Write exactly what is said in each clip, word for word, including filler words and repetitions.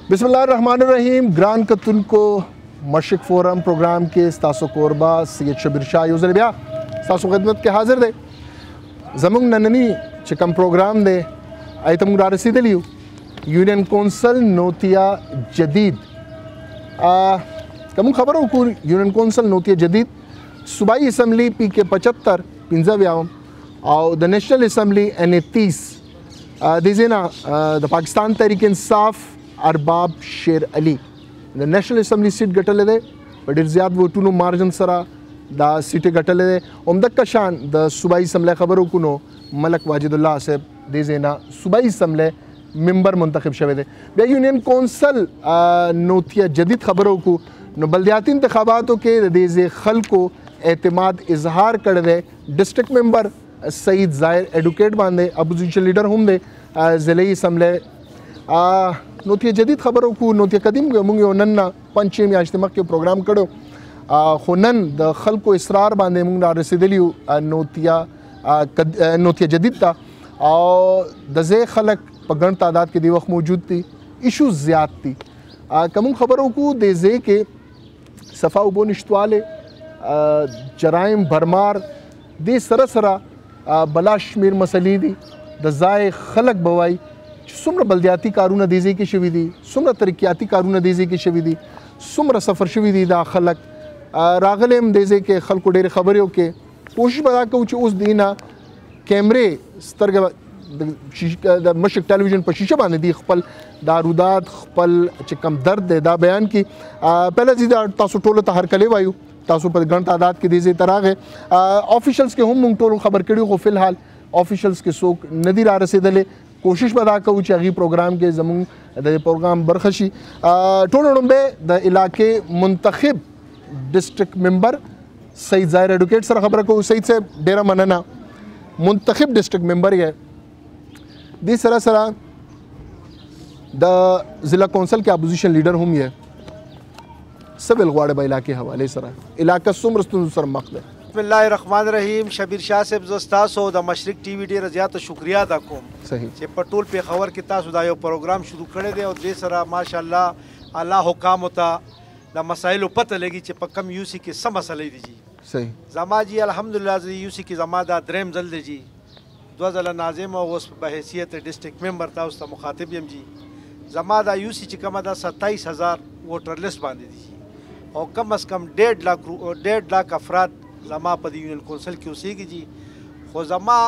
बिस्मिल्लाहिर्रहमानिर्रहीम। ग्रान कतुन को मशरिक फोरम प्रोग्राम के स्तासो कोरबा सैयद शबीर शाह यूजर बिया स्तासो खिदमत के हाजिर दे जमुंग नन्नी चिकम प्रोग्राम दे आई तमुंग रा रसीदलियो यूनियन कौंसल नोतिया जदीद कमुंग खबर को यूनियन कौंसल नोतिया जदीद सूबाई असम्बली पी के पचहत्तर पिंजा व्यावम और द नेशनल असम्बली एन ए तीस दिजेना द पाकिस्तान तहरीक इंसाफ अरबाब शेर अली द नेशनल असम्बली सीट गटले दे बड़े ज़्यादा वोटों मार्जिन सरा दा सीटें गटले दे उमदक का शान द सूबाई असम्बली खबरों को नो मलक वाजिदुल्लाह साहब दिजेना सूबाई असम्बली मेंबर मुंतखब शवे दे बे यूनियन कौंसल नोतिया जदीद खबरों को नो बल्दियाती इंतखाबातों के देजे खल को एतमाद इजहार कर दे डिस्ट्रिक्ट मेंबर सईद ज़ाहिर एडवोकेट बांधे अपोजिशन लीडर हम दे ज़िले असम्बली नोतिया जदीद खबरों को नोतिया कदीम मुंगे नन्ना पंचे में आज तमक के प्रोग्राम करो खुनन द खल को इसरार बांधे मुंगा रसीदलियो नोतिया नोतिया जदीद था और दजे खलक पगन तादाद के दिवक मौजूद थी इशू ज़्याद थी कमुंग खबरों को देजे के सफ़ा उबो निश्तवाले जराइम भरमार दे सरसरा बलाशमीर मसली दी दजाए खलक बवाई सुम्र बल्दियाती कारून दीजे की शवी दी सुम्र तरक्याती कारून दीजे की शवी दी सुम्र सफ़र शवी दी दा खलक रागलेम देजे के खल को डेरे खबरों के कोशिश बता के उस दीना कैमरे स्तर मशरक टेलीविजन पर शीशा बांधे दी खपल दारूदाद खपल चिकम दर्द दा बयान की पहले जीदा तासु टोलो तहर कले वायु तासु पर गण तादाद के दीजे तरागे ऑफिशल्स के हम मुंग टोलो खबर कड़ी को फ़िलहाल ऑफिशल्स के सोक नदीर आ रसीदले कोशिश बदा कऊँ अगी प्रोग्राम के जमुंग द प्रोग्राम बरखशी टोलो नंबे द इलाके मुंतखब डिस्ट्रिक्ट मेंबर सईद ज़ाहिर एडवोकेट सर खबर को सईद से डेरा मनना मुंतखब डिस्ट्रिक्ट मेंबर है दी सरा सरा द ज़िला कौंसल के अपोजिशन लीडर हम ये सब इलवाड़े बा इलाके हवाले सरा इलाका सुमरस्तुन सर मखले बिस्मिल्लाहिर्रहमानिर्रहीम शबीर शाह साहब ज़स्तासो द मशरिक टीवी डेर ज़्यादा शुक्रिया अदा कोम सही चे पटोल पे खबर के तासु दा यो प्रोग्राम शुरू करे दे और दे सरा माशाल्लाह अल्लाह हुकाम होता द मसाइल पता लगी चे पक्कम यूसी के सब मसले दी जी सही जमा जी अल्हम्दुलिल्लाह जी यूसी की जमा दा द्रेम जल्द जी दो ज़ला नाजिम और उस बहसीत डिस्ट्रिक्ट मेंबर था उसका मुखातिब यम जी जमा दा यूसी चिकमा दा सत्ताईस हज़ार वोटर लिस्ट बांधी दी और कम अज़ कम डेढ़ लाख डेढ़ लाख अफराद जमा पदी यूनियन कौंसल की उसी की जी खो जमा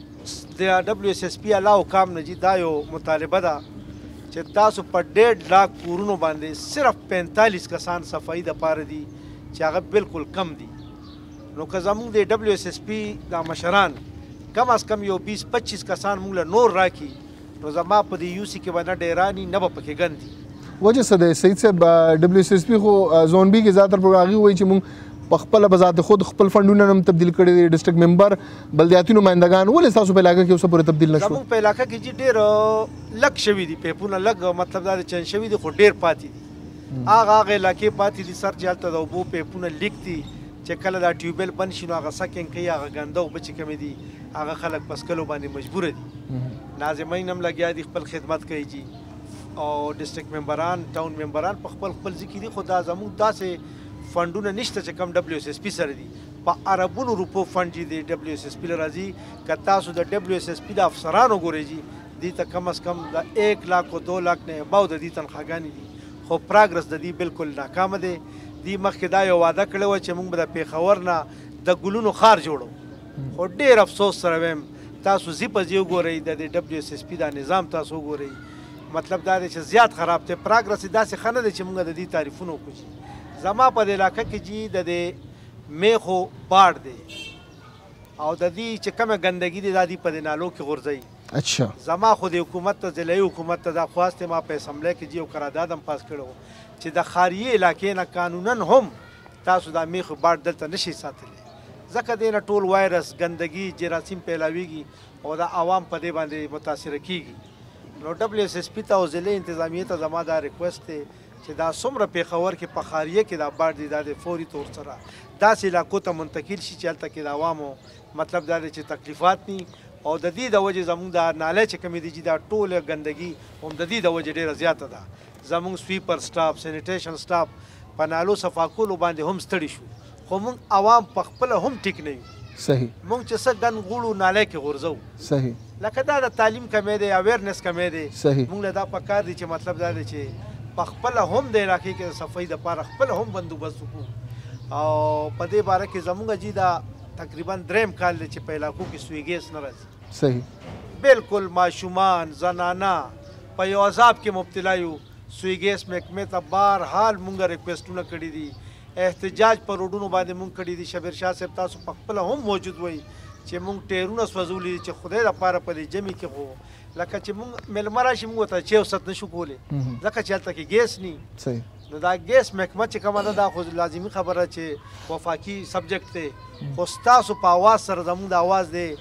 डब्ल्यू एस एस पी अला हुकाम ने जी दायो मुतालबा दा चे तासु पर डेढ़ लाख कूरनो बांधे सिर्फ पैंतालीस कसान सफाई द पार दी चाहे बिल्कुल कम दी नो कज़मू दे डब्ल्यू एस एस पी दा मशरान कम अज़ कम यो बीस पच्चीस कसान मुंगला नोर राखी तो जमा पदी यूसी के बना डेरानी नब पके गंदी वजह से दे सही से डब्ल्यू एस एस पी को जोन बी के ज़्यादातर प्रोग्राम हुई चिमुंग पखपल बजाते खुद खपल फंडून नम तब्दील करे डिस्ट्रिक्ट मेंबर बल्दियाती नुमाइंदगान वो ले सासु पहला के उस पूरे तब्दील नशो जमुंग पहला का की जी डेर लग शवी दी पे पुना लग मतलब दादे चन शवी दी खो डेर पाती दी आग आग इलाके पाती दी सर चलता दो वो पे पुना लिखती चेकल दा ट्यूबवेल बन शिनो आग सकें कई आग गंदो बच्चे कमी दी आग खलक पसकलो बानी मजबूर दी नाज़िमीन नम लगिया दी खपल खिदमत कई जी और डिस्ट्रिक्ट मेंबरान टाउन मेंबरान पखपल खपल जिकी दी खुदा जमुंग दा से फंडू ने निश्चित से कम डब्ल्यू एस एस पी सर दी पा अरबुन रुपो फंड जी दे डब्ल्यू एस एस पी राजी कत्ता सु द डब्ल्यू एस एस पी दा अफसरान गोरे जी दी तक कम अज़ कम द एक लाख को दो लाख ने बाउ दी तनख्वागानी दी खो प्रोग्रेस द दी बिल्कुल नाकाम दे दी मखदा यो वादा कड़े चे मुंग द पेखवर ना द गुलूनो खार जोड़ो खो डेर अफसोस सर वेम तासु जिप जियो गोरे द डब्ल्यू एस एस पी दा निज़ाम तासु गोरे मतलब दा दे ज़्यादा ख़राब थे प्रोग्रेस दा से खाना दे मुंग द दी तारीफुनो कुछ जमा पर इलाका की जी दे मेखो बाढ़ दे और ददी चिकम गंदगी दे दादी पर नालों की गुरजई अच्छा जमा खुद हुकूमत ज़िले हुकूमत दा ख्वास्ते माँ पे असम्बली की जी करारदाद हम पास करो चे द खारिये इलाके ना कानूनन हम तासु दा मेखो बाढ़ दलता नशी साथले जका देना टोल वायरस गंदगी जरासीम फैलावेगी और दा आवाम पदे बांधे मुतासर कीगी नो डब्ल्यू एस एस पी ता ज़िले इंतज़ामिया जमादार रिक्वेस्ट थे दा सुमर पेखवर के पखारिये के दा बाढ़ दी दादे फौरी तौर सरा दास इलाकों ता मुंतकिल शी चलता के दावामो मतलब दादे चे तकलीफात नहीं और ददी द वजह जमुंग दा नाले चे कमी दी दा टोल गंदगी हम ददी द वजह डेरा ज़्यादा दा زمونږ سویپر سټاف سینیټیشن سټاف په نالو صفا کولو باندې هم ستړي شو خو موږ عوام په خپله هم ټیک نه یو صحیح موږ چې څه ګن غوړو نالی کې غورځو صحیح لکه دا د تعلیم کمی دی اویرنس کمی دی صحیح موږ له دا پکار دی چې مطلب دا دی چې په خپله هم د علاقې کې د صفایي دپاره خپله هم بندوبست وکړو او په دې باره کې زموږ جي دا تقریبا دریم کال دی چې په علاقو کې سوی ګیس نه راځي صحیح بالکل ماشومان زنانه په یو عذاب کې مبتلا یو سوی ګیس محکمې ته بهرحال مونږ ریکویسټونه کړي دي احتجاج په روډونو باندې مونږ کړي دي شبیر شاه صاحب تاسو په خپله هم موجود وئ چې مونږ ټیرونه سوځولي دي چې خدای دپاره په دې جمع کې خو لکه چې مونږ میلمه راشي مونږ ورته چای او ست نشو کولی ځکه چې هلته کې ګیس نی صحیح نو دا ګیس محکمه چې کومه ده دا خو لازمي خبره چې وفاقي سبجیکټ دی خو ستاسو په اواز سره زموږ د اواز دی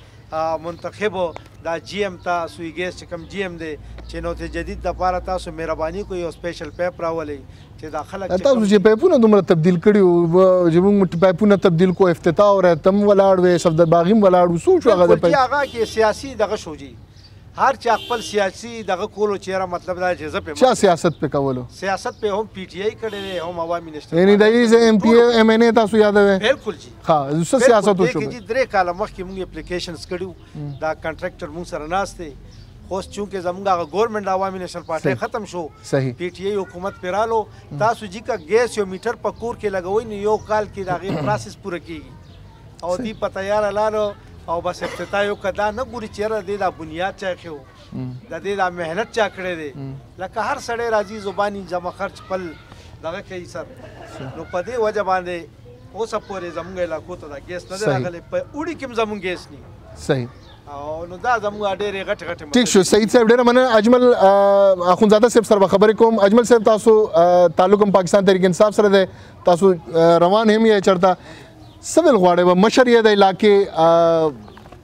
منتخبو دا جی ایم ته سوی ګیس چې کوم جی ایم دی چې نوتیا جدید دپاره تاسو مهرباني کوئ یو سپیشل پیپ راولئ چې دا خلک تاسو چې پایپونه دومره تبدیل کړي وو چې موږ پایپونه تبدیل کو افتتاح ورته تم ولاړ وې صفدر باغي هم ولاړ وو څو شو هغه د هغه کې سیاسي دغه شو جي هر چا خپل سیاسي دغه کولو چیرې مطلب دا چې زه په چا سیاست په کولو سیاست په هم پی ټی آی کړي دی هم عوامي نشته یعنی د ایز ایم پی ایم ان ای تاسو یادوي بالکل جی ها څه سیاست وشو جی درې کاله مخکې موږ اپلیکیشنز کړیو دا کانټراکټر موږ سره ناشته خو چونکه زمونږ هغه ګورنمنت عوامي نشنل پارټي ختم شو صحیح پی ټی آی حکومت پیرالو تاسو جی کا ګیس یو میټر په کور کې لګوي نو یو کال کې دا غي پروسس پوره کیږي او دی په تیار لارو او بس افتتاح یو کدا نه ګوري چیرې دی دا بنیاد چا خو د دې دا مهنت چا کړی دی لکه هر سړی راځي زبانی جمع خرچ پل دغه کوي سر نو په دې وجه باندې اوس پورې زموږ علاقو ته دا ګیس نه دی راغلی په اوړي کې هم زموږ ګیس نی صحیح او نو دا زموږ ډېرې غټې غټې ټیک شو سعید صاحب ډېره مننه اجمل اخونزاده صاحب سره خبرې کوم اجمل صاحب تاسو تعلق هم پاکستان تحریک انصاف سره دی تاسو روان هم یې چرته سویل غواړئ و مشر یې د علاقې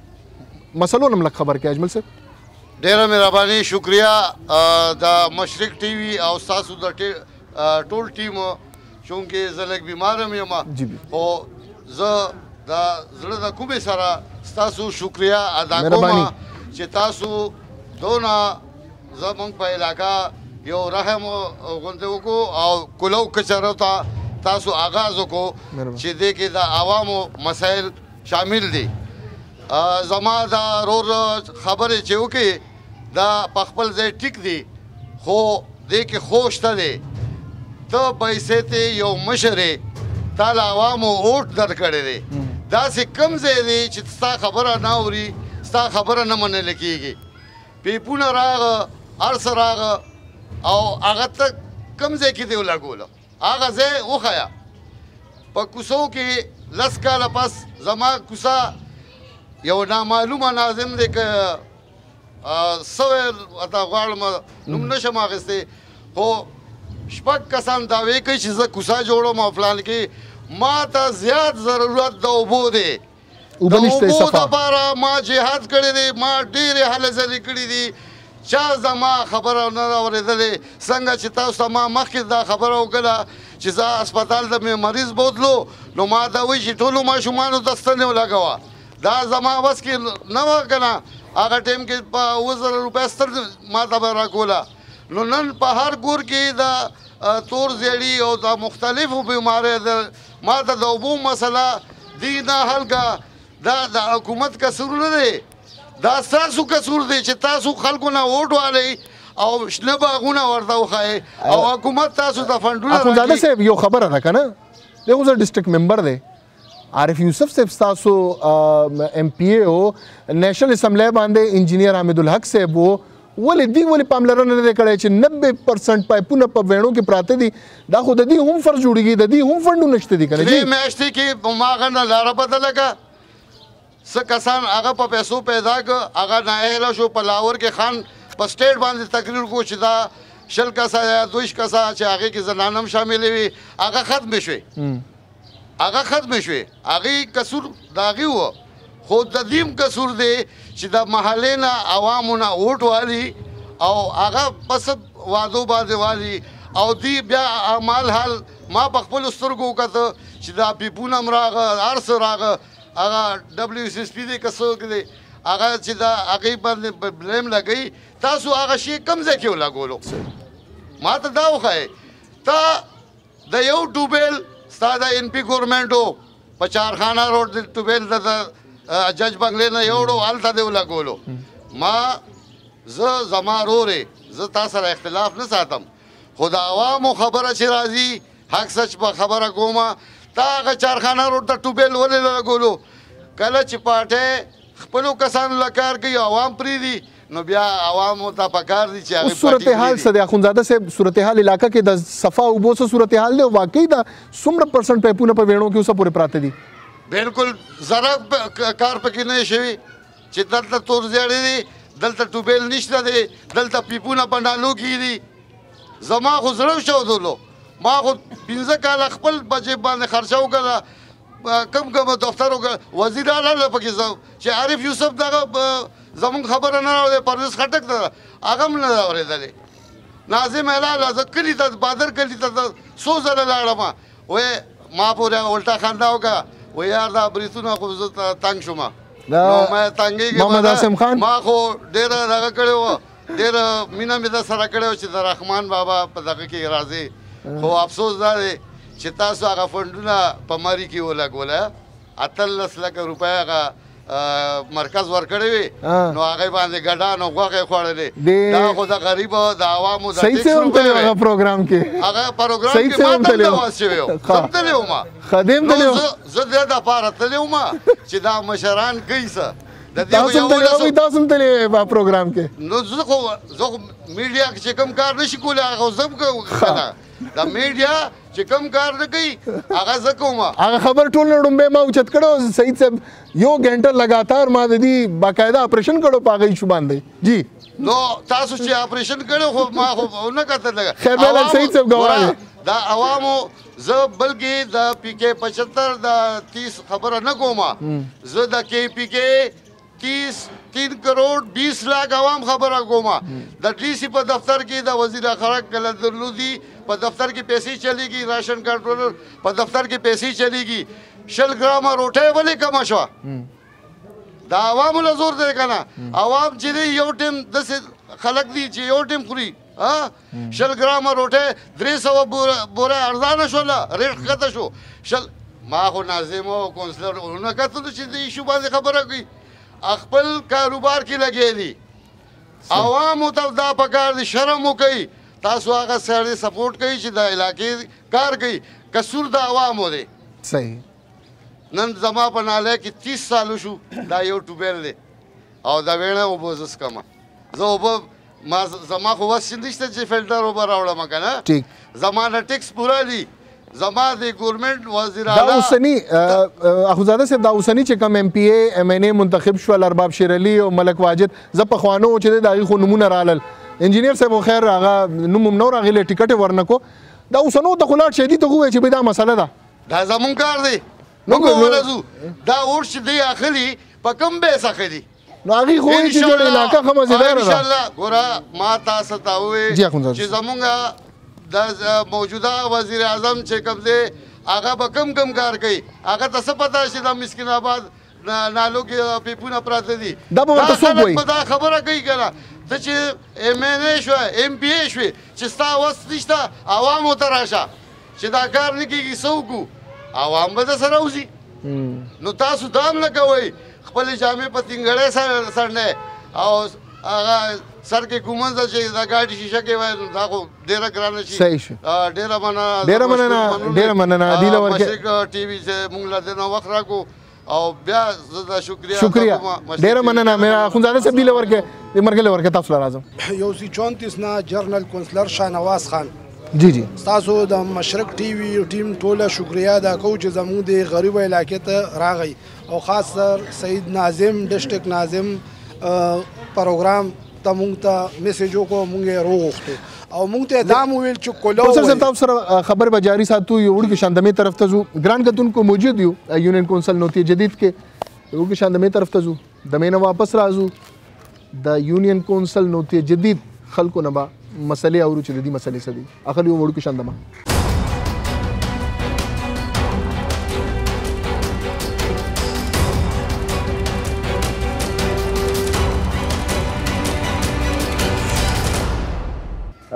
مسلو نم لږ خبر کې اجمل صاحب ډیره مهرباني شکریا د مشرق ټي وي او تاسو د ټول ټیم چونکې زه لږ بیمار یم خو زه د زړه د کومې سره ستاسو شکریا ادا کوم چې تاسو دونه زموږ په علاقه یو رحم غونډه وکړو او کلو کچرو ته تاسو آغاز وکړو چې دې کې د عوامو مسایل شامل دي زما دا رور خبرې چې وکړي دا په خپل ځای ټیک دی خو دې کې خوش ته دی ته پیسې ته یو مشر یې تا له عوامو اوټ درکړی دی داسې کوم ځای دی چې ستا خبره نه اوري ستا خبره نه منل کېږي پیپونه راغه هر څه راغه او هغه ته کوم ځای کې دی ولګوله هغه ځای وښیه په کوڅو کې لس کاله پس زما کوڅه یو نامعلومه ناظم دی که سوی ورته غواړم نوم نشم اخیستی خو شپږ کسان دعوې کوي چې زه کوڅه جوړوم او فلان کې ما ته زیات ضرورت د اوبو دی د اوبو دپاره ما جهاد کړی دی ما ډېرې هلې ځلې کړي دي چا زما خبره نه ده اورېدلې څنګه چې تاسو ته ما مخکې دا خبره وکړه چې زه هسپتال ته مې مریض بوتلو نو ما ته وایي چې ټولو ماشومانو ته ستنې ولګوه دا زما بس کې نه وه که نه هغه ټایم کې په اوه زره روپۍ ستر ما ته به راکوله نو نن په هر کور کې د تور زیړي او د مختلفو بیماریو د ما ته د اوبو مسله دی نه حل کا دا د حکومت قصور نه دی دا ستاسو قصور دی چې تاسو خلکو نه ووټ والئ او شنه باغونه ورته وښایئ او حکومت تاسو ته فنډونه اخندزاده صاحب یو خبره ده که نه دی خو زه ډسټرکټ ممبر دی عارف یوسف صاحب ستاسو ایم پی ای او نیشنل اسمبلی باندې انجینیر حامد الحق صاحب وو ولې دوی ولې پاملرنه نه دی کړی چې نبې پرسنټ پایپونه په ویڼو کې پراته دي دا خو د دوی هم فرض جوړېږي د دوی هم فنډونه شته دي که نه درې میاشتې کې ما هغه نه لاره بدله کړه څه کسان هغه په پیسو پیدا کړه هغه نااهله شو په لاهور کې خان په سټیټ باندې تقریر کو چې دا شل کسه یا دویش کسه چې هغې کې زنانه هم شاملې وي هغه ختمې شوې هغه ختمې شوې هغې قصور د هغې وه خو د دې هم قصور دی چې د محلې نه عوامو نه ووټ والي او هغه پس وعدو باندې والي او دوی بیا اعمال حال ما په خپلو سترګو وکته چې دا پیپونه هم راغه هر څه راغه هغه ډبلیو سی ایس پي دی که څوک دی هغه چې دا هغې باندې بلیم لګوي تاسو هغه شی کوم ځای کې ولګولو ما ته دا وښایې ته د یو ټوبیل ستا د ان پي ګورمنټ و په چارخانه روډ د ټوبیل د جج بنګلې نه یوړو هلته دې ولګولو ما زه زما رورې زه تا سره اختلاف نه ساتم خو د عوامو خبره چې راځي حق سچ په خبره کومه تا هغه چارخانه روډ ته ټوبیل ولې لګولو کله چې پارټۍ خپلو کسانو له کار کوي عوام پرېږدي نو بیا عوامو ته پکار دي چې هغې صورتحال څه دی اخندزاده صاحب صورتحال علاقه کې د صفا اوبو څه صورتحال دی واقعي دا څومره پرسنټ پایپونه په ویڼو کې اوسه پورې پراته دي بالکل ذره کار پکې نه شوي چې دلته تور زیړې دي دلته ټوبیل نشته دی دلته پیپونه په نالو کې دي زما خو زړه چاودلو ما خو پنځه کاله خپل بجې باندې خرچه وکړه کم کم دفتر وکړه وزیر اعلی پکې چې عارف یوسف دغه زمونږ خبره نه راوړې پرویز خټک ته هغه هم نه اورېدلې ناظم هلال زه کلي ته بادر کلي ته څو ځله لاړم وایي ما پورې الټا خندا وکړه وایي یار دا بریتونه خو زه تنګ شوم نو ما تنګېږم ما خو ډېره دغه کړې وه ډېره مینه مې در سره کړې وه چې د رحمان بابا په دغه کې راځي خو افسوس دا دی چې تاسو هغه فنډونه په ماري کې ولګوله اتلس لکه روپۍ هغه مرکز ورکړی وي نو هغې باندې ګډان او غوښې خوړلې دا خو د غریبو د عوامو د ټیکس روپۍ وې هغه پروګرام کې هغه پروګرام کې ما ته هم دواس شوی وم زه هم تللی وم نو زه دې دپاره تللی وم چې دا مشران کوي څه تاسو هم تللی وئ تاسو هم تللی وئ په پروګرام کې نو زه خو زه خو میډیا چې کوم کار نشي کولی هغه زه هم کوم د میډیا چې کوم کار نه کوي هغه زه کوم هغه خبر ټول نه ډومبې ما اوچت کړو سعید صاحب یو ګنټه لګاتار ما د دې باقاعده اپریشن کړو په هغه ایشو باندې جی نو تاسو چې اپریشن کړو خو ما خو نه کتل خیر بهله سعید صاحب ګواه دا عوامو زه بلکې د پی کې پچهتر د تیس خبره نه کوم زه د کې پی کې تیس تین کروڑ بیس لاکھ عوام خبره کوم د ډي سي په دفتر کې د وزیر خارج کله درلودي په دفتر کې پیسې چلیږي راشن کنټرولر په دفتر کې پیسې چلیږي شل ګرامه روټۍ ولې کمه شوه دا عوامو له زور دی که نه عوام چې دی یو ټیم داسې خلک دي چې یو ټیم خوري شل ګرامه روټۍ درې سوه بوره ارزانه شوله ریټ ښکته شو شل ما خو ناظم او کونسلر ونه کتلو چې د ایشو باندې خبره کوي خپل کاروبار کې لګې دي عوامو ته دا پکار دي شرم وکوي تاسو هغه سړی سپورټ کوي چې د علاقې کار کوي قصور د عوامو دی صحیح نن زما په نالی کې تیس سال وشو دا یو ټوبیل دی او د ویڼه اوبه زه څکمه زه اوبه ما زما خو وس نشته چې فلټر اوبه راوړم که نه زما نه ټیکس پوره دي زما د ګورنمنټ وزیر اعلی دا اوسني اخوزاده صاحب دا اوسني چې کوم ایم پی اے ایم این اے منتخب شول ارباب شیر علي او ملک واجد زه پخوانو چې د هغې خو نومونه رالل انجینیر صاحب خیر هغه نوم هم نه ور هغې له ټیکټ یې ورنکو دا اوسنو ته خو لاړ شهیدي ته ووایي چې بهې دا مسله ده دا زمونږ کار دی موږ ولځو دا اوټ چې دی اخلي په کوم بیس اخلي نو هغې خو وایي چې د علاقه ښه مزېداره ده انشاءالله ګوره ما تاسو ته ووایي چې زمونږ د موجوده وزیر اعظم چې کوم دی هغه به کم کم کار کوي هغه ته څه پته چې دا مسکین آباد نالو کې پیپونه پراته دي دا به ورته څوک وایي دا خبره کوي که نه ته چې ایم این اے شوه ایم پی اے شوې چې ستا وس نشته عوامو ته راشه چې دا کار نه کېږي څه وکړو عوام به در سره وځي نو تاسو دا هم نه کوئ خپلې جامې په تینګړۍ سړنی او هغه سر کې کومنځ ده چې دا ګاډي شیشه کې وای دا خو ډېره ګرانه شي صحیح شو ډېره مننه ډېره مننه ډېره مننه دیله ورکې مشرق ټي وي چې موږ له دې نه وخت راکړو او بیا زه دا شکریه شکریه ډېره مننه مې اخندزاده صاحب دیله ورکې دې مرګله ورکې تاسو له راځم یو سي چونتیس نه جرنل کونسلر شاهنواز خان جی جی تاسو د مشرق ټي وي ټیم ټوله شکریه ادا کوو چې زموږ د غریبو علاقې ته راغی او خاص سر سید ناظم ډسټرک ناظم پروګرام ته مونږ ته میسیج وکړو مونږ یې روغوښتو او مونږ ته دا مو ویل چې کولو سر صاحب تاسو سره خبر به جاري ساتو یو وړوکې شاندمې طرف ته ځو ګران کتونکو موجود یو یونین کونسل نوتیه جدید کې وړوکې شاندمې طرف ته ځو دمې نه واپس راځو د یونین کونسل نوتیه جدید خلکو نه به مسلې اورو چې د دې مسلې څه دي اخلي یو وړوکې شاندمه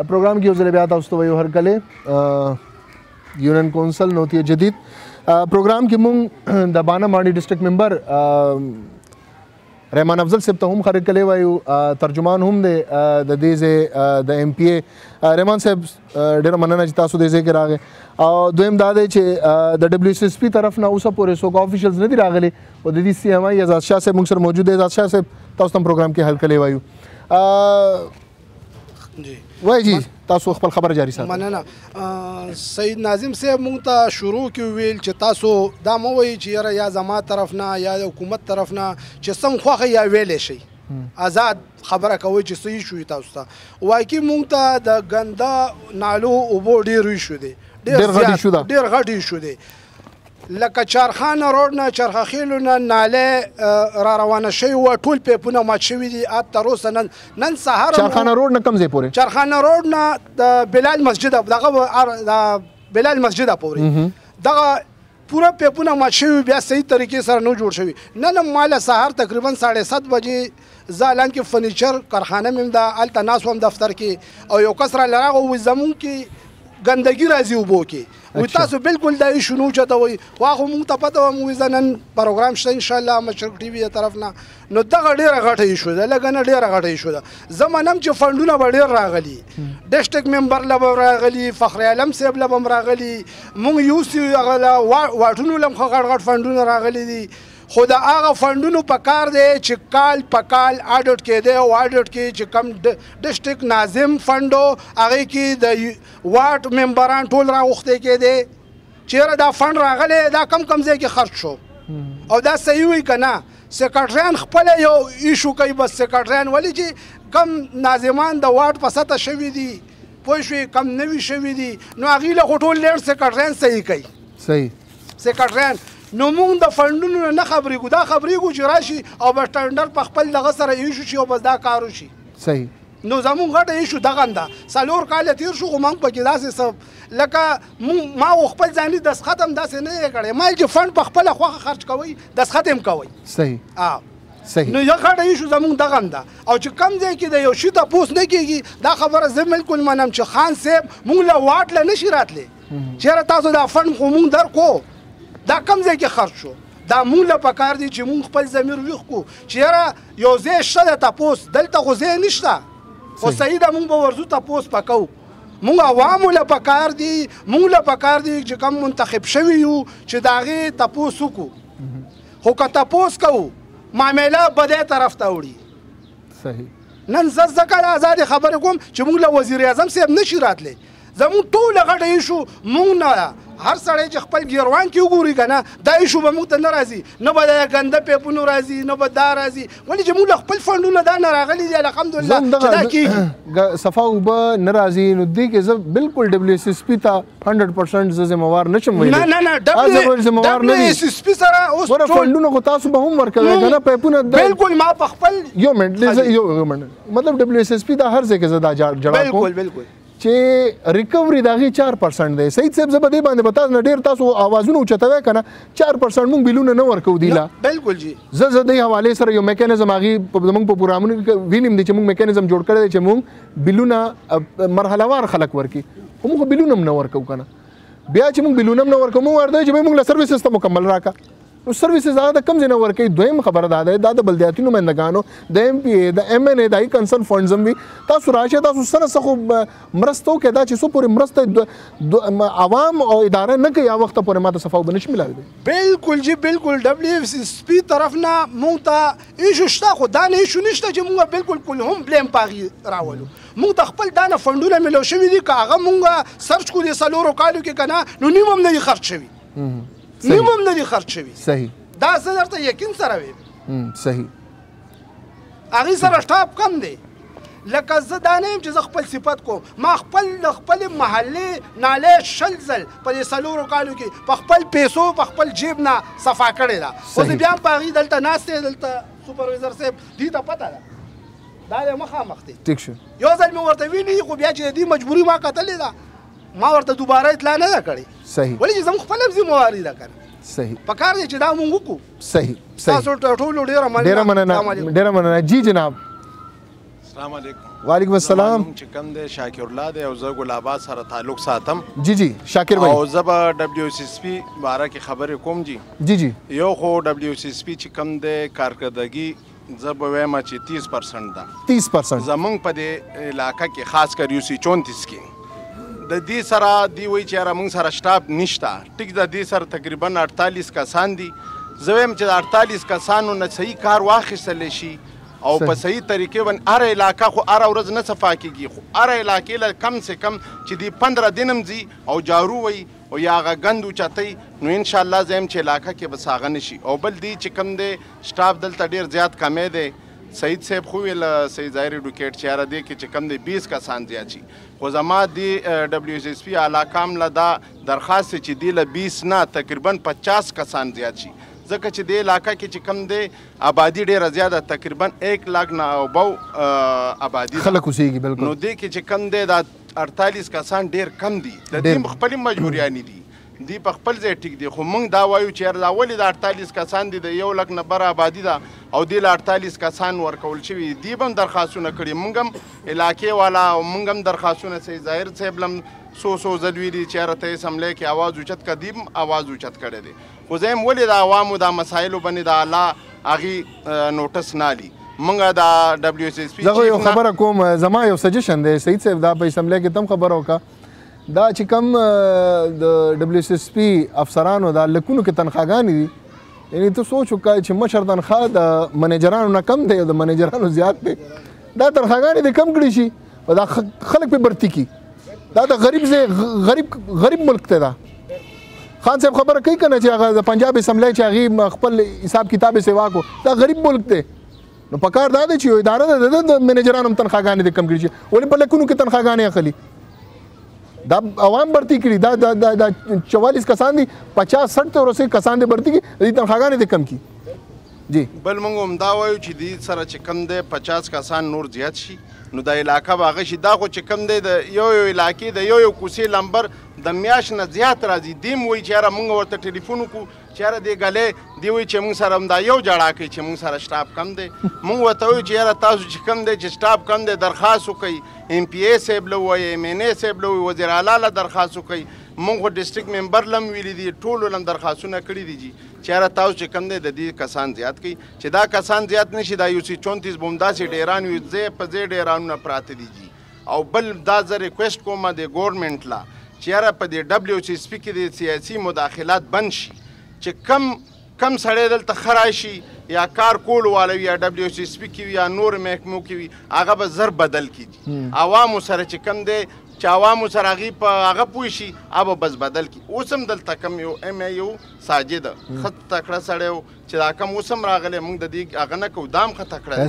प्रोग्राम की उजले ब्यात उस्तो वही हर कले यूनियन कौंसल नोतिया जदीद प्रोग्राम की मुंग दबाना मांडी डिस्ट्रिक्ट मेंबर रहमान अफजल सिब तहुम खरीद कले वायु तर्जुमान हम दे द देजे द एम पी ए रहमान साहब डेरा मनना जिता सु देजे के रागे और दोम दादे छे द डब्ल्यू एस एस पी तरफ ना उसा पूरे सो ऑफिशियल्स नहीं रागले और दीदी सी हमारी आजाद शाह से मुंगसर मौजूद है आजाद शाह से तास्तम प्रोग्राम के हल कले वायु जी वाई जी तासो खपल खबर जारी साहब मनना सईद नाजिम से मुंग ता शुरू की वेल च तासो दा मोई च या जमा तरफ ना या हुकूमत तरफ ना च सम खोखه या वेले شي आजाद खबره کوي چې صحیح شوی تاسو ته وای کی مونږ ته د ګندا نالو او بو ډیر شو دي ډیر غټي شو ده ډیر غټي شو دي لکه چارخانه روډ نه چرخه خیلو نه ناله را روانه شوی و ټول پیپونه مات شوی دي ات تر اوسه نن نن سهار چارخانه روډ نه کم ځای پورې چارخانه روډ نه د بلال مسجد دغه د بلال مسجد پورې دغه پورا پیپونه مات شوی بیا صحیح طریقې سره نو جوړ شوی نن مال سهار تقریبا ساڑھے سات بجې زالان کې فرنیچر کارخانه مم دا التناس هم دفتر کې او یو کسره لراغه و زمون کې ګندګي راځي وبو کې و تاسو بالکل دا شنو چته وي واغه مونږ ته پته مو زنن پروګرام شته ان شاء الله مشرق ټي وي طرف نه نو دغه ډیره غټه شو ده لګنه ډیره غټه شو ده زمونم چې فندونه ډیر راغلي ډیسټریکټ ممبر لا راغلي فخر عالم صاحب لا راغلي مونږ یو سی غلا واټونو لم غړ غړ فندونه راغلي دي خو د هغه فندونو په کار دی چې کال په کال اډټ کېده او اډټ کې چې کم ډسټریکټ ناظم فندو هغه کې د واټ ممبران ټول راوخته کېده چیرې دا فند راغلی دا کم کم ځای کې خرج شو او دا صحیح وي که نه سیکرټریان خپله یو ایشو کوي بس سیکرټریان ولې چې کم ناظمان د واټ په سطح شوي دي پوه شوې کم نوي شوي دي نو هغوی له خو ټول لینډ سیکرټریان صحیح کوي صحیح سیکرټریان نو مونږ د فندونو نه خبرېږو دا خبرېږو چې راشي او بس ټنډر په خپل دغه سره ایشو شي او بس دا کار وشي صحیح نو زمونږ غټه ایشو دغه ده څلور کاله تېر شو خو موږ پکې داسې څه لکه ما خپل ځاني دستخط هم داسې نه دی کړی ما چې فنډ په خپله خوښه خرج کوئ دستخط هم کوئ صحیح صحیح نو یو غټه ایشو زمونږ دغه ده او چې کم ځای کې د یو شي تپوس نه کېږي دا خبره زه بالکل منم چې خان صاحب مونږ له واټ له نشي راتلی چېرې تاسو دا فنډ خو مونږ درکو دا کم ځای کې خرج شو دا مونږ له پکار دی چې مونږ خپل ضمیر ویښ کړو چې یاره یو ځای شته د تپوس دلته خو ځای نشته خو صحیح ده مونږ به ورځو تپوس پکوو مونږ عوامو له پکار دی مونږ له پکار دی چې کم منتخب شوي یو چې د هغې تپوس وکړو خو که تپوس کوو معامله بدی طرف ته وړي صحیح نن زه ځکه ازادې خبرې کوم چې مونږ له وزیر اعظم صاحب نشي راتلی زمونږ ټوله غټه ایشو مونږ نه هر سړی چې خپل ګیروان کې وګوري که نه دا ایشو به موږ ته نه راځي نه به د ګنده پیپونو راځي نه به دا راځي ولې چې موږ له خپل فنډونه دا نه راغلي دي الحمدلله چې دا کېږي صفا اوبه نه راځي نو دې کې زه بالکل ډبلیو ایس ایس پي ته هنډرډ پرسنټ زه ذمهوار نه شم ویلی نه نه نه ډبلیو ایس ایس پي سره اوس ګوره فنډونه خو تاسو به هم ورکوئ که نه پیپونه بالکل ما په خپل یو منټ یو منټ مطلب ډبلیو ایس ایس پي دا هر ځای کې زه دا جړا کوم بالکل بالکل چې ریکوري د هغې چار پرسنټ دی سعید صاحب زه به دې باندې به تاسو نه ډېر تاسو اوازونه اوچتوئ که نه چار پرسنټ مونږ بیلونه نه ورکوو دي له بالکل جی زه زه دې حوالې سره یو میکانیزم هغې زموږ په پروګرامونو کې وینم دی چې مونږ میکانیزم جوړ کړی دی چې مونږ بیلونه مرحلهوار خلک ورکړي خو مونږ بیلونه هم نه ورکوو که نه بیا چې مونږ بیلونه هم نه ورکوو مونږ ورته چې مونږ له سروسز ته مکمل راکړه نو سروسز هغه د کم ځای نه ورکوي دویم خبره دا ده دا د بلدیاتي نمایندګانو د ایم پی ای د ایم این ای د هغې کنسرن فنډز هم وي تاسو راشئ تاسو سره څه خو مرسته وکړئ دا چې څو پورې مرسته عوام او اداره نه کوي هغه وخته پورې ما ته صفا اوبه نشي میلاوی بالکل جی بالکل ډبلیو ایس پي طرف نه مونږ ته ایشو شته خو دا نه ایشو نشته چې مونږ بالکل کل هم بلیم په هغې راولو مونږ ته خپل دا نه فنډونه میلاو شوي دي که هغه مونږ سرچ کړو د څلورو کالو کې که نه نو نیم هم نه دي خرج شوي نیم هم نه دي خرج شوي صحیح دا زه درته یقین سره ویم صحیح هغې سره سټاپ کم دی لکه زه دا نه یم چې زه خپل صفت کوم ما خپل د خپلې محلې نالې شل ځل په دې څلورو کالو کې په خپل پیسو په خپل جیب نه صفا کړې ده خو زه بیا هم په هغې دلته ناست دی دلته سوپرویزر صاحب دوی ته پته ده دا دی مخامخ دی ټیک شو یو ځل مې ورته ویلي خو بیا چې د دې مجبوري ما کتلې ده ما ورته دوباره اطلاع نه ده کړې صحیح ولې چې زموږ خپله هم ذمهواري ده که نه صحیح پکار دی چې دا مونږ وکړو صحیح صحیح تاسو ټولو ډېره مننه ډېره مننه جی جناب السلام علیکم وعلیکم السلام. چې کوم دی شاکر الله دی او زه ګلاباد سره تعلق ساتم. جی جی شاکر بھائی. او زه به ډبلیو سی اس پی باره کې خبرې کوم جی. جی جی یو خو ډبلیو سی اس پی چې کوم دی کارکردګي زه به وایم چې تیس پرسنټ ده. تیس پرسنټ زمونږ په دې علاقه کې خاص کر یو سی چونتیس کې د دې سره دی وایي چې یاره موږ سره شټاپ نشته. ټیک د دې سره تقریبا اړتالیس کسان دي. زه وایم چې د اړتالیس کسانو نه صحیح کار واخیستلی شي او په صحیح طریقې باندې هره علاقه خو هره ورځ نه صفا کېږي، خو هره علاقې له کم سے کم چې دی پندره دن هم ځي او جارو وي او یا هغه ګند اوچتوي، نو انشاءالله زه یم چې علاقه کې به هغه نه شي. او بل دی چې کوم دی سټاف دلته ډېر زیات کمی دی. سعید صاحب خو ویل سعید ظاهر ایډوکیټ چې یاره دی کې چې کوم دی بیس کسان زیات شي، خو زما دی ډبلیو سی اس پی علاقه هم له دا درخواست چې دی له بیس نه تقریبا پچاس کسان زیات شي، ځکه چې دې علاقه کې چې کوم دی آبادي ډېره زیاده تقریبا ایک لاک نه اوبو آبادي خلک اوسېږي. بالکل. نو دې کې چې کوم دی دا اړتالیس کسان ډېر کم دي، د دې خپلې مجبوریانې دي، دی په خپل ځای ټیک دی. خو موږ دا وایو چې یاره دا ولې د اړتالیس کسان دي، د یو لک نه بره آبادي ده او دې له اړتالیس کسان ورکول شوي دي. به هم درخواستونه کړي، موږ هم علاقې والا او موږ هم درخواستونه سید ظاهر صاحب لم سو سو ځل ویلي چې یاره ته اسمبلی کې اواز اوچت کړه، دی هم اواز اوچت کړی دی. خو زه یم ولې د عوامو دا مسایلو باندې د اعلی هغې نوټس نه علي. موږ د ډبلیو سی اس پی زه یو خبره کوم، زما یو سجیشن دی سعید صاحب، دا په اسمبلی کې تم خبره وکړه دا چې کوم د ډبلیو سی اس پی افسرانو دا لکونو کې تنخواګانې دي، یعنی ته سوچ وکړه چې مشر تنخواه د منیجرانو نه کم دی او د منیجرانو زیات دی، دا تنخواګانې دې کم کړي شي او دا خلک پې برتي کړي. دا د غریب ځای غریب غریب ملک دی. دا خان صاحب خبره کوي که نه چې هغه د پنجاب اسمبلی چې هغې خپل حساب کتاب یې سیوا کړو، دا غریب ملک دی. نو پکار دا دی چې یو اداره ده د منیجرانو هم تنخواګانې دې کم کړي شي، ولې په لکونو کې تنخواګانې اخلي؟ دا عوام برتی کړي، دا دا دا چوالیس کسان دي، پچاس سټ ته ورسې کسان دې برتی کړي، دې تنخواګانې دې کم کړي. جی بل موږ هم دا وایو چې دې سره چې کم دی پچاس کسان نور زیات شي نو د علاقه به هغه شي. دا خو چې کم دی د یو یو علاقې د یو یو کوڅې لمبر د میاشت نه زیات راځي. دی هم وایي چې یاره موږ ورته ټلیفون وکړو چې یاره دې ګلې دی وایي چې موږ سره هم دا یو جړا کوي چې موږ سره سټاپ کم دی. موږ ورته وایو چې یاره تاسو چې کم دی چې سټاپ کم دی درخواست وکړئ، ایم پی ای صاحب له ووایئ، ایم این ای صاحب له ووایئ، وزیر اعلی له درخواست وکړئ. موږ خو ډسټرکټ ممبر له هم ویلي دي، ټولو له هم درخواستونه کړي دي جي چې یاره تاسو چې کم دی د دې کسان زیات کړئ، چې دا کسان زیات نه شي. دا یو سی چونتیس به همداسې ډیران وي، ځای په ځای ډیرانونه پراته دي جي. او بل دا زه ریکویسټ کوم د ګورنمنټ له چې یاره په دې ډبلیو سی اس پي کې د سیاسي مداخلات بند شي، چې کم کم سړی دلته ښه راشي یا کار کول والا وي یا ډبلیو سی اس پي کې وي یا نور محکمو کې وي، هغه به زر بدل کړي. عوامو سره چې کم دی چې عوامو سره هغې په هغه پوه شي هغه به بس بدل کړي. اوس هم دلته کم یو ایم ای یو ساجد ښه تکړه سړی و چې دا کم اوس هم راغلی، موږ د دې هغه نه کوو، دا هم ښه تکړه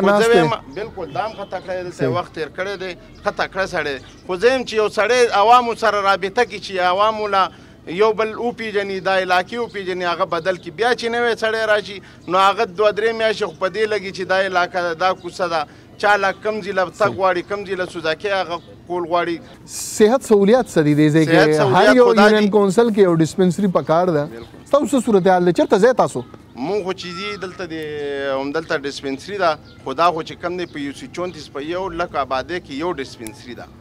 دی. بلکل دا هم ښه تکړه دی، دلته وخت تېر کړی دی، ښه تکړه سړی دی. خو زه یم چې یو سړی عوامو سره رابطه کړي چې عوامو له یو بل وپېژني، دا علاقې وپېژني، هغه بدل کړي. بیا چې نوی سړی راشي نو هغه دوه درې میاشتې خو په دې لګي چې دا علاقه ده، دا کوڅه ده، چا له کم ځای له تګ غواړي، کم ځای له سوزاکۍ هغه کول غواړي. صحت سہولیات څه دي دې ځای کې؟ هر یو یونین کونسل کې یو ډسپنسري پکار ده. ستاسو څه صورتحال دی؟ چېرته ځئ تاسو؟ مونږ خو چې ځي دلته د همدلته ډسپنسري ده، خو دا خو چې کم دی په یو سی چونتیس په یو لک آبادۍ کې یو ډسپنسري ده.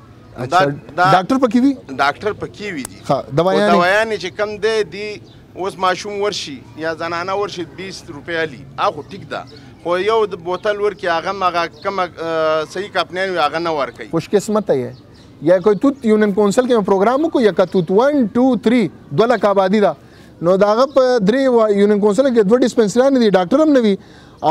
ډاکټر پکې وي؟ ډاکټر پکې وي دي. دوايانې چې کم دی دی اوس ماشوم ورشي یا زنانه ورشي بیس روپۍ علي، هغه خو ټیک ده، خو یو د بوتل ورکړي هغه هم هغه کومه صحیح کمپنیان وي هغه نه ورکوي. خوش قسمته یې یا کوئی توت یونین کونسل کې پروګرام وکړو یا که توت ون ټو تھری دوه لک آبادي ده، نو د هغه په درې یونین کونسل کې دوه ډسپنسریان دي، ډاکټر هم نه وي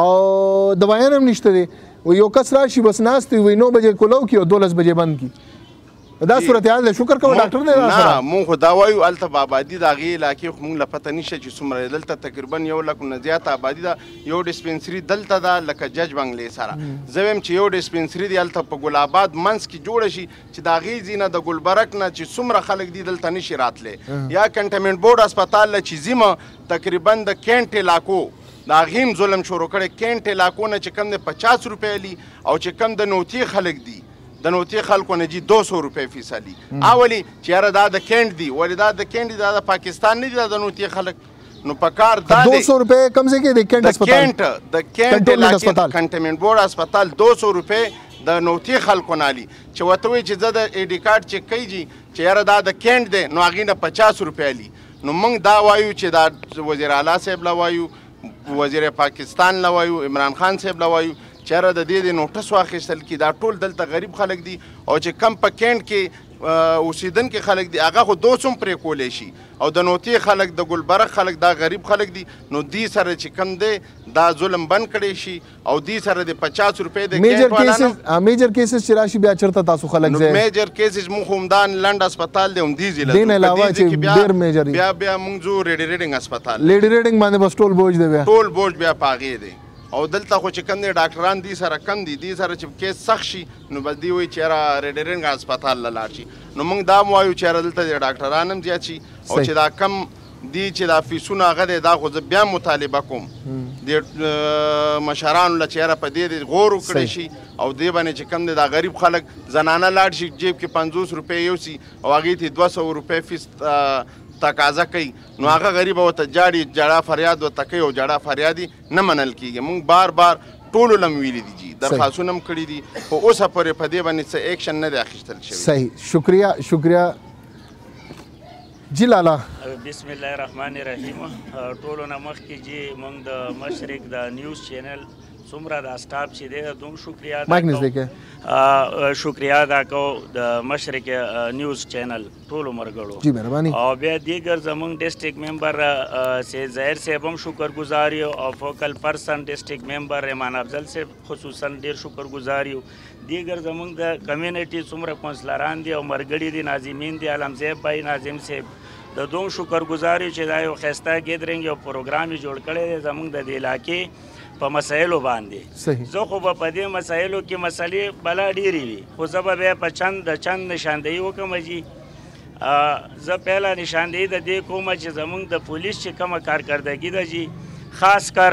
او دوايان هم نشته دي. یو کس راشي بس ناست وي، نو بجې کولو کړي او دولس بجې بند کړي. دا صورتحال دی. شکر کوم ډاکټر دی نه مونږ خو دا وایو هلته به آبادي د هغې علاقې خو مونږ له پته نشته چې څومره دلته تقریبا یو لک نه زیاته آبادي ده. یو ډسپنسري دلته ده لکه جج بنګلې سره. زه وایم چې یو ډسپنسري دی هلته په ګل آباد منځ کې جوړه شي چې د هغې ځای نه د ګلبرک نه چې څومره خلک دي دلته نشي راتلی، یا کنټمنټ بورډ هسپتال له چې ځیمه تقریبا د کینټ علاقو د هغې هم ظلم شروع کړی. کینټ علاقو نه چې کم د پچاس روپۍ علي او چې کم د نوتي خلک دي د نوتي خلکو نه جي دو سو روپۍ فیس علي. اولي چې یاره دا د کینټ دي، ولې دا د کینټ دي، دا د پاکستان نه دي، دا د نوتي خلک. نو په کار دا دی دو سو روپۍ کم ځای کې د کینټ هسپتال د کینټ د کینټ علاقې کنټمنټ بورډ هسپتال دو سو روپۍ د نوتي خلکو نالي چې ورته وایي چې زه د اې ډي کارډ چیک کوي جي چې یاره دا د کینټ دی نو هغې نه پچاس روپۍ لي نو موږ دا وایو چې دا وزیر اعلی صاحب له وایو وزیر پاکستان له وایو عمران خان صاحب له وایو چې یاره د دې د نوټس واخیستل کي دا ټول دلته غریب خلک دي او چې کم په کینټ کې اوسیدونکي خلک دي هغه خو دوس هم پرې کولی شي او د نوتي خلک د ګلبرغ خلک دا غریب خلک دي نو دې سره چې کم دی دا ظلم بند کړی شي او دې سره د پچاس روپۍ د میجر کیسز میجر کیسز چې راشي بیا چېرته تاسو خلک ځئ میجر کیسز مونږ خو همدا لنډ هسپتال دی همدې ځي دې نه علاوه چې ډېر میجر بیا بیا مونږ ځو ریډي ریډنګ هسپتال لیډي ریډنګ باندې بس ټول بوج دی بیا ټول بوج بیا په هغې دی او دلته خو چې کم دی ډاکټران دې سره کم دي دې سره چې کیس سخت شي نو بس دې وایي چې یاره ریډي ریډنګ هسپتال له لاړ شي نو موږ دا هم وایو چې یاره دلته د ډاکټران هم زیات شي او چې دا کم دي چې دا فیسونه هغه دی دا خو زه بیا مطالبه کوم د مشرانو له چې یاره په دې غور وکړی شي او دې باندې چې کم دی دا غریب خلک زنانه لاړ شي جیب کې پنځوس روپۍ یوسي او هغې ته دوه سوه روپۍ فیس تقاضا کوي نو هغه غریب ورته جاړي جړه فریاد ورته کوي او جړه فریاد یې نه منل کېږي موږ بار بار ټولو له م ویلي دي جي درخواستونه هم کړي دي خو اوسه پورې په دې باندې څه ایکشن نه دی اخیستل شوی صحیح شکریه شکریه جی لالا بسم الله الرحمن الرحیم ټولو نه مخکې جي موږ د مشرق د نیوز چینل څومره دا سټاف چې دی دوم شکریه مایک نږدې کړه شکریه ادا کوو د مشرق نیوز چینل ټولو ملګرو جی مهرباني او بیا دیګر زموږ ډسټرکټ ممبر سید ظاهر صاحب هم شکرګزار یو او فوکل پرسن ډسټرکټ ممبر رحمان افضل صاحب خصوصا ډېر شکرګزار یو دیګر زموږ د کمیونټي څومره کونسلران دي او مرګړي دي ناظمین دي علمزیب بھائی ناظم صاحب د دوم شکرګزار یو چې دا یو ښایسته ګیدرینګ یو پروګرام یې جوړ کړی دی زموږ د دې علاقې په مسایلو باندې زه خو به په دې مسایلو کې مسلې بلا ډېرې وي خو زه به بیا په چند د چند نشاندهي وکړم جي زه پهله نشاندهي د دې کومه چې زموږ د پولیس چې کومه کارکردګي ده جي خاص کر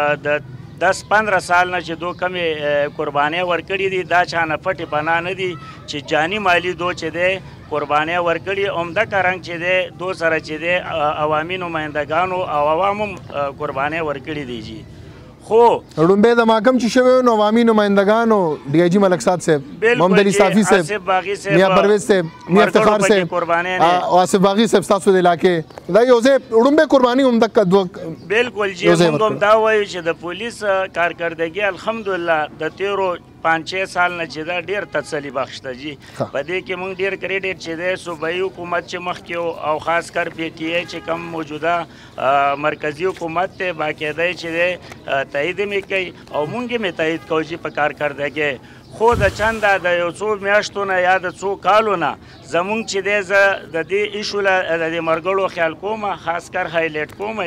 د دس پندرہ سال نه چې دو کمې قربانۍ ورکړي دي دا چا نه پټې پناه نه دي چې جاني مالی دو چې دی قربانۍ ورکړي عمده کرنګ چې دی دو سره چې دی عوامي نمایندګانو او عوام هم قربانۍ ورکړي دي جي خو ړومبی د محکم چې شوی نو عوامي نمایندګانو ډي آی جي ملک صاد صاحب محمد علي صافي صاحب میا پرویز صاحب میا افتخار صاحب او آصف باغي صاحب ستاسو د علاقې دا یو ځای ړومبی قرباني همدغه دوه بالکل جی موږ هم دا وایو چې د پولیس کارکردګي الحمدلله د تیرو پانچ چھ سال نه چې دا ډېر تسلي بخش ده جي په دې کې موږ ډېر کریډیټ چې دی صوبایي حکومت چې مخکې او خاص کر پی ټي ای چې کم موجوده مرکزي حکومت دی باقاعده چې دی تایید مې کوي او مونږ یې تایید کوو چې په کارکردګۍ خو د چنده د یو څو میاشتو نه یا د څو کالو نه زمونږ چې دی زه د دې ایشو له د دې مرګړو خیال کوم خاص کر هایلایټ کوم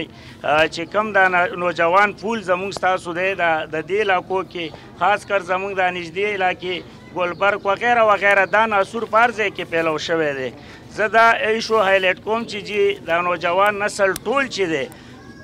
چې کم دا نوجوان پول زمونږ ستاسو دی د دې علاقو کې خاص کر زمونږ د نږدې علاقې ګلبرګ وغیره وغیره دا ناسور پار ځای کې پیلو شوی دی زه دا ایشو هایلایټ کوم چې جي دا نوجوان نسل ټول چې دی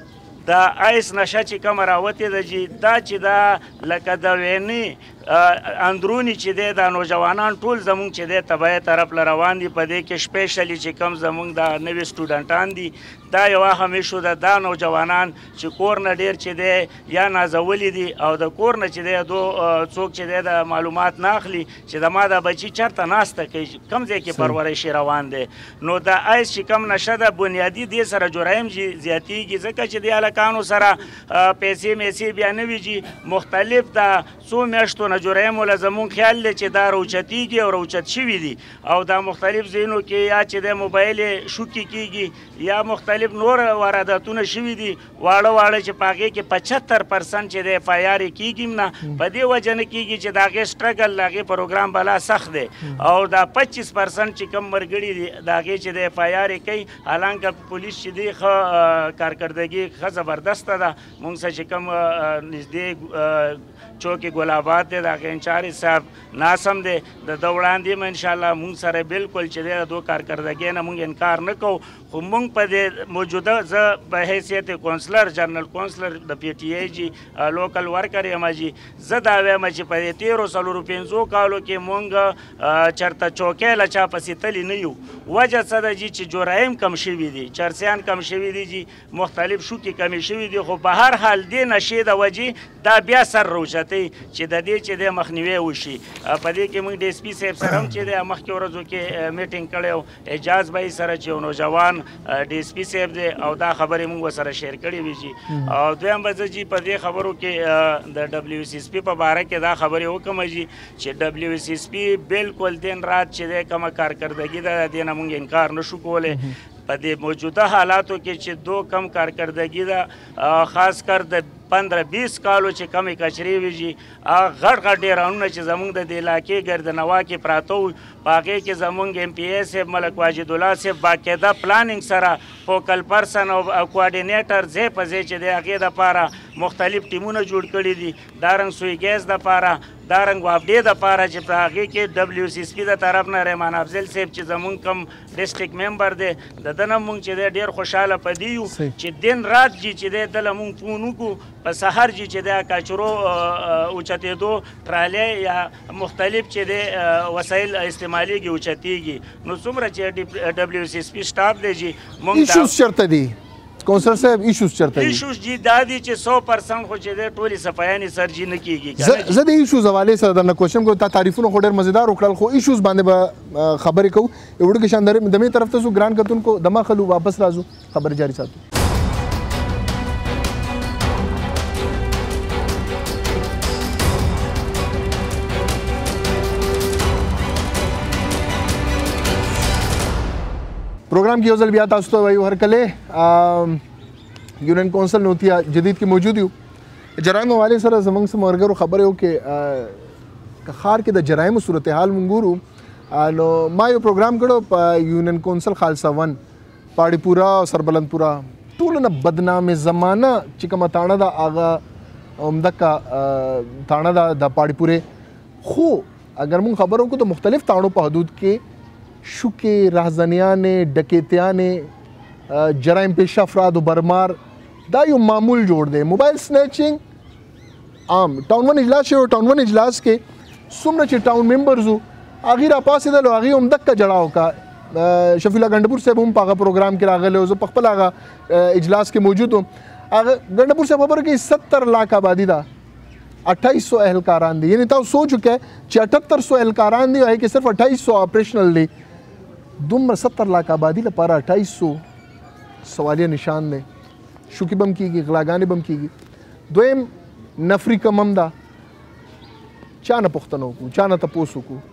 دا آیس نشه چې کومه راوتې ده جي دا چې دا لکه د وینې اندرونی چې دی دا نوجوانان ټول زمونږ چې دی تبعه طرف له روان دي په دې کې سپیشلی چې کم زمونږ دا نوي سټوډنټان دي دا یوه همیشو ده دا نوجوانان چې کور نه ډېر چې دی یا نازولي دي او د کور نه چې دی دو څوک چې دی د معلومات نه اخلي چې د ما دا بچي چېرته ناسته کوي کوم ځای کې پرورشي روان دی نو دا آیس چې کم نشه ده بنیادي دې سره جرایم زیاتېږي ځکه چې د هلکانو سره پیسې میسې بیا نه وي جي مختلف دا څو میاشتو نه جرایم ولا زمون خیال دی چې دا روچتېږي او روچت شوي دي او دا مختلف ځایونو کې یا چې د موبایل شوکې کېږي یا مختلف نور وارداتونه شوي دي واړه واړه چې په هغې کې پچهتر پرسنټ چې دی اف آی آر یې کېږي هم نه په دې وجه نه کېږي چې د هغې سټرګل د هغې پروګرام بلا سخت دی او دا پچیس پرسنټ چې کم مرګړي دي د هغې چې د اف آی آر یې کوي حالانکه پولیس چې دی ښه کارکردګي ښه زبردسته ده مونږ سره چې کوم نږدې چوکې ګل آباد دی د هغې انچارج صاحب ناسم دی د ده وړاندې م انشاءالله مونږ سره بلکل چې دی د دو کارکردګۍ نه مونږ انکار نه کوو خو مونږ په دې موجوده زه په حیثیت کونسلر جنرل کونسلر د پی ټي ای جي لوکل ورکر یم جي زه دا وایم چې په دې تېرو څلورو پنځو کالو کې مونږ چېرته چوکۍ له چا پسې تلي نه یو وجه څه ده جي چې جرایم کم شوي دي چرسیان کم شوي دي جي مختلف شوکې کمې شوي دي خو په هر حال دې نشې د وجې دا بیا سر روچتۍ چې د دې چې دی مخنیوی وشي. په دې کې موږ ډي اس پي صاحب سره هم چې دی مخکې ورځو کې میټینګ کړی و، اعجاز بھائی سره چې یو نوجوان ډي اس پي صاحب دی او دا خبرې موږ ورسره شیر کړې وي جي. او دویم به زه جي په دې خبرو کې د ډبلیو سی اس پي په باره کې دا خبرې وکړم جي چې ډبلیو سی اس پي بالکل دین رات چې دی کومه کارکردګي ده د دې نه موږ انکار نشو کولی. په دې موجوده حالاتو کې چې دو کم کارکردګي ده، خاص کر د پندرہ بیس کالو چې کمې کچرې وي جي، هغه غټ غټ ډیرانونه چې زموږ د دې علاقې ګردنوا کې پراته وو، په هغې کې زموږ ایم پی اے صاحب ملک واجد الله صاحب باقاعده پلاننګ سره فوکل پرسن او کوارډینیټر ځای په ځای چې د هغې دپاره مختلف ټیمونه جوړ کړي دي، دارنګ سوی ګیس دپاره، دارنګ وافډې دپاره چې په هغې کې ډبلیو سی اس پي د طرف نه رحمان افضل صاحب چې زموږ کم ډسټرکټ ممبر دی د ده نه مونږ چې دی ډېر خوشحاله په دې یو چې دین رات جي چې دی دله مونږ فون وکړو په سهار جي چې دی کاچرو اوچتېدو ټرالۍ یا مختلف چې دی وسایل استعمالیږي اوچتېږي. نو څومره چې ډبلیو سی اس پي سټاف دی جي ایشوز چرته دي کونسلر صاحب ایشوز چرته دي؟ ایشوز جي دا دي چې سو پرسنټ خو چې دی ټولې صفایانې سر جي نه کېږي. زه د ایشوز حوالې سره درنه کوشم کوم، تا تعریفونه خو ډېر مزیدار وکړل، خو ایشوز باندې به خبرې کوو. یو ډېر شاندار دمې طرف ته سو ګران کتونکو دما خلو واپس راځو، خبر جاری ساتو. پروگرام کی یوزل بیا تاسو ته وایو هرکله یونین کونسل نوتیا جدید کې موجود یو. جرایم حوالې سره زموږ سره ملګرو خبرې وکړې که ښار کې د جرایمو صورتحال موږ ګورو. نو ما یو پروګرام کړو په یونین کونسل خالصه ون پاړی پورا او سربلندپورا ټولو نه بدنامې زمانه چې کومه تاڼه ده هغه همدغه تاڼه ده د پاړی پورې. خو اگر موږ خبر وکړو د مختلف تاڼو په حدود کې شوکې، رهزنیانې، ډکیتیانې، جرایم پیش افراد و برمار دا یو معمول جوړ دی. موبایل سنیچنګ عام ټاون ون اجلاس شوی، ټاون ون اجلاس کې څومره چې ټاون ممبرز وو هغې راپاڅېدل او هغې هم دقه جړاو کا. شفیع الله ګنډپور صاحب هم په هغه پروګرام کې راغلی و، زه په خپل هغه اجلاس کې موجود وم. هغه ګنډپور صاحب خبره کوي ستر لاک آبادي ده، اٹھائیس سو اہلکاران دی، یعنی تاسو سوچ وکړئ چې اٹھتر سو اہلکاران دی او هغې کې صرف اٹھائیس سو آپریشنل دی. دومره ستر لاک آبادي لپاره اٹھائیس سو سوالیه نشان دی. شوکې بم کېږي، غلاګانې بم کېږي. دویم نفري کم هم ده، چا نه پوښتنه وکړو، چا نه تپوس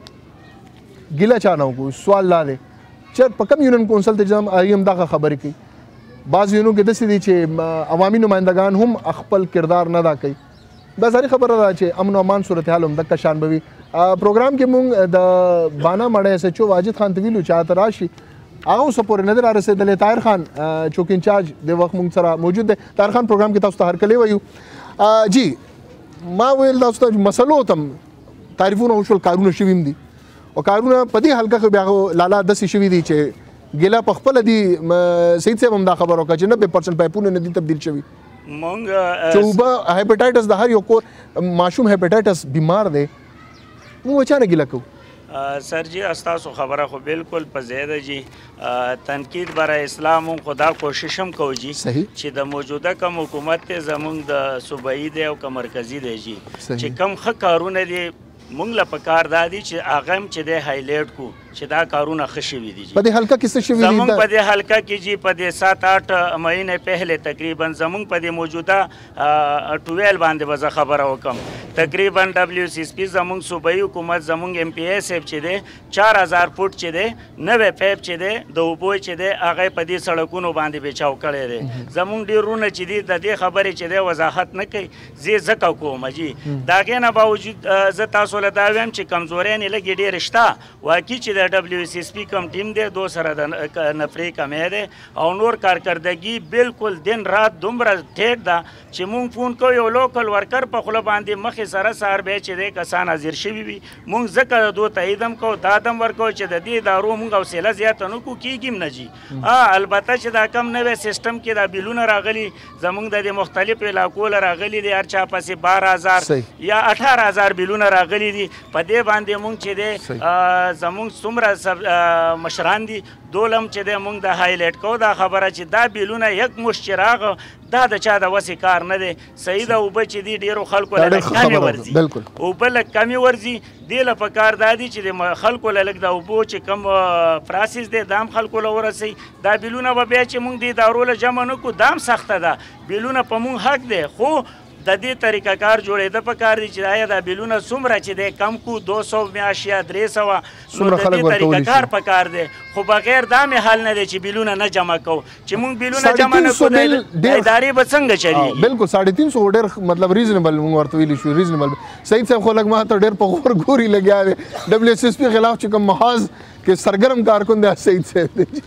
وکړو، ګیله چا نه وکړو. سوال دا دی چې په کوم یونین کونسل ته ځم هغې هم دغه خبرې کوي. بعض یونو کې داسې دي چې عوامي نمایندګان هم خپل کردار نه ادا کوي. دا ظاهري خبره ده چې امن او امان صورتحال هم دغه شان به وي. پروګرام کې مونږ د بانا مړی ایس ایچ او واجد خان ته ویلو چې هلته راشي، هغه اوسه پورې نه دی رارسېدلی. طاهر خان چوک انچارج د وخت مونږ سره موجود دی. طاهر خان پروګرام کې تاسو ته هرکلی وایو. جی ما ویل تاسو ته مسلو ته هم تعریفونه وشول، کارونه شوي هم دي او کارونه په دې حلقه کې بیا لالا داسې شوي دي چې ګیله په خپله دي. سید صاحب هم دا خبره وکړه چې نبې پرسنټ پایپونه نه دي تبدیل شوي. مونږ چې اوبه هیپاټایټس د هر یو کور ماشوم هیپاټایټس بیمار دی، موږ چا نه ګیله کوو؟ سر جی استاسو خبره خو بالکل په ځای ده جی. تنقید برای اسلام هم خدا کوشش هم کوو جی چې د موجوده کم حکومت دی زمونږ د صوبایي دی او که مرکزي دی جی چې کم ښه کارونه دي مونږ له پکار دا دي چې هغه هم چې دی هایلایټ کړو چې دا کارونه ښه شوي دي. په دې حلقه کې څه شوي دي؟ زمونږ په دې حلقه کې جی په دې سات آټ مهینې پهلې تقریبا زمونږ په دې موجوده ټویل باندې به زه خبره وکړم. تقریبا ډبلیو سی اس پي زمونږ صوبایي حکومت زمونږ ایم پی اے صاحب چې دی چار هزار فوټ چې دی نوی پیپ چې دی د اوبو چې دی هغه په دې سړکونو باندې بچاو کړی دی. زمونږ ډېر وروڼه چې دي د دې خبرې چې دی وضاحت نه کوي، زه ځکه کوم جي. د هغې نه باوجود زه تاسو له دا وایم چې کمزورۍ یې لږې ډېرې شته. واقعي چې د ډبلیو سی اس پي کم ټیم دی دو سره د نفرې کمی دی او نور کارکردګي بالکل دن رات دومره ټیټ ده چې مونږ فون کوو یو لوکل ورکر په خوله باندې مخې سره سهار بیا چې دی کسان حاضر شوي وي مونږ ځکه د دو تایید هم کوو دا هم ورکوو چې د دې ادارو مونږ حوصله زیاته نه کړو، کېږي هم نه جي. البته چې دا کم نوی سیسټم کې دا بیلونه راغلي زمونږ د دې مختلفو علاقو له راغلي دي، هر چا پسې باره هزار یا اټھاره هزار بیلونه راغلي دي. په دې باندې مونږ چې دی زمونږ څومره څومره مشران دي دولم چې دی موږ د هایلایټ کوو دا خبره چې دا بیلونه یک مشت چې راغه دا د چا د وسې کار نه دی. صحیح ده اوبه چې دي ډېرو خلکو له لږ کمې ورځي اوبه لږ کمې ورځي. دې له پکار دا دي چې د خلکو له لږ د اوبو چې کوم پراسس دی دا هم خلکو له ورسوي. دا بیلونه به بیا چې موږ دې ادارو له جمع نه کړو دا هم سخته ده. بیلونه په موږ حق دی خو د دې طریقه کار جوړېده پکار دي چې آیا دا بیلونه څومره چې دی کم کړو دو سو میاشت یا درې سوه نو د دې طریقه کار پکار دی. خو بغیر دا مې حل نه دی چې بیلونه نه جمع کوو. چې موږ بیلونه جمع نه کړو د ادارې به څنګه چلیږي؟ بالکل ساړه تین سو ډېر مطلب ریزنبل موږ ورته ویلی شو ریزنبل. سعید صاحب خو لږ ما ته ډېر په غور ګوري لګیا دی. ډبلیو ایس ایس پي خلاف چې کوم محاذ کې سرګرم کارکن دی سعید صاحب دی.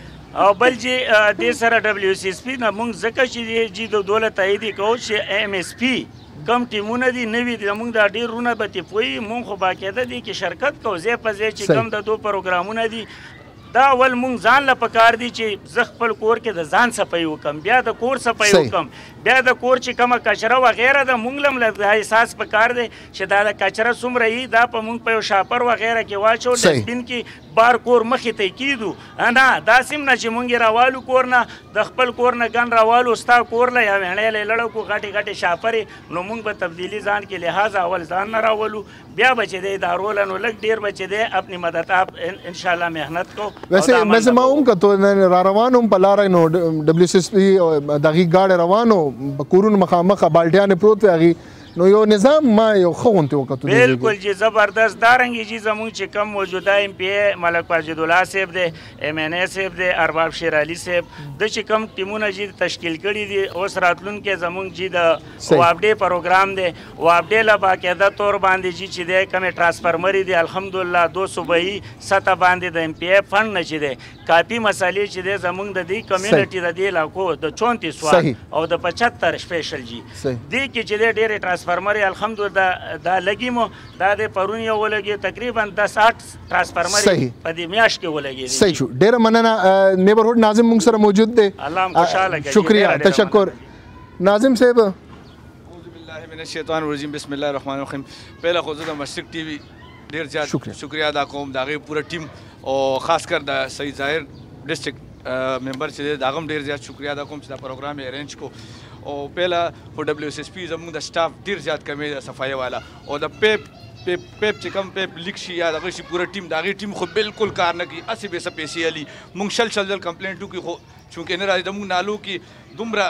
او بل چې دې سره ډبلیو ایس ایس پي نه موږ ځکه چې جی د دولت تایید کوو چې ایم ایس پي کم ټیمونه دي نوي دي موږ دا ډېر رونه به ترې پوهي موږ خو باقاعده دي کې شرکت کوو ځای په ځای چې کم د دو پروګرامونه دي دا اول موږ ځان له پکار دي چې زه خپل کور کې د ځان صفایي وکړم بیا د کور صفایي وکړم بیا د کور چې کومه کچره وغیره ده موږ له هم له احساس پکار دی چې دا د کچره څومره وي دا په موږ په یو شاپر وغیره کې واچو ډسټبین کې بار کور مخې ته کیدو نه داسې هم نه چې موږ یې راوالو کور نه د خپل کور نه ګن راوالو ستا کور له یا ویڼۍ له لړو کو غټې غټې شاپرې نو موږ به تبدیلي ځان کې لحاظ اول ځان نه راولو بیا به چې دی ادارو له نو لږ ډېر به چې دی اپنی مدد آپ انشاءالله محنت کو. ویسے ویسے ما هم کتو را روانو په لاره نو ډبلیو ایس ایس پي دغې ګاډې روانو کورونو مخامخ بالټیانې پروت وې هغې نو یو نظام ما یو ښه غوندې وکتو. بالکل چې زبردست دارنګې چې زموږ چې کم موجوده ایم پی ای ملک واجد الله صاحب دی ایم این ای صاحب دی ارباب شیر علي صاحب د چې کم ټیمونه چې تشکیل کړي دي اوس راتلونکي زموږ چې د وابډې پروګرام دی وابډې له باقاعده طور باندې چې دی کمې ټرانسفرمرې دي الحمدلله دو صوبایي سطح باندې د ایم پی ای فنډ نه چې دی کافي مسالې چې دی زموږ د دې کمیونټي د دې علاقو د چونتیس وارډ او د پچهتر سپیشل جي دې کې چې دی ډېرې ټرانسفرمرې الحمدلله دا لګي مو دا د پرون یو ولګي تقریبا دس آټ ټرانسفرمرې په دې میاشت کې ولګي. صحیح شو ډېره مننه. نیبرهوډ ناظم موږ سره موجود دی. الله هم خوشحاله کړي. شکریہ تشکر ناظم صاحب. اعوذ بالله من الشیطان الرجیم بسم الله الرحمن الرحیم. پہله خو زه د مشرق ټي وي ډېر زیات شکریہ ادا کوم د هغې پوره ټیم او خاص کر د سید ظاهر ډسټرکټ ممبر چې دی د هغه هم ډېر زیات شکریہ ادا کوم چې دا پروګرام یې ارینج کو. او پهله خو ډبلیو ایس ایس پي زموږ د سټاف ډېر زیات کمی ده صفایي والا او د پیپ پیپ پیپ چې کوم پیپ لیک شي یا دغه شي پوره ټیم د هغې ټیم خو بالکل کار نه کوي هسې بې څه پیسې علي موږ شل شل ځل کمپلینټ وکړي خو چونکې نه راځي د موږ نالو کې دومره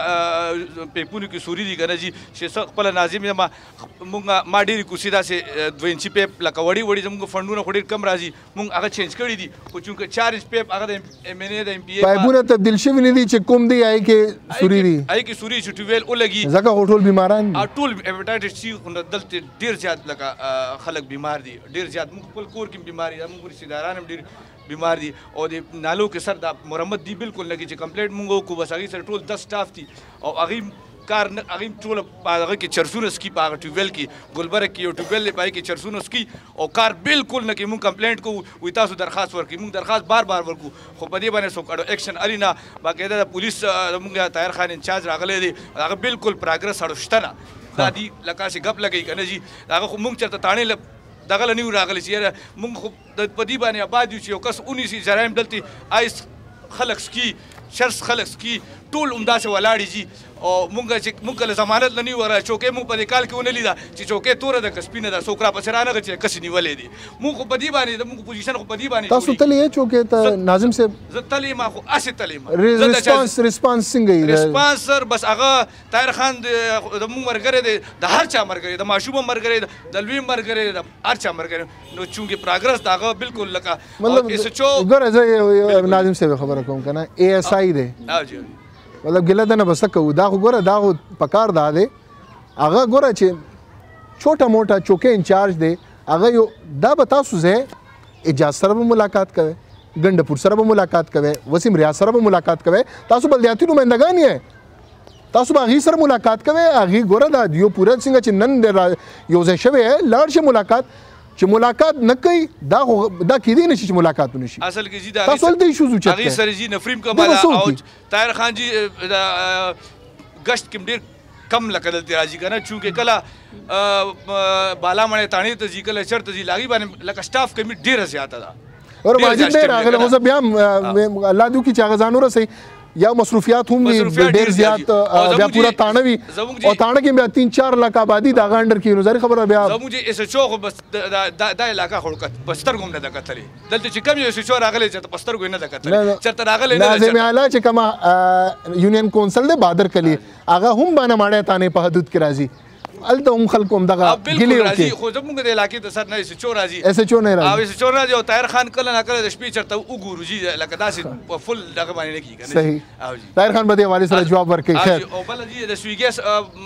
پیپونو کې سوري دي که نه جي چې څه خپله ناظم یم موږ ما ډېرې کوڅې داسې دوه انچي پیپ لکه وړي وړي زموږ فنډونه خو ډېر کم راځي موږ هغه چینج کړي دي خو چونکې چار انچ پیپ هغه د ایم این ای د ایم پي ای پایپونه تبدیل شوي نه دي چې کوم دی هغې کې سوري دي هغې کې سوري چې ټیوبویل ولګي ځکه خو ټول بیماران دي ټول هیپاټایټس سی دلته ډېر زیات لکه خلک بیمار دي ډېر زیات موږ خپل کور کې بیمار دي موږ رشتې داران هم ډېر بیمار دي او د نالو کې سر دا مرمت دی بالکل نه چې کمپلیټ مونږ وکړو بس هغې سره ټول دس سټاف دي او هغې کار نه هغې ټوله په هغه کې چرسونه سکي په هغه ټیوبویل کې ګلبرګ کې یو ټیوبویل دی په هغې کې چرسونه سکي او کار بالکل نه کوي مونږ کمپلینټ کوو وایي تاسو درخواست ورکړئ مونږ درخواست بار بار ورکړو خو په دې باندې څوک اډو ایکشن علي نه باقاعده د پولیس زموږ طاهر خان انچارج راغلی دی هغه بالکل پراګرس اړو شته نه دا دي لکه هسې ګپ لګوي که نه جي هغه خو مونږ چېرته تاڼې دغه له نیو راغلی چې یاره مونږ خو په دې باندې آباد یو چې یو کس ونیسي جرایم دلته آیس خلک سکي شرس خلک سکي ټول همداسې ولاړې جي او مونږ چې مونږ کله ضمانت نه نیو ورغلی چوکۍ مونږ په دې کال کې ونه لیده چې چوکۍ توره ده که سپینه ده څوک راپسې رانغی چې کسې نیولې دي مونږ خو په دې باندې د مونږ پوزیشن خو په دې باندې تاسو تللی یې چوکۍ ته ناظم صاحب زه تللی یم خو هسې تللی یم ریسپانس ریسپانس څنګه یې ریسپانس سر بس هغه طاهر خان د مونږ ملګری دی د هر چا ملګری د ماشوم هم ملګری دی د لوی هم ملګری دی د هر چا ملګری نو چونکې پراګرس د هغه بالکل لکه مطلب ګوره زه ناظم صاحب خبره کوم که نه ای ایس آی دی مطلب ګیله ده نه به څه کوو دا خو ګوره دا خو پکار دا دی هغه ګوره چې چوټه موټه چوکۍ انچارج دی هغه یو دا به تاسو ځای اجاز سره به ملاقات کوئ ګنډپور سره به ملاقات کوئ وسیم ریاض سره به ملاقات کوئ تاسو بلدیاتي نمایندګان یې تاسو به هغې سره ملاقات کوئ هغې ګوره دا یو پوره څنګه چې نن یو ځای شوی لاړ شي ملاقات چې ملاقات نه کوي دا خو دا کیدی نشي چې ملاقات ونه شي اصل کې جی دا تاسو هلته ایشوز اوچت هغې سره جي نفریم کماله او طاهر خان جي د ګشت کې ډېر کم لکه دلته راځي که نه چونکې کله بالا مڼې تاڼې ته ځي کله چېرته ځي له هغې باندې لکه سټاف کمي ډېره زیاته ده اور ماجد دی راغله خو زه بیا هم الله دې وکړي چې هغه ځان ورسوي یا مصروفیات هم وي ډېر زیات بیا پوره تاڼه وي او تاڼه کې بیا تین چار لک آبادي د هغه انډر کې وي نو ظاهري خبره بیا زموږ چې ایس ایچ او خو بس دا علاقه خو په سترګو هم نه ده کتلې دلته چې کم یو ایس ایچ او راغلی چې په سترګو یې نه ده کتلې چېرته راغلی نه ده ناظم اعلی چې کومه یونین کونسل دی بادر کلي هغه هم باندې ماړی تانې په حدود کې راځي هلته هم خلکو هم دغه ګیلې وکړي خو زموږ د علاقې د سر نه ایس ایچ او راځي ایس ایچ او نه راځي او ایس ایچ او راځي او طاهر خان کله نه کله د شپې چېرته وګورو جي لکه داسې په فل دغه باندې نه کېږي صحیح طاهر خان به دې حوالې سره جواب ورکوي خیر او بله جي د سویګي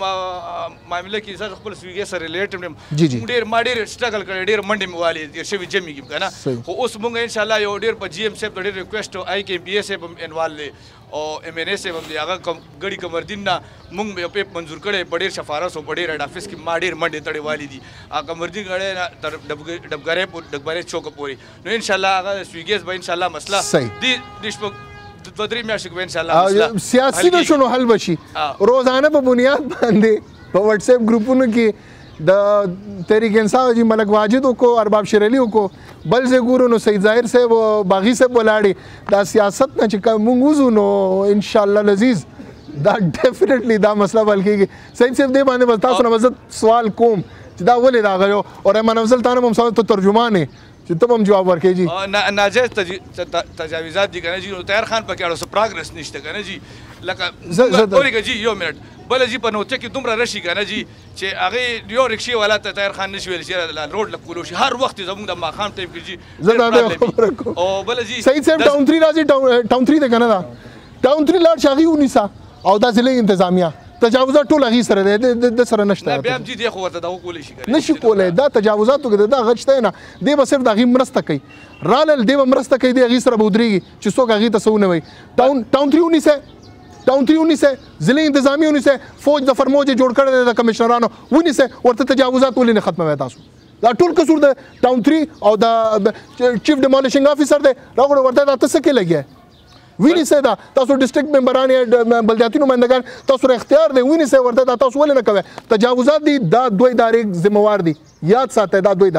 معامله کې زه خپل سویګي سره ریلیټډ یم جی جی ډېر ما ډېر سټرګل کړی ډېر منډې مې والې تېر شوي جمعې کې که نه خو اوس مونږ انشاءالله یو ډېر په جي ایم صاحب د ډېر ریکویسټ او آی کې بي اے صاحب هم انوالو دی او ایم این اے صاحب هم دی هغه ګړي قمردین نه مونږ یو پیپ منظور کړی په ډېر شفارس او په ډېر هیډ افیس کې ما ډېر منډې تړې والې دي هغه قمردین غړی نه تر ډبګرۍ ډبګرۍ چوکه پورې نو انشاءالله هغه سویګیز به انشاءالله مسله دې دې شپږ دوه درې میاشتې کې به انشاءالله مسله سیاسي نه شنو حل به شي روزانه په بنیاد باندې په وټس اپ ګروپونو کې د تحریک انصاف جی ملک واجد کو ارباب شیر علی کو بل سے ګورو نو سید ظاهر صاحب باغی صاحب ولاړي دا سیاست نه چې مونږ وزو نو ان شاء الله لذیذ دا ډیفینیټلی دا مسله بل کېږي سید صاحب دې باندې بس تاسو نه مزه سوال کوم چې دا ولې راغلو او رحمان افضل تانه هم ته ترجمان چې ته هم جواب ورکړې جی ناجایز تجاوزات دي که نه جي نو طاهر خان پکې اړه څه پروګرس نشته که نه جي لکه اورېږه جي یو منټ بله جي په نوتیا کې دومره رشي که نه جي چې هغې یو رکشې والا ته طاهر خان نشي ویلی چې روډ لږ کولو شي هر وخت زموږ د ماښام ټایم کې جي زه دا ډېره خبره کوم او بله جي سعید صاحب ټاون تھری راځي ټاون تھری دی که نه ده ټاون تھری لاړ شي هغې ونیسه او دا ضلعي انتظامیه تجاوزات ټول هغې سره دی د سره نشته بیا هم جي دی خو ورته دغه کولی شي نشي کولی دا تجاوزاتو کې دا غچ دی نه دی به صرف د هغې مرسته کوي رالل دی به مرسته کوي دی هغې سره به ودرېږي چې څوک هغې ته څه ونه وایي ټاون ټاون تھری ونیسئ ټاون تھری ونیسئ ضلعي انتظامي ونیسئ فوج د فرموج یې جوړ کړی دی د کمشنرانو ونیسئ ورته تجاوزات ولې نه ختموئ تاسو دا ټول قصور د ټاون تھری او د چیف ډیمالیشنګ افیسر دی راغلو ورته دا ته څه کې لګیا ونیسئ دا تاسو ډسټرکټ ممبران یا بلدیاتي نمایندګان تاسو سره اختیار دی ونیسئ ورته دا تاسو ولې نه کوئ تجاوزات دي دا دوه ادارې ذمہوار دي یاد ساتئ دا دوه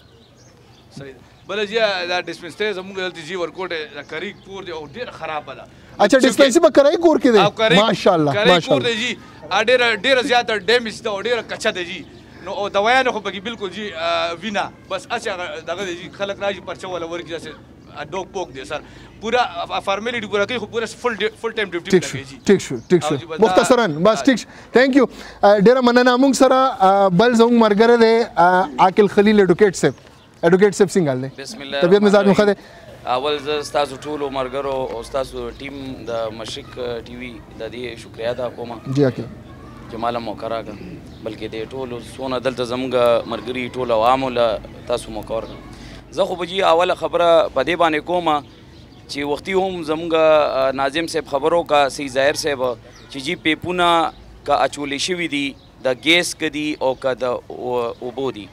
ادارې صحیح بله جي دا ډسپنسري زموږ دلته جي ورکوټ د کریک کور دی او ډېره خرابه ده اچھا ډسپنسري په کرائی کور کې دی ماشاءالله کرائی کور دی جي ډېره ډېره زیاته ډیمیج ده او ډېره کچه ده جي نو او دوايانې خو پکې بالکل جي وینا بس هسې هغه دغه دی جي خلک راشي پرچه والا ورکړي داسې ډوک پوک دی سر پورا فارمیلیټي پوره کوي خو پوره فل فل ټایم ډیوټي لګوي جي ټیک شو ټیک شو مختصرا بس ټیک تhank you ډېره مننه موږ سره بل زموږ مرګره دی عاقل خلیل اډوکیټ صاحب اډوکیټ صاحب څنګه حال دی بسم الله طبیعت مزاج مو ښه دی اول زه ستاسو ټولو ملګرو او ستاسو ټیم د مشرق ټي وي د دې شکریا ادا کوم جی عاقل چې ماله موقع راکړه بلکې د ټولو څونه دلته زموږ ملګري ټول عوامو له تاسو موقع ورکړه زه خو به جي اوله خبره په دې باندې کومه چې وختي هم زموږ ناظم صاحب خبرو کا سید ظاهر صاحب چې جي پیپونه که اچولې شوي دي د ګیس که دي او که د اوبو دي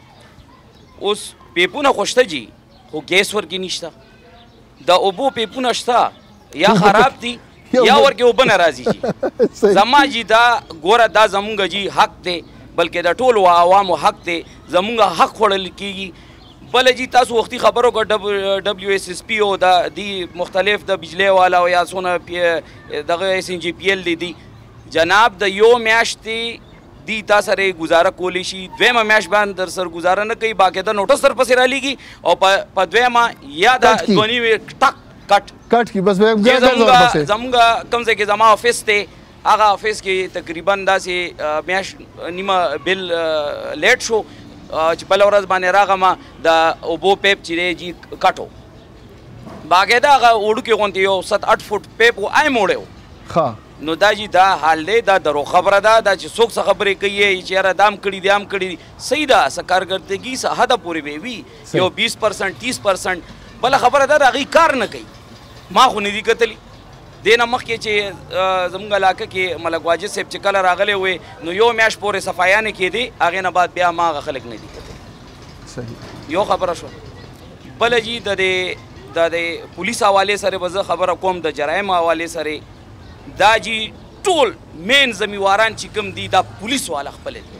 اوس پیپونه خو شته جي خو ګیس ورکې نشته د اوبو پیپونه شته یا خراب دي یا ورکې اوبه نه راځي جي زما جي دا ګوره دا زمونږ جي حق دی بلکې د ټولو عوامو حق دی زمونږ حق خوړل کېږي بله جي تاسو وختي خبرو کړه ډبلیو ایس ایس پي او دا دی مختلف د بجلی والا او یا څونه دغه ایس ان جي پي ایل دی دی جناب د یو میاشتې دی تا سره گزاره کولی شي دویمه میاشت باندې در سر گزاره نه کوي باقاعده نوټس در پسې رالیږي او په دویمه یا د دوه نیمې ټک کټ کټ کی بس زموږ کوم ځای کې زما افیس دی هغه افیس کې تقریبا داسې میاشت نیمه بل لیټ شو چې بله ورځ باندې راغمه د اوبو پیپ چې دی جي کټو باقاعده هغه وړوکې غوندې یو ست اټ فوټ پیپ و آی موړی ښه نو دا جي دا حال دی دا درو خبره ده دا چې څوک څه خبرې کوي چې یاره دا هم کړي دي هم کړي دي صحیح ده څه کارکردګي څه حده پورې به وي یو بیس پرسنټ تیس پرسنټ بله خبره ده د هغوی کار نه کوي ما خو نه دي کتلي دې نه مخکې چې زموږ علاقه کې ملک واجد صاحب چې کله راغلی وی نو یو میاشت پورې صفایانې کېدې هغې نه بعد بیا ما هغه خلک نه دي کتلي یو خبره شوه بله جي د دې د دې پولیس حوالې سره به زه خبره کوم د جرایم حوالې سره دا جي ټول مین زمیواران چې کوم دي دا پولیس والا خپل دي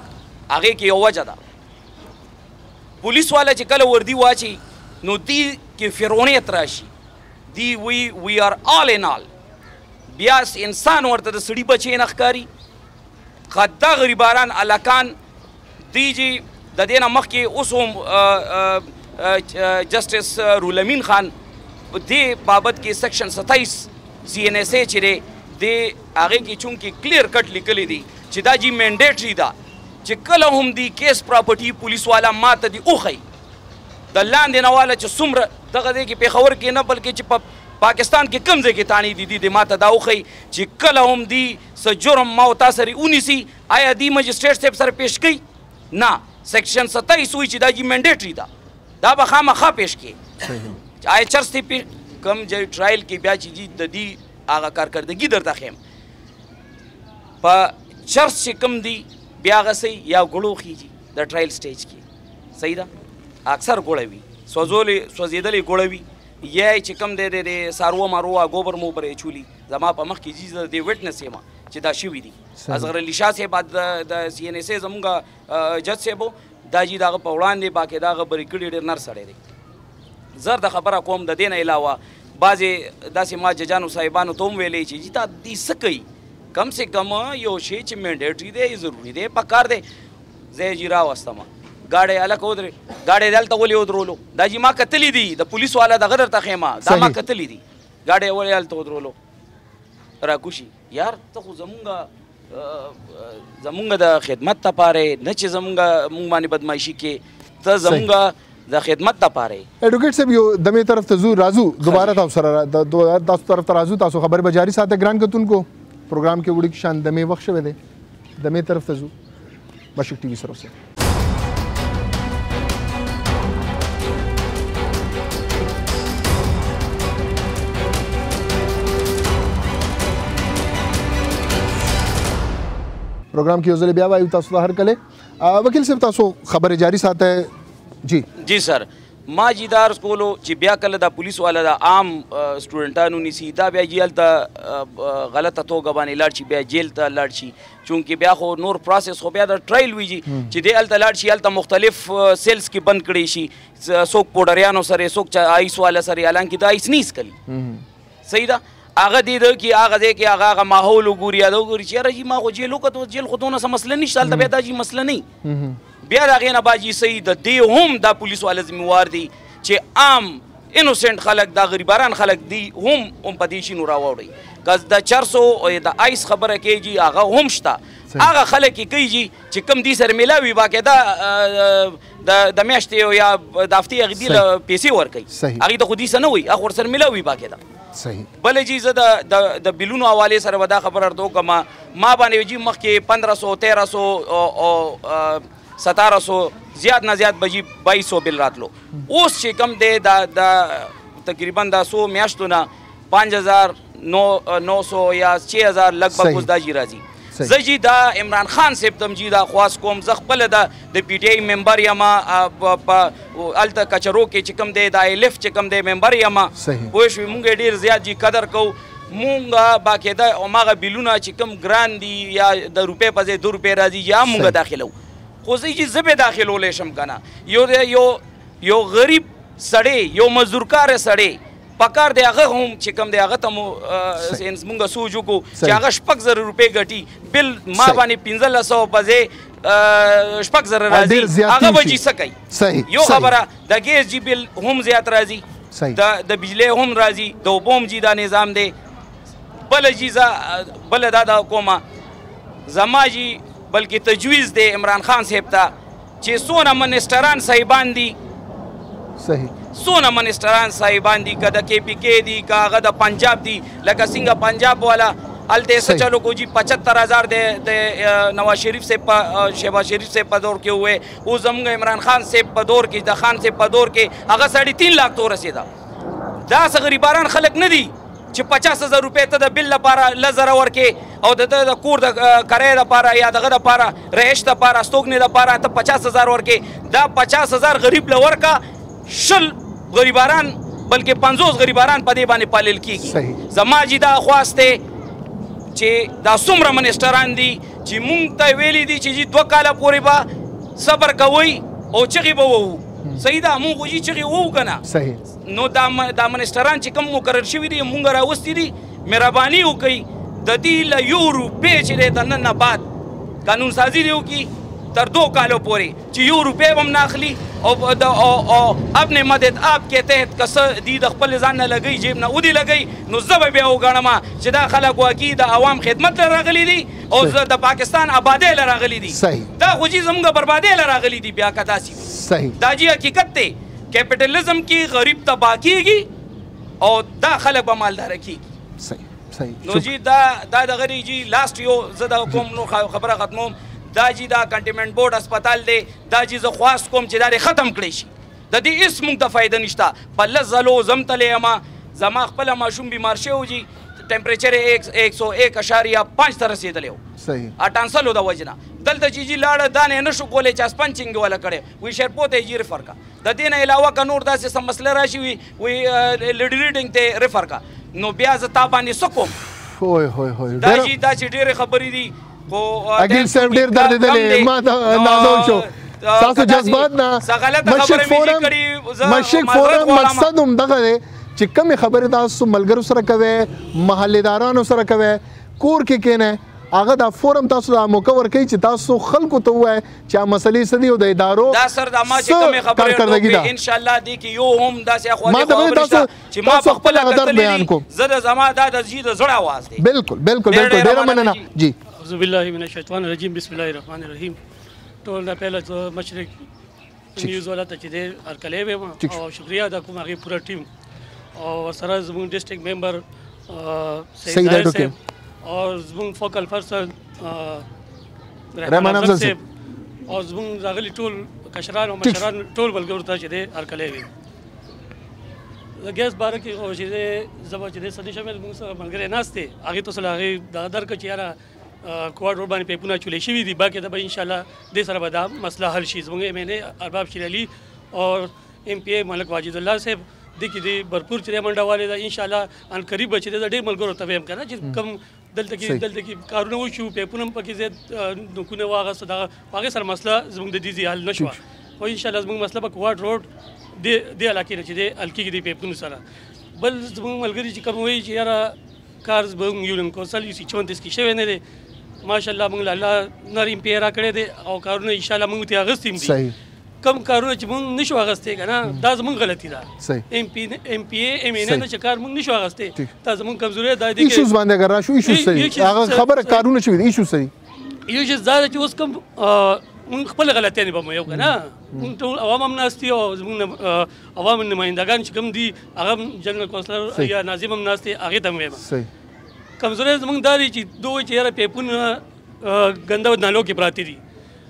هغې کې یو وجه ده پولیس والا چې کله وردي واچي نو دی کې فرعونیت راشي دی وی وی آر آل ان آل بیا انسان ورته د سړي بچی نه ښکاري خدا غریباران الکان دی جی د دې نه مخکې اوس هم جسټس رول امین خان دې بابت کې سیکشن ستایس سی این ایس ای چې دی د هغې کې چونکې کلیر کټ لیکلی دی چې دا جی مینډیټري ده چې کله هم دی کیس پراپرټي پولیس والا ماته دی وښی د لاندې نه والا چې څومره دغه دی کې پېښور کې نه بلکې چې په پاکستان کې کوم ځای کې تانې دي دي د ماته دا وښی چې کله هم دی څه جرم ما او تا سره ونیسي آیا دی مجسټریټ صاحب سره پیش کوي نه سیکشن ستایس وایي چې دا جی مینډیټري ده دا به خامخا پیش کړي آیا چرس دی کم ځای ټرایل کې بیا چې د دې هغه کارکردګي درته ښیم په چرس چې کوم دی بیا هغه صحیح یا ګړو خیږي د ټرایل سټیج کې صحیح ده اکثر ګوړه وي سوځولې سوځېدلې ګوړه وي یا چې کوم دی د سارو مارو ګوبر مو پرې چولي زما په مخ کې جي زه د وټنس یم چې دا شوي دي اصغر علي شاه صاحب د سی ان ایس ای زمونږ جج صاحب دا جي دغه په وړاندې باقاعده هغه برې کړي ډېر نر سړی دی زر د خبره کوم د دې نه علاوه بعضې داسې ما ججانو صاحبانو ته هم ویلی چې جي تا دې څه کوي کم سے کم یو شی چې مینډیټري دی ضروري دی پکار دی زه یې جي راوستمه ګاډی هلکه ودرې ګاډی دلته ولې ودرولو دا جي ما کتلی دي د پولیس والا دغه درته ښیمه دا ما کتلی دي ګاډی ولې هلته ودرولو راکوشي یار ته خو زمونږ زمونږ د خدمت دپاره نه چې زمونږ مونږ باندې بدمایشي کې ته زمونږ د خدمت دپاره ایډوکیټ صاحب یو دمې طرف ته ځو راځو دوباره تاسو سره تاسو طرف ته راځو تاسو خبرې به جاري ساته ګران کتونکو پروګرام کې وړي شان دمې وخت شوی دی دمې طرف ته ځو مشرق ټي وي سره اوسئ پروګرام کې یو ځل بیا وایو تاسو ته هرکله وکیل صاحب تاسو خبرې جاري ساته جی جی سر ما جی دا عرض کولو چې بیا کله دا پولیس والا د عام سټوډنټانو نیسي دا بیا جی هلته غلطه توګه باندې لاړ شي بیا جیل ته لاړ شي چونکې بیا خو نور پروسس خو بیا د ټرایل وي جي چې دی هلته لاړ شي هلته مختلف سیلز کې بند کړی شي څوک پوډریانو سره څوک آیس والا سره حالانکې دا آیس نیس کلی صحیح ده هغه دی ده کې هغه دی کې هغه هغه ماحول وګوري دا وګوري چې یاره جي ما خو جیل وکړو جیل خو دونه څه مسله نشته هلته بیا دا جي مسله نه بیا د هغې نه باجي صحیح د دې هم دا پولیس والا ذمهوار دي چې عام انوسنټ خلک دا غریباران خلک دي هم هم په دې شینو راوړي که د چرسو او د آیس خبره کېږي هغه هم شته هغه خلک یې کوي جي چې کوم دې سره میلاوي باقاعده د میاشتې یا د هفتې هغې دې له پیسې ورکوي هغې ته خو دې څه نه وایي هغه ورسره میلاوي باقاعده صحیح بلې جی زه د بلونو حوالې سره به دا خبره درته وکړم ما باندې جي مخکې پندرہ سو تیرہ سو او ستاره سو زیات نه زیات به جي بایس سو بل راتلو اوس چې کوم دی دا تقریبا دا سو میاشتو نه پانچ هزار نو سو یا چھ هزار لګ بګ اوس دا جي راځي زه جي دا عمران خان صاحب تم جي دا خواست کوم زه خپله د پی ټي آی ممبر یم په هلته کچرو کې چې کوم دی د ایلف چې کوم دی ممبر یم پوه شوې مونږ یې ډېر زیات جي قدر کوو مونږ باقاعده هماغه بیلونه چې کوم ګران دي یا د روپۍ په ځای دو روپۍ راځي یا مونږ داخلو خو زه چې زه به داخلولی شم که نه یو یو غریب سړی یو مزدورکاره سړی پکار دی هغه هم چې کوم دی هغه ته مو مونږ سوچ وکړو چې هغه شپږ زره روپۍ ګټي بل ما باندې پنځلس سوه په ځای شپږ زره راځي هغه به جي څه کوي یو خبره د ګیس جي بل هم زیات راځي د بجلی هم راځي د اوبو هم جي دا نظام دی بله جي بله دا دا کومه زما جي بلکې تجویز دی عمران خان صاحب ته چې څونه منسټران صاحبان دي صحیح څونه منسټران صاحبان دي که د کې پي کې دي که هغه د پنجاب دي لکه څنګه پنجاب والا هلته یې څه چلو کو جي پچهتر هزار د نواز شریف صاحب په شهباز شریف صاحب په دور کې ووې اوس زموږ عمران خان صاحب په دور کې د خان صاحب په دور کې هغه ساړه تین لاک ته ورسېده دا څه غریباران خلک نه دي چې پچاس هزار روپۍ ته د بل لپاره لس زره ورکې او د ده د کور د کرایې دپاره یا دغه دپاره رهش دپاره ستوګنې دپاره ته پچاس هزار ورکې دا پچاس هزار غریب له ورکه شل غریباران بلکې پنځوس غریباران په دې باندې پالل کېږي زما جي دا خواست دی چې دا څومره منسټران دي چې مونږ ته ویلي دي چې جي دوه کاله پورې به صبر کوئ او چغې به ووهو صحیح ده مونږ خو چې چغې وو که نه صحیح نو دا دا منسټران چې کوم مقرر شوي دي مونږ راوستي دي مهرباني وکړئ د دې له یو روپۍ چې دی د نن نه بعد قانون سازي دې وکړي تر دو کالوں پورې چې یو روپۍ به هم نه اخلي او اپنے مدد آپ کے تحت که څه دي د خپل ځان نه لګوي جیب نه ودې لګوي نو زه به بیا وګڼم چې دا خلک واقعي د عوام خدمت له راغلي دي او د پاکستان آبادۍ له راغلي دي دا خو جي زموږ بربادۍ له راغلي دي بیا که داسې وي دا جي حقیقت دی کیپیټلزم کې غریب تباه کېږي او دا خلک به مالداره کېږي نو جي دا دا دغه دی جي لاست یو زه دا کوم نو خبره ختموم دا جی دا کنټینمنټ بورډ هسپتال دی دا جی زه خواست کوم چې دا دې ختم کړی شي د دې هېڅ موږ ته فایده نشته په لس ځلو زم تللی یم زما خپله ماشوم بیمار شوی و جي ټمپریچر یې ایک سو ایک اشاریه پانچ ته رسېدلی و ټانسلو د وجې نه دلته چې جي لاړه دا نه یې نه شو کولی چې اسپنچینګ یې وله کړی وایي شیرپو ته یې جي ریفر کا د دې نه علاوه که نور داسې څه مسله راشي وي وایي لیډریډنګ ته ریفر کا نو بیا زه تا باندې څه کوم دا جي دا چې ډېرې خبرې دي اګین صاحب ډېر دردېدلی ما ته اندازه شو ستاسو جذبات نه مشرق فورم مشرق فورم مقصد هم دغه دی چې کومې خبرې تاسو ملګرو سره کوئ محلېدارانو سره کوئ کور کې کښېنئ هغه دا فورم تاسو دا موقع ورکوي چې تاسو خلکو ته ووایئ چې هغه مسلې څه دي او د ادارو دا سر دا ما چې کومې خبرې وکړې انشاءالله دې کې یو هم داسې اخواني خبرې شته چې ما په خپله کتلې دي زه د زما دا د زی د زړه آواز دی بالکل بالکل بالکل ډېره مننه جی اعوذ بالله من الشیطان الرجیم بسم الله الرحمن الرحیم ټول نه پهله مشرق نیوز والا ته چې دی هرکلی ویم او شکریه ادا کوم هغې پوره ټیم او سره زموږ ډسټرکټ ممبر سید ظاهر صاحب او زموږ فوکل پرسن رحمان افضل صاحب او زموږ راغلي ټول کشران او مشران ټول ملګرو ته چې دی هرکلی ویم د ګیس باره کې خو چې دی زه به چې دی صدیق شامل موږ سره ملګری ناست دی هغې ته سره هغې دغه درکړه چې یاره کوواډ روډ باندې پیپونه چولې شوي دي باقي ته به انشاءالله دې سره به دا مسله حل شي زموږ ایم این اے ارباب شیر علي او ایم پی اے ملک واجد الله صاحب دې کې دې بھرپور چې دی منډه والی ده انشاءالله ان قریب به چې دی د ډېر ملګرو ته ویم که نه چې کوم دلته کې دلته کې کارونه وشو پیپونه هم پکې زیات نوکونه واغسته دغه هغې سره مسله زموږ د دې حل نه شوه او انشاءالله زموږ مسله به کوواډ روډ دې علاقې نه چې دی حل کېږي دې پیپونو سره بل زموږ ملګري چې کوم وایي چې یاره کار زموږ یونین کونسل یو سی چونتیس کې شوی نه دی ماشاءالله موږ له الله نر ایم پی اے راکړی دی او کارونه انشاءالله موږ ترې اخیستي هم دي کم کارونه چې موږ نشو اخیستی که نه دا زموږ غلطي ده ایم پی اے ایم این اے نه چې کار موږ نشو اخیستی دا زموږ کمزوري ده ایشوز باندې اگر راشو ایشوز صحیح هغه خبره کارونه شوي دي ایشوز صحیح ایشوز دا ده چې اوس کوم موږ خپل غلطیانې به مو یو که نه موږ ټول عوام هم ناست دي او زموږ عوام نمایندګان چې کوم دي هغه هم جنرال کونسلر یا ناظم هم ناست دي هغې ته هم وایم کمزوري زموږ دا دی چې دوی چې یاره پیپونه ګنده نالو کې پراته دي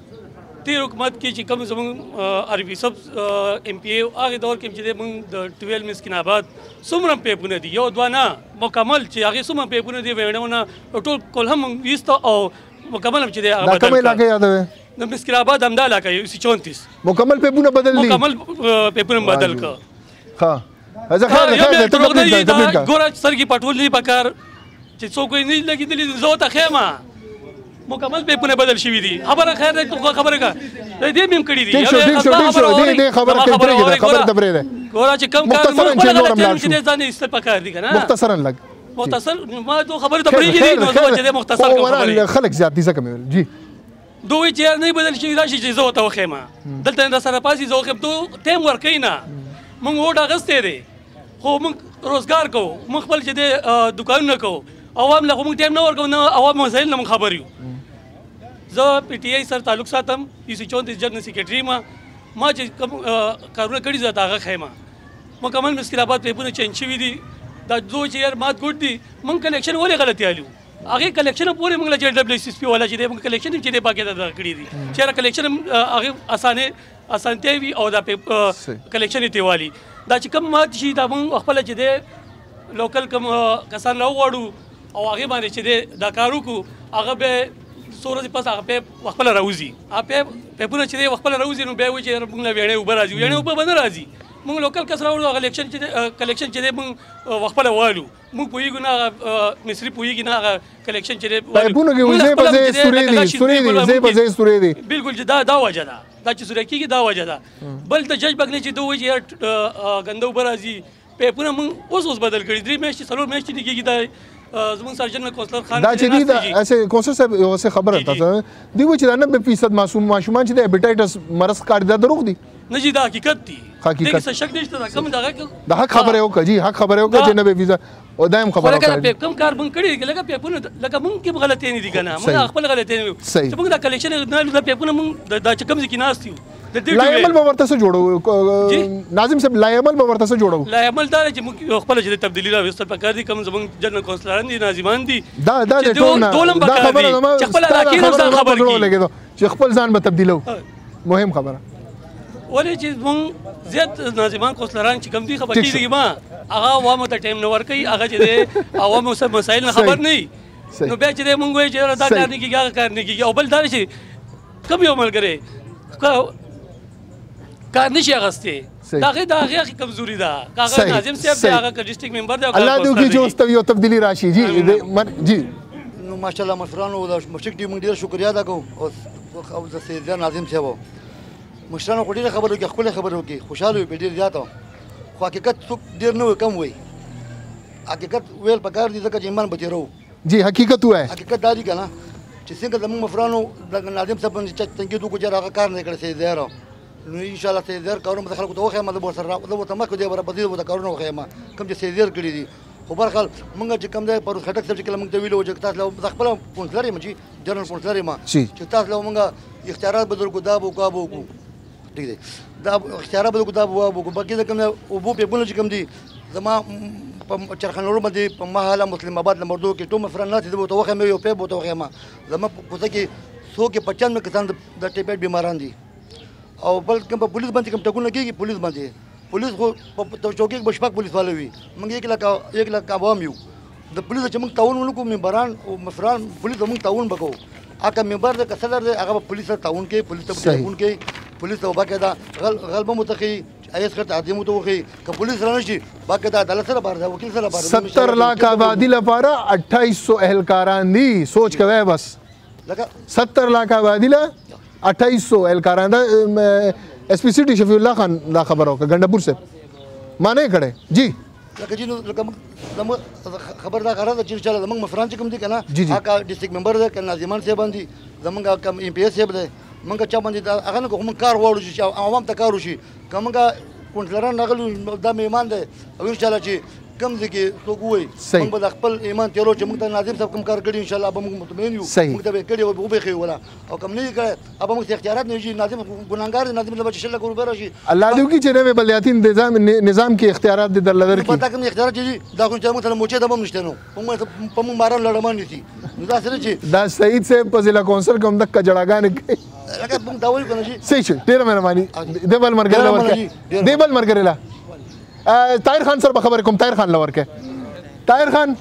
تېر حکومت کې چې کوم زموږ عربي صاحب ایم پی اے هغې دور کې چې دی موږ د ټویل مسکین آباد څومره پیپونه دي یو دوه نه مکمل چې هغې څومره پیپونه دي ویڼونه ټول کل هم ویسته او مکمل هم چې دی هغه بدل کړه د مسکین آباد همدا علاقه یو سی چونتیس مکمل پیپونه بدل دي مکمل پیپونه بدل کړه ها زه خیر خیر ته کمپلیټ کړه کمپلیټ کړه ګوره سرګي پټول نه پکار چې څوک یې نه لګېدلي زه ورته ښیم مکمل پیپونه بدل شوي دي خبره خیر دی تو خبره کا دې مې هم کړي دي ټیک شو ټیک شو ټیک شو دې دې خبره کوي پرېږده خبره ته پرېږده ګوره چې کم کار موږ خپله غلطي هم چې دی ځان یې ایستل پکار دي که نه مختصرا لږ مختصر ما تو خبرې ته پرېږدي نو زه چې دی مختصر کوم خبرې خلک زیات دي ځکه مې ویل جي دوی چې نه بدل شوي راشي چې زه ورته وښیم دلته در سره پاسې زه وښیم تو ټایم ورکوي نه موږ ووټ اخیستی دی خو موږ روزګار کوو موږ خپل چې دی دوکانونه کوو عوام له خو موږ ټایم نه ورکوو نه عوام مسایل نه موږ خبر یو زه پی ټي آی سره تعلق ساتم یو سی چونتیس جنرل سیکرټري یم ما چې کوم کارونه کړي زه ته هغه ښیم مکمل مسکین آباد پیپونه چینج شوي دي دا دوی چې یار مات ګوډ دي موږ کلیکشن ولې غلطي حالو هغې کلیکشن پورې موږ له جې ډبلیو سی اس پي والا چې دی موږ کلیکشن هم چې دی باقاعده دغه کړي دي چې یاره کلیکشن هم هغې اسانې اسانتیا وي او دا کلیکشن یې تېوالي دا چې کوم مات شي دا موږ خپله چې دی لوکل کوم کسان راوغواړو او هغې باندې چې دی دا کار وکړو هغه به څو ورځې پس هغه پیپ خپله راوځي هغه پیپ پیپونه چې دی خپله راوځي نو بیا وایي چې موږ له ویڼې اوبه راځي ویڼې اوبه به نه راځي موږ لوکل کس راوړو هغه کلیکشن چې دی کلیکشن چې دی موږ خپله والو موږ پوهېږو نه هغه مصري پوهېږي نه هغه کلیکشن چې دی پایپونو کې ځای په ځای ستورې دي ستورې دي ځای په ځای ستورې دي بلکل چې دا دا وجه ده دا چې سوره کېږي دا وجه ده. بل د جج بګلې چې دوی چې ګنده اوبه راځي پیپونه موږ اوس اوس بدل کړي درې میاشتې څلور میاشتې نه کېږي دا زموږ سرجن کونسلر خان دا چې دی دا اسه کونسلر صاحب یو څه خبره تاسو دی و چې دا نبه فیصد معصوم ماشومان چې د هپیټایټس مرض کار دا دروغ دي نه جی دا حقیقت دی حقیقت څه شک نشته دا کوم دا دا حق خبره وکړه جی حق خبره وکړه چې نبه فیصد او دایم خبره وکړه کوم کار بن کړی لکه پیپونه لکه مونږ کې غلطي نه دي کنه مونږ خپل غلطي نه چې مونږ دا کلیکشن نه لږه پیپونه مونږ دا چې کوم ځکه ناستیو لایمل به ورته څه جوړو ناظم صاحب لایمل به ورته څه جوړو لایمل دا چې موږ خپل چې تبدیلی راوستل پکار دي کوم زمونږ جنرال کونسلران دي ناظمان دي دا دا ټول دا خبره چې خپل علاقې نه ځان خبر کیږي چې خپل ځان به تبدیلو مهم خبره ولې چې موږ زیات ناظمان کونسلران چې کوم دي خبر کیږي ما هغه عوامو ته ټایم نه ورکوي هغه چې عوامو سره مسایل نه خبر نه نو بیا چې موږ وایي چې دا کار نه کیږي هغه کار نه کیږي او بل دا چې کوم یو ملګری کار نشي اغسته دا غي دا غي کمزوري ده کاغه ناظم صاحب دی هغه ډیسټریکټ ممبر دی الله دې کی جو است یو تبدیلی راشي جی جی نو ماشاءالله مشرانو د مشرق ټیم ډیر شکریا ادا کوم او د سید ناظم صاحب مشرانو کو ډیر خبرو کې خپل خبرو کې خوشاله وي ډیر زیاته خو حقیقت څوک ډیر نه کم وي حقیقت ویل پکار دي ځکه چې ایمان بچیرو جی حقیقت وای حقیقت دا دی کنه چې څنګه زموږ مفرانو د ناظم صاحب چې تنګي دوه جره هغه کار نه کړی سید زهرا نو ان شاء الله سیدر کارونه به خلکو ته وخه ما د بور سره د وته مکو دی بر بدیل وته کارونه وخه ما کوم چې سیدر کړی دي خو برخل مونږ چې کوم دی پر خټک سره چې مونږ ته ویلو چې تاسو له خپل کونسلر یم چې جنرال کونسلر یم چې تاسو له مونږ اختیارات بدل کو دا بو کا بو کو ٹھیک دی دا اختیارات بدل کو دا بو بو باقي دا کوم او بو په بل چې کوم دی زما په چرخانورو باندې په محله مسلم آباد نمبر دو کې ټول مفرن نه دي بو وخه مې یو په بو وخه ما زما کوڅه کې سو کې پچانوي کسان د ټیپټ بیماران دي او بل کوم په پولیس باندې کوم ټکونه کېږي پولیس باندې پولیس خو په چوکۍ کې بشپاک پولیس والے وي موږ یک لک یک لک عوام یو د پولیس چې موږ تعاون ونکو ممبران او مفران پولیس موږ تعاون وکړو اګه ممبر د کسلر دی هغه پولیس سره تعاون کوي پولیس ته تعاون کوي پولیس ته باقاعده غل غلبه متخي ایس خط عدم توخي ک پولیس رانه شي باقاعده عدالت سره بار وکیل سره بار ستر لاکھ آبادی لپاره اٹھائیس سو اهلکاران دي سوچ کوي بس لکه ستر لاکھ آبادی له اٹھائیس سو اهلکاران دا ایس پی سی ٹی شفیع الله خان دا خبر وکړه ګنډپور سے معنی کړي جی لکه جنو لکه خبر دا غره چې چاله زمنګ مفران چې کوم دي کنه هغه ډیسټریکټ ممبر ده کنه ناظمان صاحب باندې زمنګ کم ایم پی ایس صاحب ده منګه چا باندې هغه نه کوم کار وړو چې عوام ته کار وشي کومګه کونسلران راغلي دا ایمان ده او ان شاء الله چې کم ځکه څوک وای موږ به خپل ایمان تیرو چې موږ ته ناظم صاحب کوم کار کړی ان شاء الله به موږ مطمئن یو موږ ته به کړی او به خو ولا او کوم نه کړی اب موږ اختیارات نه شي ناظم ګناګار ناظم له بچ شل کور به راشي الله دې کی چې نه بلیاتي نظام نظام کې اختیارات دې در لدر کی پتا کوم اختیارات دي دا کوم چې موږ ته موچه د بم نشته نو په موږ ماران لړمان نشي دا سره چې دا سعید صاحب په ضلع کونسل کوم د کجړاګان کوي لکه موږ دا وایو کنه شي صحیح شه ډیر مهرباني دیبل مرګره ورکه دیبل مرګره لا طاهر خان سره خبر کوم طاهر خان لور کې طاهر خان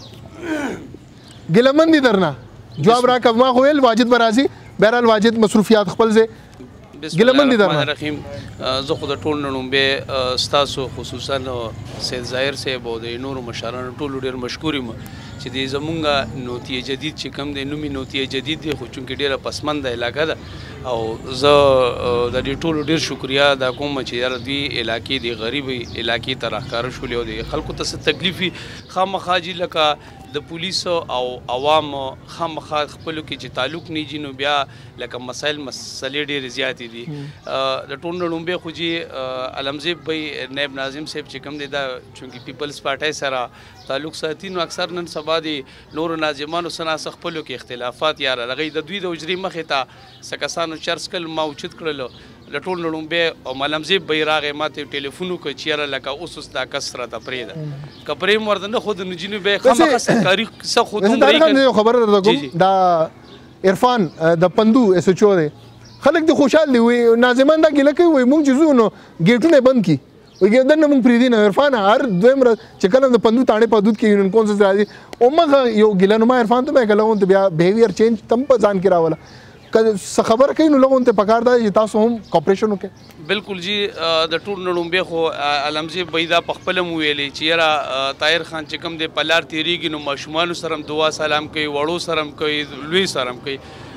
ګلمن دي درنا جواب را کوم ما خویل واجد برازي بهرال واجد مصروفیات خپل زه ګلمن دي درنا رحیم زه خو د ټول نړم به ستاسو خصوصا سید ظاهر صاحب او د نور مشرانو ټول ډیر مشکور یم چې د زمونږه نوتیه جدید چې کم دی نومي نوتیه جدید دی خو چونکې ډیره پسمنده علاقه ده او زه د دې ټولو ډیر شکریا ادا کوم چې یاره دوی علاقې د غریبې علاقې ته راښکاره شولې او د خلکو ته څه تکلیف وي خامخا جي لکه د پولیسو او عوام خامخا خپلو کې چې تعلق نه جي نو بیا لکه مسایل مسلې ډېرې زیاتې دي د ټول نړومبې خو جي علمزیب بی نایب ناظم صاحب چې کوم دی دا چونکې پیپلز پارټۍ سره تعلق ساتي نو اکثر نن سبا د نورو ناظمانو سره خپلو کې اختلافات یا هغوی د دوی د اجرې مخې ته څه کسانو چرس کړل ما اوچت کړلو د ټول نړومبې او علمزیب بی راغی ما ته ټلیفون وکړ چې یاره لکه اوس اوس دا کس راته پرېږده که پرېږم ورته نه خو د نجونو بیا یې خامخا سرکاري څه خو دومره خبره درته کوم دا عرفان د پندو ایس ایچ او دی خلک دې خوشحال دي وایي ناظمان دا ګیله کوي وایي مونږ چې ځو نو ګیټونه بند کړي وایي دننه مونږ پرېږدي نه عرفان هر دویم ورځ چې کله د پندو تاڼې په دود کې یونین کونسل راځي همغه یو ګیله نما عرفان ته به کله ته بیا بیهیویر چینج تم په ځان کې راوله که خبره کوي نو لغون ته پکار دا چې تاسو هم کوپریشن وکړئ بالکل جی د ټول نړومبې خو علمزیب بی دا په خپله مو ویلې چې یاره طاهر خان چې کوم دی په لار تېرېږي نو ماشومانو سره هم دعا سلام کوي وړو سره هم کوي لوی سره هم کوي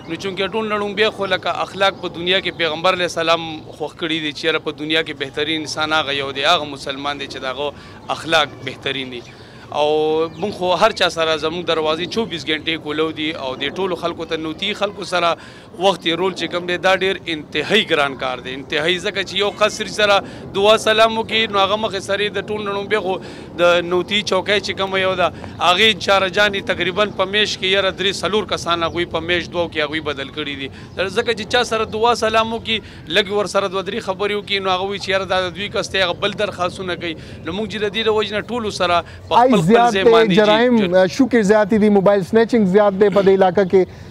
نو چونکې ټول نړومبیا خو لکه اخلاق په دنیا کې پیغمبر علیه السلام خوښ کړي دي چېرې په دنیا کې بهترین انسان هغه یو دی هغه مسلمان دی چې د هغه اخلاق بهترین دي او مونږ خو هر چا سره زموږ دروازې چوبیس غنټې کولو دي او د ټولو خلکو ته نوتی خلکو سره وخت یې رول چې کوم دی دا ډېر انتهایی ګران کار دی انتهایی ځکه چې یو قصر سره دعا سلام وکړي نو هغه مخې سرې د ټول نړومبیا خو د نوتی چوکۍ چې کومه یو ده هغې چاره جانې تقریبا په میش کې یاره درې څلور کسان هغوی په میش دوو کې هغوی بدل کړي دي ځکه چې چا سره دعا سلام وکړي لږ ورسره دوه درې خبرې وکړي نو هغه وایي چې یاره دا د دوی کس دی هغه بل درخواستونه کوي نو موږ چې د دې د وجې نه ټولو سره په خپل زیات دی جرایم شوکې زیات دي موبایل سنیچنګ زیات دی په دې علاقه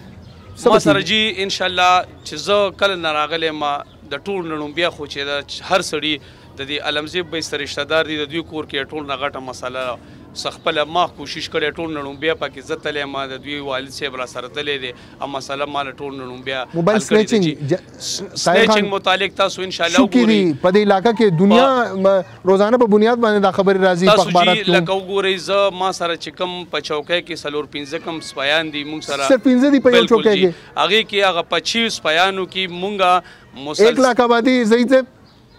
کې ما سره جی ان شاء الله چې زه کله نه راغلی ما د ټول نړومبیا خو چې د هر سړي د دې علمزیب به سره رشته دار دي د دوی کور کې ټول نه غټه مسله خپله ما کوشش کړی ټول نړومبیا پکې زه تللی ما د دوی والد صاحب را سره تللی دی او مسله ما له ټول نړومبیا موبایل سنیچنګ سنیچنګ متعلق تاسو ان شاء الله وګورئ په دې علاقه کې دنیا روزانه په بنیاد باندې دا خبرې راځي په اخبارات کې لکه وګورئ زه ما سره چې کوم په چوکۍ کې څلور پنځه کم سپیان دي مونږ سره صرف پنځه دي په یو چوکۍ کې هغې کې هغه پچیس سپیانو کې مونږه ایک لاکھ آبادی ضعیف صاحب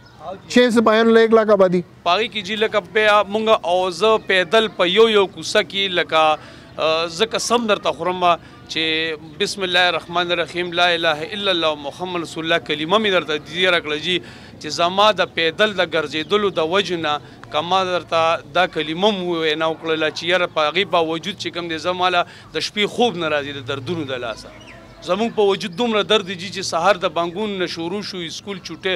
چھ سپایانو له ایک لاکھ آبادی پاغي کې جی لکه بیا مونږ او زه پیدل په یو یو کوڅه کې لکه زه قسم درته خورم چې بسم الله الرحمن الرحیم لا اله الا الله محمد رسول الله کلمه مې درته دې راکړه جی چې زما د پیدل د ګرځېدلو د وجې نه که ما درته دا کلمه م وینا وکړله چې یاره په هغې باوجود چې کوم دی زه ماله د شپې خوب نه راځي د دردونو د لاسه زمونږ په وجود دومره درد دي چې سهار د بانګون نه شروع شو اسکول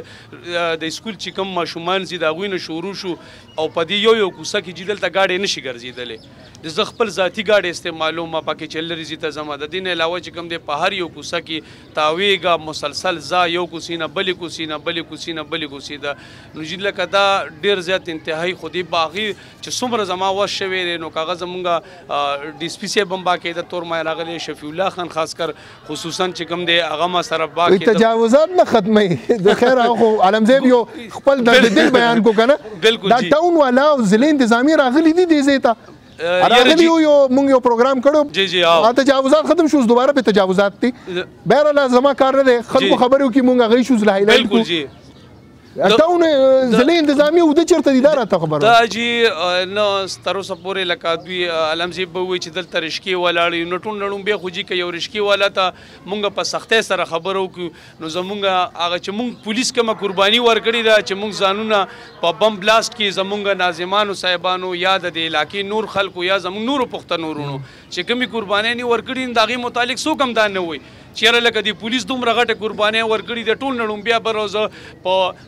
چوټې د اسکول چې کوم ماشومان دي د هغوی نه شروع شو او په دې یو یو کوڅه کې چې دلته ګاډی نشي ګرځېدلی د زه خپل ذاتي ګاډی استعمالوم پکې چې لرې ځي ته ځمه د دې نه علاوه چې کوم دی په هر یو کوڅه کې تاویږه مسلسل ځه یو کوڅې نه بلې کوڅې نه بلې کوڅې نه بلې کوڅې ده نو چې لکه دا ډېر زیات انتهایي خو دې په هغې چې څومره زما وس شوی دی نو که هغه زمونږ ډي سي پي صاحب هم باقاعده تور ما راغلی شفیع الله خان خاص کر خصوصا چې کوم دی هغه ما سره باقاعده تجاوزات نه ختموي د خیر هغه خو عالمزیب یو خپل د دل بیان کو کنه دا ټاون والا او ضلع انتظامی راغلي دي دې ځای ته راغلی یو یو مونږ یو پروګرام کړو جی جی او تجاوزات ختم شو دوباره به تجاوزات دي بهرحال زما کار نه دی خلکو خبرو کې مونږ هغه شوز لا هایلایټ بالکل جی ټاون ضلع انتظامی او د چیرته دي دا راته خبره دا جی نو تر اوسه پورې لکه دوی علمزیب به وایي چې دلته رشکې ولاړ نو ټول نړومبیا خو جي که یو رشکې والا ته مونږ په سختۍ سره خبره وکړو نو زمونږ هغه چې مونږ پولیس کومه قرباني ورکړې ده چې مونږ ځانونه په بم بلاست کې زمونږ ناظمانو صاحبانو یا د دې علاقې نور خلکو یا زمونږ نورو پښتنو ورونو چې کومې قربانۍ نه ورکړي د هغې متعلق څوک هم دا نه وایي چیرې لکه د پولیس دومره غټه قربانۍ ورکړي د ټول نړومبیا به روزه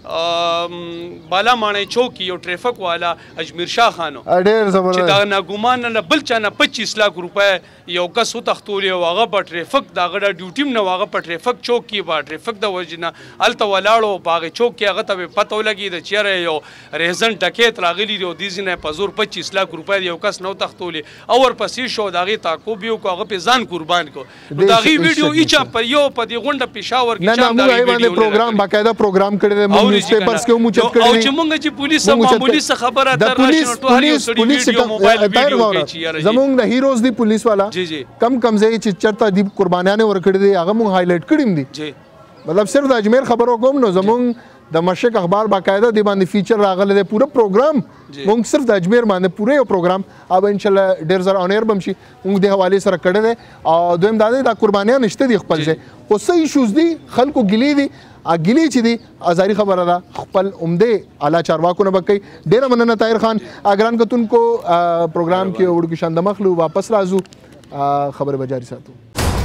په بالا ماڼۍ چوک کې یو ټریفک والا اجمیر شاه خانو چې دا ناګومانه نه بل چا نه پچیس لاک روپۍ یو کس وتښتولې او هغه په ټریفک د هغه د ډیوټي هم نه هغه په ټریفک چوک کې به ټریفک د وجې نه هلته ولاړو په هغې چوک کې هغه ته به پته ولګېده چیرې یو ریزن ډکیت راغلی دی او دې ځینې په زور پچیس لاک روپۍ یو کس نه وتښتولې او ورپسې شو د هغې تعقب یې وکړو هغه پې ځان قربان کړو نو د هغې ویډیو په یو په دې غونډه پېښور کې نه نه موږ یې باندې پروګرام باقاعده پروګرام کړی دی موږ نیوز پیپرز کې هم اوچت کړی او چې موږ چې پولیس معمولي څه خبره تر راشي نو ټول هر یو سړي ویډیو موبایل ویډیو کوي چې یاره زموږ د هیروز دی پولیس والا کم کم ځای چې چرته دی قربانیانې ورکړي دي هغه موږ هایلایټ کړي دي مطلب صرف د اجمیر خبرو کوم نو زموږ د مشرق اخبار باقاعده دی باندې فیچر راغلی دی پوره پروګرام موږ صرف د اجمیر باندې پوره یو پروګرام अब انشاءالله ډېر زر اون ایر بم شي موږ د حوالې سره کړی دی او دویم دا دی دا قربانیان نشته دي خپل ځای خو څه ایشوز دي خلکو ګیلې دي ګیلې چې دي ازاري خبره ده خپل عمده اعلی چارواکو نه به کوي ډېره مننه طاهر خان ګران کتونکو پروګرام کې وړوکي شان د مخلو واپس راځو خبرې به جاري ساتو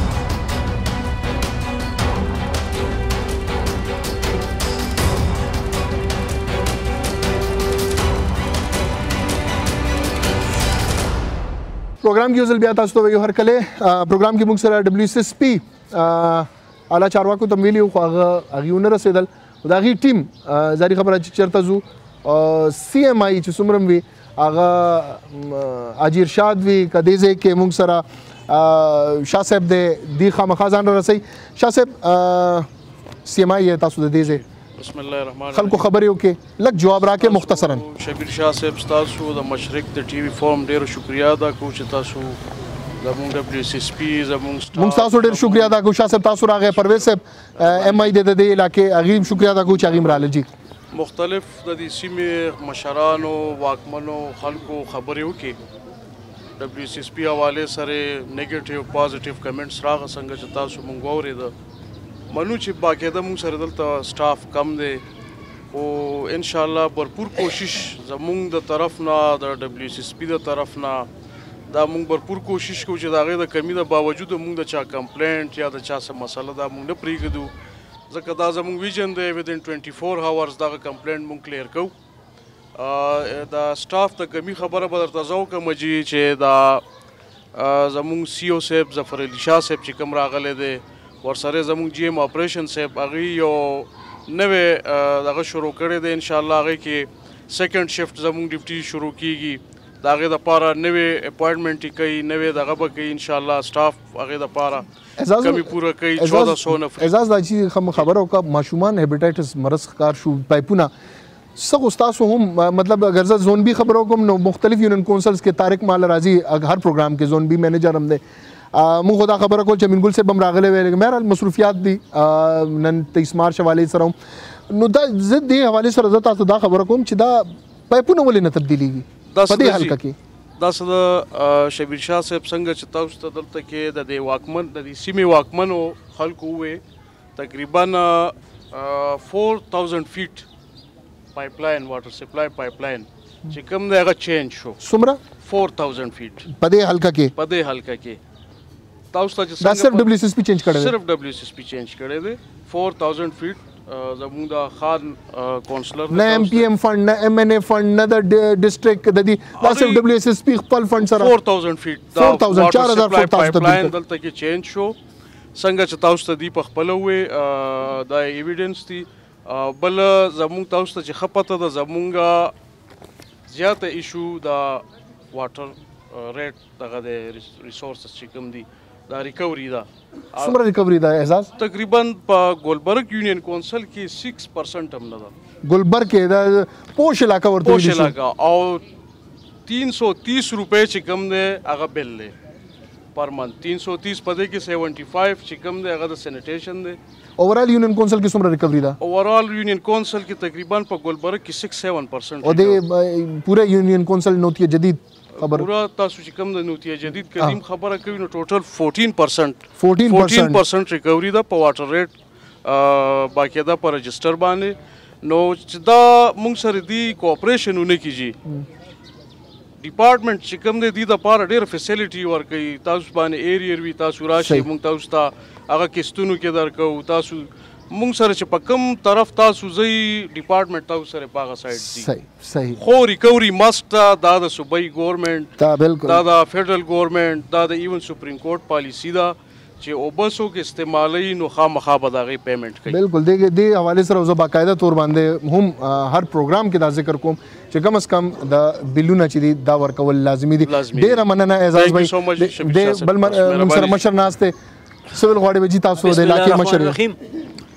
پروګرام کې یو ځل بیا تاسو ته وایو هر کله پروګرام کې موږ سره ډبلیو ایس ایس پی اعلی چارواکو ته ویلي خو هغه هغې ونه رسېدل د هغې ټیم زاري خبره چې چېرته ځو سی ایم آی چې څومره وي هغه حاجي ارشاد وي که دې ځای کې موږ سره شاه صاحب دی دې خامخا ځان را رسوي شاه صاحب سی ایم آی یې تاسو د دې ځای بسم الله الرحمن الرحیم خلکو خبرې وکړې لږ جواب راکړې مختصرا شبیر شاه صاحب ستاسو د مشرق د ټي وي فورم ډېر شکریا ادا کوم چې تاسو زمونږ ډبلیو سی اس پی زمونږ موږ تاسو ډېر شکریا ادا کوو. شاه صاحب تاسو راغی، پرویز صاحب ایم آی د دې علاقې هغې هم شکریا ادا کوو چې هغې هم راغله. جی مختلف د دې سیمې مشرانو واکمنو خلکو خبرې وکړي، ډبلیو سی اس پی حوالې سره نیگیټیو پازیټیو کمنټس راغه څنګه چې تاسو مونږ واورېده. منو چې باقاعده مونږ سره دلته سټاف کم دی او انشاءالله بھرپور کوشش زمونږ د طرف نه د ډبلیو سی اس پی د طرف نه دا مونږ بھرپور کوشش کوو چې د هغې د کمي د باوجود مونږ د چا کمپلینټ یا د چا څه مسله دا مونږ نه پرېږدو، ځکه دا زموږ ویژن دی ودین ټوینټي فور هاورز دغه کمپلینټ مونږ کلیر کوو. د سټاف د کمی خبره به درته زه وکړم جي چې دا زموږ سی او صاحب ظفر علي شاه صاحب چې کوم راغلی دی، ورسره زموږ جی ایم اپریشن صاحب هغوی یو نوی دغه شروع کړی دی. انشاءالله هغې کې سیکنډ شفټ زموږ ډیوټي شروع کیږي، د هغې دپاره نوې اپوینټمنټ یې کوي، نوې دغه به کوي انشاءالله سټاف هغې دپاره کمی پوره کوي. چوده سوه نفر اعزاز دا چې خبره وکړه ماشومان هیپاټایټس مرض ښکار شو پایپونه څه خو ستاسو هم مطلب اگر زه زون بي خبره وکړم نو مختلف یونین کونسلز کې طارق مال راځي هر پروګرام کې زون بي منیجر هم دی. موږ خو دا خبره کول چې امین ګل صاحب هم راغلی وی لیکن بهرحال مصروفیات دي نن تیس مارچ حوالې سره هم نو دا زه دې حوالې سره زه تاسو دا خبره کوم چې دا پایپونه ولې نه تبدیلیږي په دې حلقه کې. دا څه د شبیر شاه صاحب څنګه چې تاسو ته دلته کې د دې واکمن د دې سیمې واکمنو خلکو ووې تقریبا فور تاوزنډ فیټ پایپ لاین واټر سپلای پایپ لاین چې کوم دی هغه چینج شو. څومره؟ فور تاوزنډ فیټ په دې حلقه کې په دې حلقه کې تاسو ته چې دا صرف ډبلیو سی اس پی چینج کړی دی؟ صرف ډبلیو سی اس پی چینج کړی دی. فور تاوزنډ فیټ زموږ د خان کونسلر نه ایم پی ایم فنډ نه ایم این اے فنډ نه د ډسټریکټ د دې دا صرف ډبلیو سی اس پی خپل فنډ سره فور تاوزنډ فیټ فور تاوزنډ چار هزار فوټ تاسو ته پایپ دلته کې چینج شو. څنګه چې تاسو ته دی په خپله ووې دا ایویډنس دي. بل زموږ تاسو ته چې ښه پته ده زموږ زیاته ایشو د واټر ریټ دغه د ریسورسز چې کوم دي دا ریکوري ده. څومره ریکوري ده اعزاز؟ تقریبا په ګلبرګ یونین کونسل کې سکس پرسنټ هم نه ده. ګلبرګ کې د پوش علاقه ورته پوش علاقه او تین سو تیس روپۍ چې کوم دی هغه بل دی پر منت. تین سو تیس په دې کې سیونټي فایو چې کوم دی هغه د سینیټیشن دی. اوورال یونین کونسل کې څومره ریکوري ده؟ اوورال یونین کونسل کې تقریبا په ګلبرګ کې سکس سیون پرسنټ. او د پوره یونین کونسل نوتیه جدید خبر پورا تاسو چې کوم د نوتیه جدید قدیم خبره کوي نو ټوټل فورټین پرسنټ فورټین پرسنټ ریکوري ده په واټر ریټ باقاعده په رجسټر باندې. نو چې دا موږ سره دی کوآپریشن ونه کیږي ډپارټمنټ چې کوم دی د پاره ډېر فیسیلیټي ورکوي. تاسو باندې ایریر وي تاسو راشئ موږ تاسو ته هغه کیستونو کې درکو. تاسو موږ سره چې په کوم طرف تاسو ځئ ډپارټمنټ تاسو سره په هغه سایډ ځي. صحیح صحیح. خو ریکوري مسټ دا د صوبایي ګورنمنټ دا بالکل دا د فیډرل ګورنمنټ دا د ایون سپریم کورټ پالیسی ده چې اوبه څوک استعمالوي نو خامخا به د هغې پیمنټ کوي. بالکل دې دې حوالې سره زه باقاعده طور باندې هم هر پروګرام کې دا ذکر کوم چې کم از کم د بلونه چې دي دا ورکول لازمي دي. ډېره مننه اعزاز بھائی. بل موږ سره مشر ناست دی سویل غواړي به جي تاسو د علاقې مشر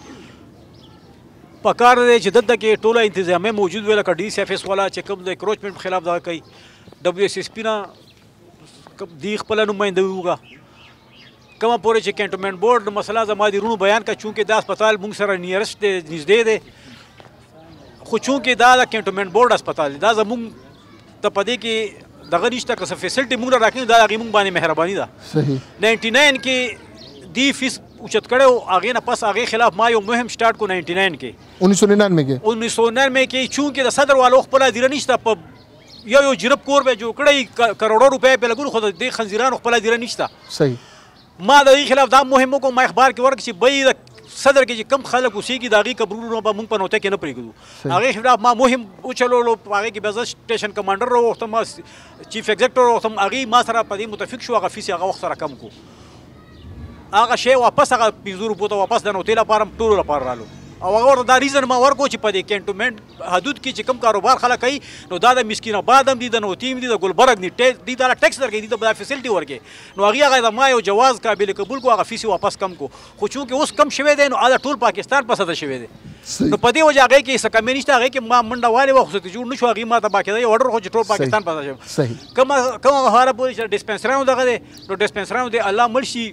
پکار دی چې دلته کې ټوله انتظامیه موجود وي لکه ډي سی ایف ایس والا چې کوم د اکروچمنټ خلاف دغه کوي. ډبلیو سی اس پي نه دی خپله نمایندوي وکړه کومه پورې چې کینټونمنټ بورډ مسله زما د رونو بیان کړه چونکې دا اسپتال موږ سره نیرسټ دی نږدې دی خو چونکې دا د کینټونمنټ بورډ اسپتال دی دا زموږ ته په دې کې دغه نشته که څه فیسلټي موږ را راکړي دا د هغې موږ باندې مهرباني ده. صحیح. ناینټي ناین کې دی فیس اوچت کړی و هغې نه پس هغې خلاف ما یو مهم سټارټ کو ناینټي ناین کې انیس سو ننانوے کې انیس سو ننانوے کې چونکې د صدر والو خپله دیره نشته په یو یو جرب کور به جوړ کړی کروڑو روپۍ پې لګولو خو د دې خنزیرانو خپله دیره نشته. صحیح. ما د هغې خلاف دا مهم وکړو ما اخبار کې ورکړي چې بی د صدر کې چې کم خلک اوسېږي د هغې قبرونو به موږ په نوته کې نه پرېږدو. هغې خلاف ما مهم وچلولو په هغې کې به زه سټیشن کمانډر راوغوښتم چیف ایگزیکټر راوغوښتم هغې ما سره په دې متفق شو هغه فیس یې هغه وخت سره کم کړو. هغه شی واپس هغه پنځه روپو ته واپس د نوتې لپاره ټولو لپاره رالو او هغه ورته دا ریزن ما ورکو چې په دې کینټونمنټ حدود کې چې کم کاروبار خلک کوي نو دا د مسکین آباد هم دي د نوتیم دي د ګلبرګ دي دي دا ټیکس درکوي دي ته دا فیسلټي ورکوي نو هغې هغه ما یو جواز قابل قبول کو هغه فیس واپس کم کو خو چونکې اوس کم شوی دی نو هغه ټول پاکستان په سطح شوی دی نو په دې وجه هغې کې څه کمې نشته هغې کې ما منډه والې وه خو څه جوړ نه شو هغې ما ته باقاعده یو اورډر خو چې ټول پاکستان په سطح شوی کومه کومه مهاره پورې چې ډسپنسرانو دغه دی نو ډسپنسرانو دی الله مړ شي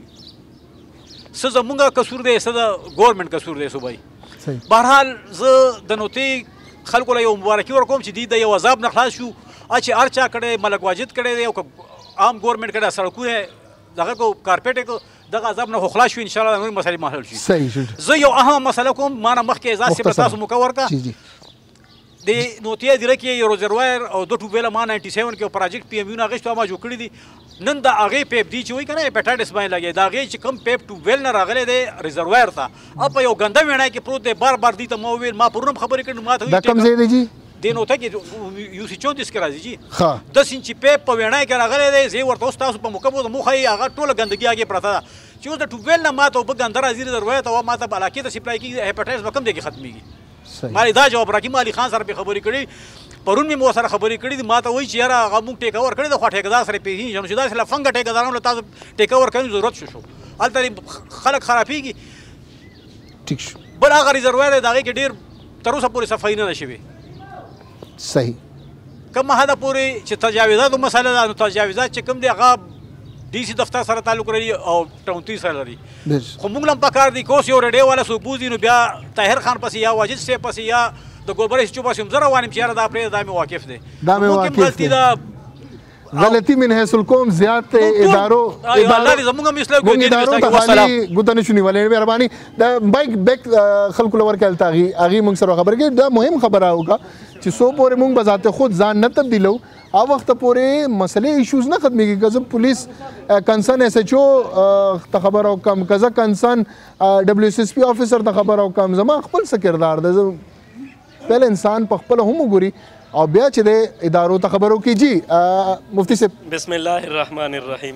څه زمونږ قصور دی څه د ګورنمنټ قصور دی صوبایي بهرحال زه د نوتې خلکو له یو مبارکي ورکوم چې دوی د یو عذاب نه خلاص شو چې هر چا کړی ملک واجد کړی دی او که عام ګورنمنټ کړی سړکونه دغه کو کارپېټ یې دغه عذاب نه خو خلاص شو انشاءالله د نورې مسلې محل شي زه یو اهمه مسله کوم ما نه مخکې اعزاز صاحب تاسو موقع ورکړه د نوتیا دیره کې یو ریزروایر او دوه ټوبویله ما ناینټي سیون کې یو پراجیکټ پی ایم یو نه اخیستو ما جوړ کړي دي نن د هغې پیپ دی چې وایي که نه هیپاټایټس باندې لګی د هغې چې کوم پیپ ټوبویل نه راغلی دی ریزروایر ته او په یو ګنده ویڼی کې پروت دی بار بار دي ته ما وویل ما پرون هم خبرې کړې ما ته دا کوم ځای دی جي دې نوته کې یو سی چونتیس کې راځي جي دس انچي پیپ په ویڼی کې راغلی دی زه ورته اوس تاسو په موقع بوځم وښایي هغه ټوله ګندګي هغې پرته ده چې اوس د ټوبویل نه ما ته اوبه ګنده راځي ریزروایر ته ما ته په علاقې ته سپلای کېږي هیپاټایټس به کوم ځای کې ختمېږي ما دا جواب راکړي ما علي خان سره پرې خبرې کړې پرون مې مو سره خبرې کړې دي ما ته وایي چې یاره هغه موږ ټیک اوور کړی ده خو ټیکهدار سره پېژني چې داسې لفنګه ټیکهدارانو له تاسو ټیک اوور کوي ضرورت شو شو هلته خلک خرابېږي ټیک شو بل هغه ریزروایر دی د هغې کې ډېر تر اوسه پورې صفایي نه ده شوې صحیح کوم حده پورې چې تجاوزاتو مسله ده نو تجاوزات چې کوم دی هغه ډي سي دفتر سره تعلق لري او ټاونټي سره لري خو موږ له هم پکار دي که اوس یو ریډیو والا څوک بوځي نو بیا طاهر خان پسې یا واجد صاحب پسې یا د ګلبرې سچو پسې هم زه روان یم چې یاره دا پرېږده دا مې واقف دی دا مې واقف دی غلطي من حیث القوم زیات ادارو الله دې زموږ هم اصلاح کوي ادارو ته خالي ګوته نه شو نیولی مهرباني د بایک بیک خلکو له ورکړل ته هغې هغې موږ سره خبرې کوي دا مهم خبره وکړه چې څو پورې موږ به ذات خود ځان نه تبدیلو هغه وخت پورې مسلې ایشوز نه ختمېږي که زه پولیس کنسرن ایس ایچ او ته خبره وکړم که زه کنسرن ډبلیو ایس ایس پي افیسر ته خبره وکړم زما خپل څه کردار دی زه پهل انسان په خپله هم وګوري او بیا چې دی ادارو ته خبرو کې جی مفتی صاحب بسم الله الرحمن الرحیم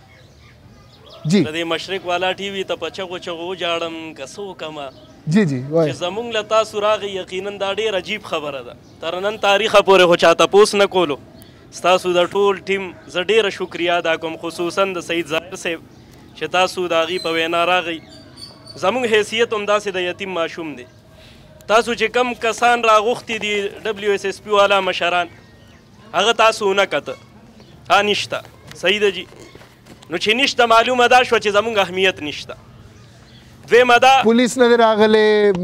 جی د دې مشرق والا ټي وي ته په چغو چغو وجاړم که څه وکړمه جی جی وای چې زمونږ له تاسو راغی یقینا دا ډېر عجیب خبره ده تر نن تاریخه پورې خو چا تپوس نه کولو ستاسو د ټول ټیم زه ډېره شکریا ادا کوم خصوصا د سید ظاهر صاحب چې تاسو د هغې په وینا راغئ زمونږ حیثیت همداسې د یتیم ماشوم دی تاسو چې کم کسان راغوښتي دي ډبلیو ایس ایس پي والا مشران هغه تاسو ونه کته ها نشته صحیح ده جي نو چې نشته معلومه دا شوه چې زمونږ اهمیت نشته دویمه دا پولیس نه دی راغلی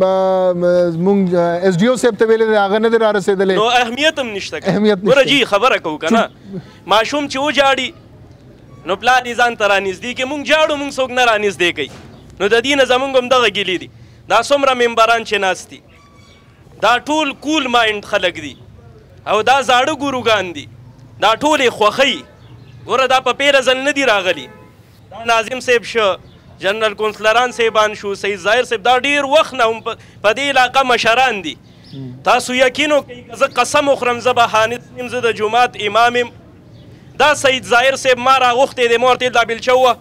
مونږ ایس ډي او صاحب ته ویلې دی هغه نه دی را رسېدلی نو اهمیت هم نشته اهمیت ګوره جي خبره کوو که نه ماشوم چې وجاړي نو پلار یې ځان ته رانږدې کړي مونږ جاړو مونږ څوک نه رانږدې کوي نو د دې نه زمونږ هم دغه ګیلې دي دا څومره ممبران چې ناست دي دا ټول کول مایند خلک دي او دا زاړه ګوروګان دي دا ټول یې خوښوي ګوره دا په پیره ځل نه دي راغلي دا ناظم صاحب شه جنرال کونسلران صاحبان شو سید ظاهر صاحب دا ډېر وخت نه هم په دې علاقه مشران دي تاسو یقین وکړئ که زه قسم وخورم زه به حانث یم زه د جومات امام یم دا سید ظاهر صاحب ما راغوښتی دی ما ورته ویل دا بیلچه ووه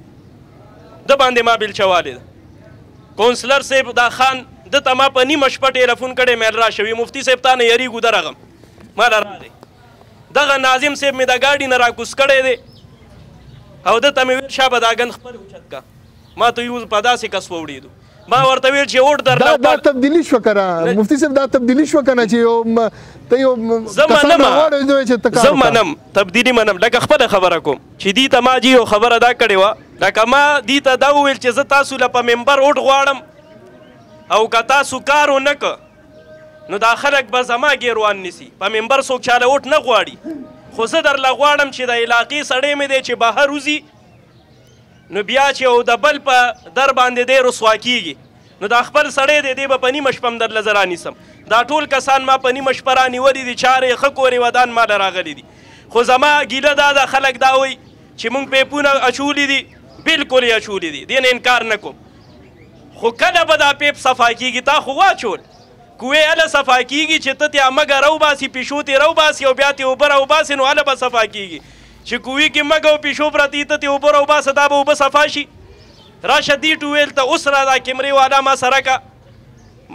ده باندې ما بیلچه والې ده کونسلر صاحب دا خان ده ته ما په نیمه شپه ټیلیفون کړی میل راشوي مفتي صاحب تا نه یریږو درغم ما له راغی دغه ناظم صاحب مې د ګاډي نه راکوز کړی دی او ده ته مې ویل شابه دا ګند خپل اوچت کا ما ته یو په داسې کس ووړېدو ما ورته ویل چې اوټ درله دا تبدیلي شوه که نه مفتي صاحب دا تبدیلي شوه که نه چې یو ته یو زه منم زه منم تبدیلي منم لکه خپله خبره کوم چې دې ته ما جي یو خبره دا کړې وه لکه ما دې ته دا وویل چې زه تاسو له په ممبر اوټ غواړم او که تاسو کار ونه که نو دا خلک به زما ګیروان نیسي په ممبر څوک چاله اوټ نه غواړي خو زه درله غواړم چې د علاقې سړی مې دی چې بهر وځي نو بیا چې او د بل په در باندې دی رسوا کېږي نو دا خپل سړی دی دی به په نیمه شپه هم درله زه رانیسم دا ټول کسان ما په نیمه شپه رانیولي دي چارې ښه کورې ودان ما له راغلي دي خو زما ګیله دا ده خلک دا وایي چې موږ پیپونه اچولي دي بلکل یې اچولي دي دې نه انکار نه کوم خو کله به دا پیپ صفا کېږي تا خو واچول کوې هله صفا کېږي چې ته تې مږه راوباسي پیشو تې راوباسي او بیا تې اوبه راوباسي نو هله به صفا کېږي چې کوي کې مږه او پیشو پرتې ته تې اوبه راوباسه دا به اوبه صفا شي راشه دې ټویل ته اوس را دا کیمرې والا ما سره که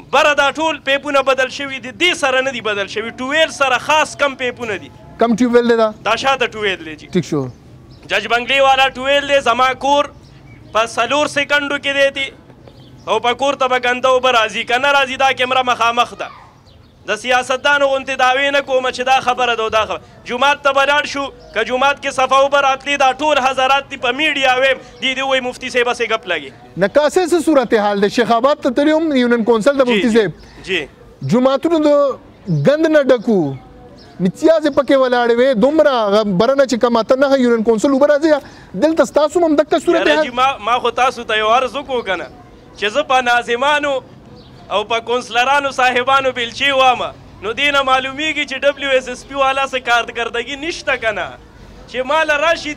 بره دا ټول پیپونه بدل شوي دي دې سره نه دي بدل شوي ټویل سره خاص کم پیپونه دي کم ټیوبویل دی دا دا شاته ټویل دی جی ټیک شو جج بنگلې والا ټویل دی زما کور په څلور سیکنډو کې دی او په کور ته به ګنده اوبه راځي که نه راځي دا کیمره مخامخ ده د سیاستدانو غوندې دعوې نه کومه چې دا خبره ده او دا خبره جومات ته به لاړ شو که جومات کې صفه اوبه راتلې دا ټول حضرات دي په میډیا ویم دي دي وایي مفتي صاحب هسې ګپ لګي نکاسې څه صورتحال دی شیخ آباد ته تللی هم یونین کونسل د مفتي صاحب جی جوماتونو د ګند نه ډکو متیازې پکې ولاړې وې دومره بره نه چې کوم اته نهه یونین کونسل اوبه راځي دلته ستاسو هم همدغه صورتحال ما خو تاسو ته یو عرض وکړو که نه چې زه په ناظمانو او په کونسلرانو صاحبانو بیلچې وامه نو دې نه معلومیږي چې ډبلیو ایس ایس پي والا څه کارکردګي نشته که نه چې ماله راشي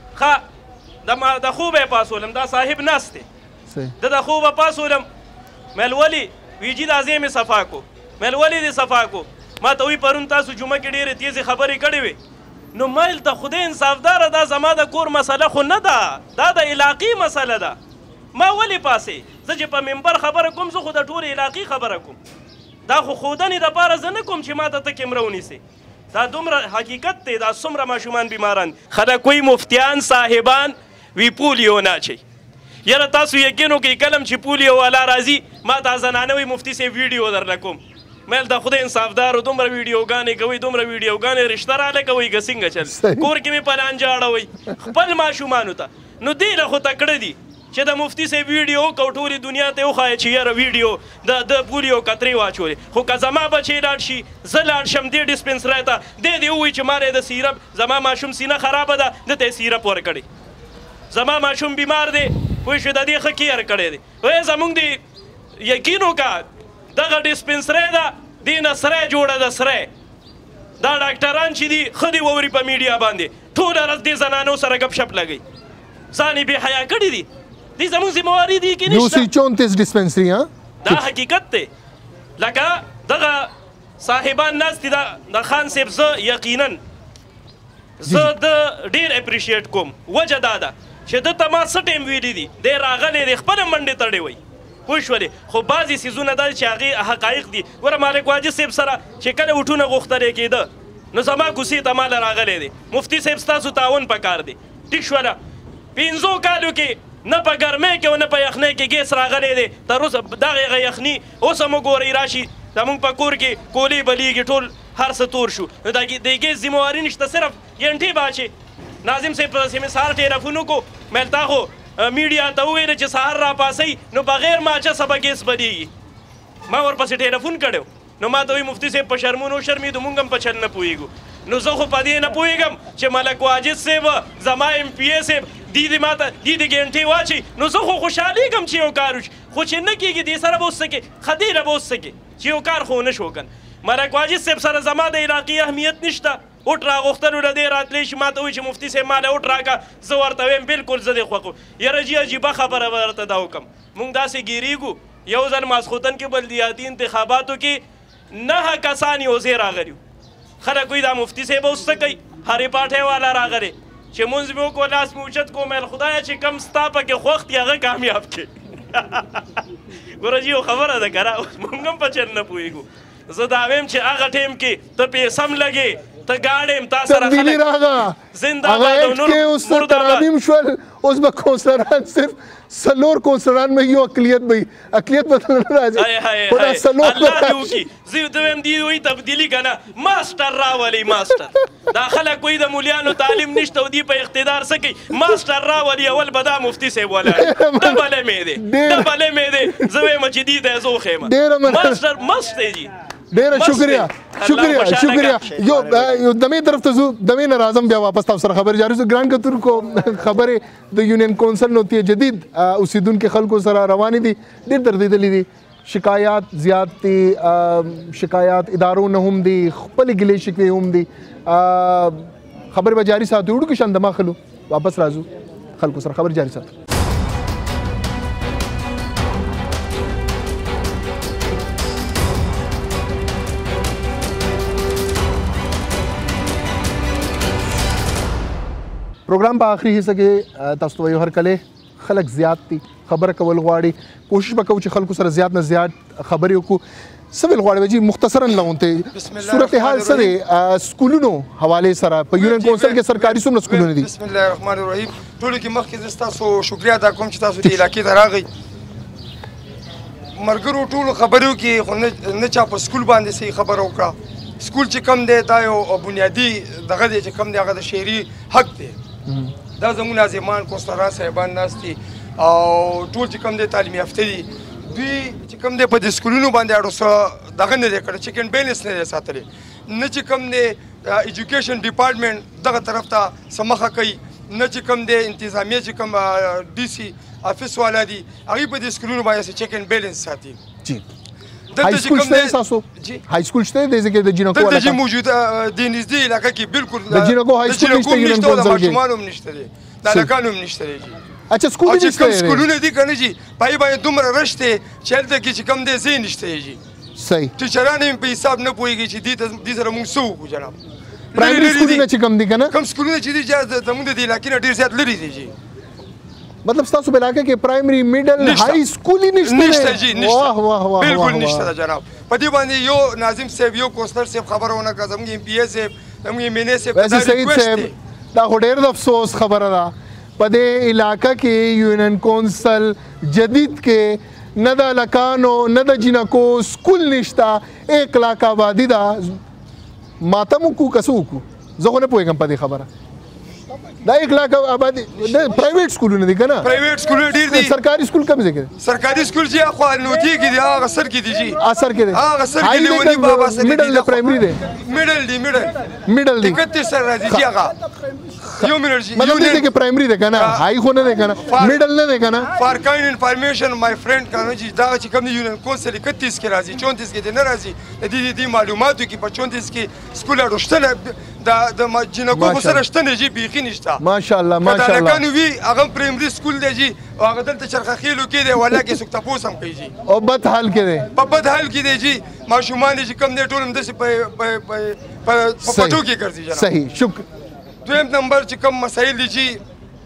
ښه د خوبه یې پاسولم دا صاحب ناست دی د د خوبه پاسولم میل ولې وی جي دا ځای مې صفا کو میل ولې دې صفا کو ما ته وایي پرون تاسو جمعه کې ډېرې تیزې خبرې کړې وې نو میل د خدای انصافداره دا زما د کور مسله خو نه ده دا د علاقې مسله ده ما ولې پاسې زه چې په منبر خبره کوم زه خو د ټولې علاقې خبره کوم دا خو ښودنې دپاره زه نه کوم چې ما ته ته کیمره ونیسې دا دومره حقیقت دی دا څومره ماشومان بیماران خلک وایي مفتیان صاحبان وی پولیو نه اچوي یاره تاسو یقین وکړئ کلم چې پولیو والا راځي ما دا زنانه وایي مفتي صاحب ویډیو درله کوم میل د خدای انصافدارو دومره ویډیوګانې کوئ دومره ویډیوګانې رشته راله کوئ که څنګه چل کور کې مې پلانجه اړوئ خپل ماشومانو ته نو دې له خو تکړه دي چې د مفتي صاحب ویډیو کو ټولې دنیا ته وښایه چې یاره ویډیو د د پولیو کترې واچولې خو که زما بچی لاړ شي زه لاړ شم دې ډسپنسرۍ ته دې دې ووایي چې ما د سیرپ زما ماشوم سینه خرابه ده ده ته یې سیرپ ورکړی زما ماشوم بیمار دی پوه شوې د دې ښه کیر کړی دی وایي زموږ د یقین وکړه دغه ډسپنسرۍ ده دې نه سری جوړه ده سری دا ډاکټران چې دي ښه دي ووري په میډیا باندې ټوله ورځ دې زنانو سره ګپ شپ لګوي ځان یې بې حیا کړي دي دی زمون ذمواري دی کې نشته یو چونتیس ډسپنسري ها دا حقیقت دی لکه دغه صاحبان ناست دي د خان صاحب زه یقینا زه د ډېر اپریشیټ کوم وجه دا ده چې ده ته ما څه ټایم ویلي دي دی راغلی دی خپله منډې تړې وی پوه شولې خو بعضې څیزونه دا چې هغې حقایق دي ګوره مالک واجد صاحب سره چې کله وټونه غوښتلی کېده نو زما کوڅې ته ماله راغلی دی مفتي صاحب ستاسو تعاون پکار دی ټیک شوله پنځو کالو کې نه په ګرمۍ کې او نه په یخنۍ کې ګیس راغلی دی تر اوسه دغه هغه یخني اوس هم وګورئ راشي زموږ په کور کې کولې بلیږي ټول هر څه تور شو نو د ګیس ذمواري نشته صرف ګنټې باچې ناظم صاحب پسې مې سهار ټېلیفون وکړو مېل تا خو میډیا ته وویل چې سهار راپاسئ نو بغیر ماچسه به ګیس بلیږي ما ورپسې ټېلیفون کړی نو ما ته وایي مفتي صاحب په شرمونو شرمېدو مونږ هم په چل نه پوهېږو نو زه خو په دې نه پوهېږم چې ملک واجد صاحب زما ایم پی اے صاحب دی دې ما ته دی دې ګنټې واچي نو زه خو خوشحالېږم چې یو کار وشي خو چې نه کېږي دې سره به اوس څه کې خدیره به اوس څه کې چې یو کار خو ونه شو کن ملک واجد صاحب سره زما د علاقې اهمیت نشته اوټ راغوښتلو له دې راتلی شي ما ته وایي چې مفتي صاحب ماله اوټ راکړه زه ورته وایم بلکل زه دې خوښ وم یاره جي عجیبه خبره به درته دا وکړم مونږ داسې ګیرېږو یو ځل ماسخوتن کې بلدیاتي انتخاباتو کې نهه کسان یو ځای راغلي خلک وایي دا مفتي صاحب اوس څه کوي هرې پاټۍ والا راغلی چې مونځ مې وکړو لاس مې اوچت کړو میل خدایه چې کم ستا پکې خوښ دي هغه کامیاب کړې ګوره جي یو خبره ده که را اوس مونږ هم په چل نه پوهېږو زه دا ویم چې هغه ټایم کې ته پیسه هم لګې ته ګاډی م تا سره خلک زنده‌باد او نور ترانیم شول اوس به کونسلران صرف څلور کونسلران به یو اقلیت به اقلیت به نه راځي خو دا څلور به الله دې وکړي زه ورته وایم دې وایي تبدیلي که نه ماسټر راولئ ماسټر دا خلک وایي د مولیانو تعلیم نشته او دې په اقتدار څه کوي ماسټر راولي اول به دا مفتي صاحب ولاړ ډبلې مې دی ډبلې مې دی زه وایم چې دې ته یې زه وښیم ماسټر مست دی جي ډیره شکریہ شکریہ شکریہ یو یو دمې طرف ته ځو دمې نه راځم بیا واپس تاسو سره خبرې جاري ګران کتور کو خبرې د یونین کونسل نوتیه جدید اوسیدونکو خلکو سره روانې دي ډېر دردېدلې دي شکایات زیات دي شکایات ادارو نه هم دي خپلې ګیلې شکوې هم دي خبرې به جاري ساتو وړو کې شان دما خلو واپس راځو خلکو سره خبرې جاري ساتو پروګرام په آخري حصہ کې تاسو ته یو هر کله خلک زیات دي خبره کول غواړي کوشش به کوو چې خلکو سره زیات نه زیات خبرې وکړو څه ویل غواړئ جي مختصرا لغونته صورتحال څه دی سکولونو حوالې سره په یونین کونسل کې سرکاري څومره سکولونه دي بسم الله الرحمن الرحیم ټولو کې مخکې زه ستاسو شکریا ادا کوم چې تاسو دې علاقې ته راغئ ملګرو ټولو خبرو کې خو نه چا په سکول باندې صحیح خبره وکړه سکول چې کم دی دا یو بنیادي دغه دی چې کم دی هغه د شعري حق دی دا زموږ ناظمان کوستران صاحبان ناست دي او ټول چې کم دی تعلیم یافته دي دوی چې کوم دی په دې سکولونو باندې اړو څه دغه نه دی کړی چیک اینډ بیلنس نه دی ساتلی نه چې کوم دی ایجوکیشن ډپارټمنټ دغه طرف ته څه مخه کوي نه چې کوم دی انتظامیه چې کوم ډي سي افیس والا دي هغوی په دې سکولونو باندې چیک اینډ بیلنس ساتي جی های سکول شته تاسو های سکول شته د ځکه د جینکو دلته چې موجود د نږدې علاقه کې بالکل د جینکو های سکول نشته یونین کونسل کې د ماشومانو هم نشته دی د هلکانو هم نشته دی اچھا سکول او چې کوم سکولونه دي کنه جی پای باندې دومره رش دی چې هلته کې چې کم دی ځای نشته دی جی صحیح ټیچران هم په حساب نه پوهېږي چې دې دې سره موږ څه وکړو جناب پرایمري سکولونه چې کم دي که نه کوم سکولونه چې دي زموږ د دې علاقې نه ډېر زیات لرې دي جی مطلب ستاسو په علاقه کې پرایمري میډل های سکول یې نشته نشته جی نشته واه واه واه بالکل نشته ده جناب په دې باندې یو ناظم صاحب یو کوستر صاحب خبره ونه کړه زموږ ایم پی ای صاحب زموږ ایم این ای صاحب ویسے سعید صاحب دا خو ډېر د افسوس خبره ده په دې علاقه کې یونین کونسل جدید کې نه د هلکانو نه د جینکو سکول نشته ایک لاک آبادي ده ماتم وکړو که څه وکړو زه خو نه پوهېږم په دې خبره دا ایک لاک آبادي د پرایویټ سکولونه دي که نه پرایویټ سکولونه ډېر دي سرکاري سکول کوم ځای کې دی سرکاري سکول چې اخوا نوتي کې دی هغه سر کې دی جی اثر کې دی هغه سر کې لیونی بابا سر میډل د پرایمري دی میډل دی میډل میډل دی اکتیس سر راځي جی هغه یو میډل جی مطلب دې کې پرایمري دی که نه هاي خو نه دی که نه میډل نه دی که نه فار کاین انفارمیشن مای فرند کنه جی دا چې کوم دی یونین کونسل اکتیس کې راځي چونتیس کې دی نه راځي د دې دې معلوماتو کې په چونتیس کې سکول اړوشتنه د د جنکو خو سره شته نه جی بیخي نشته ماشاءالله ماشاءالله د هلکانو وي هغه پرایمري سکول دی جی او هغه دلته چرخخیلو کې دی ولا کې څوک تپوس هم کوي جی او بد حال کې دی په بد حال کې دی جی ماشومان چې کم دی ټول همداسې په پټو کې ګرځي جناب صحیح شکر دویم نمبر چې کم مسایل دي جی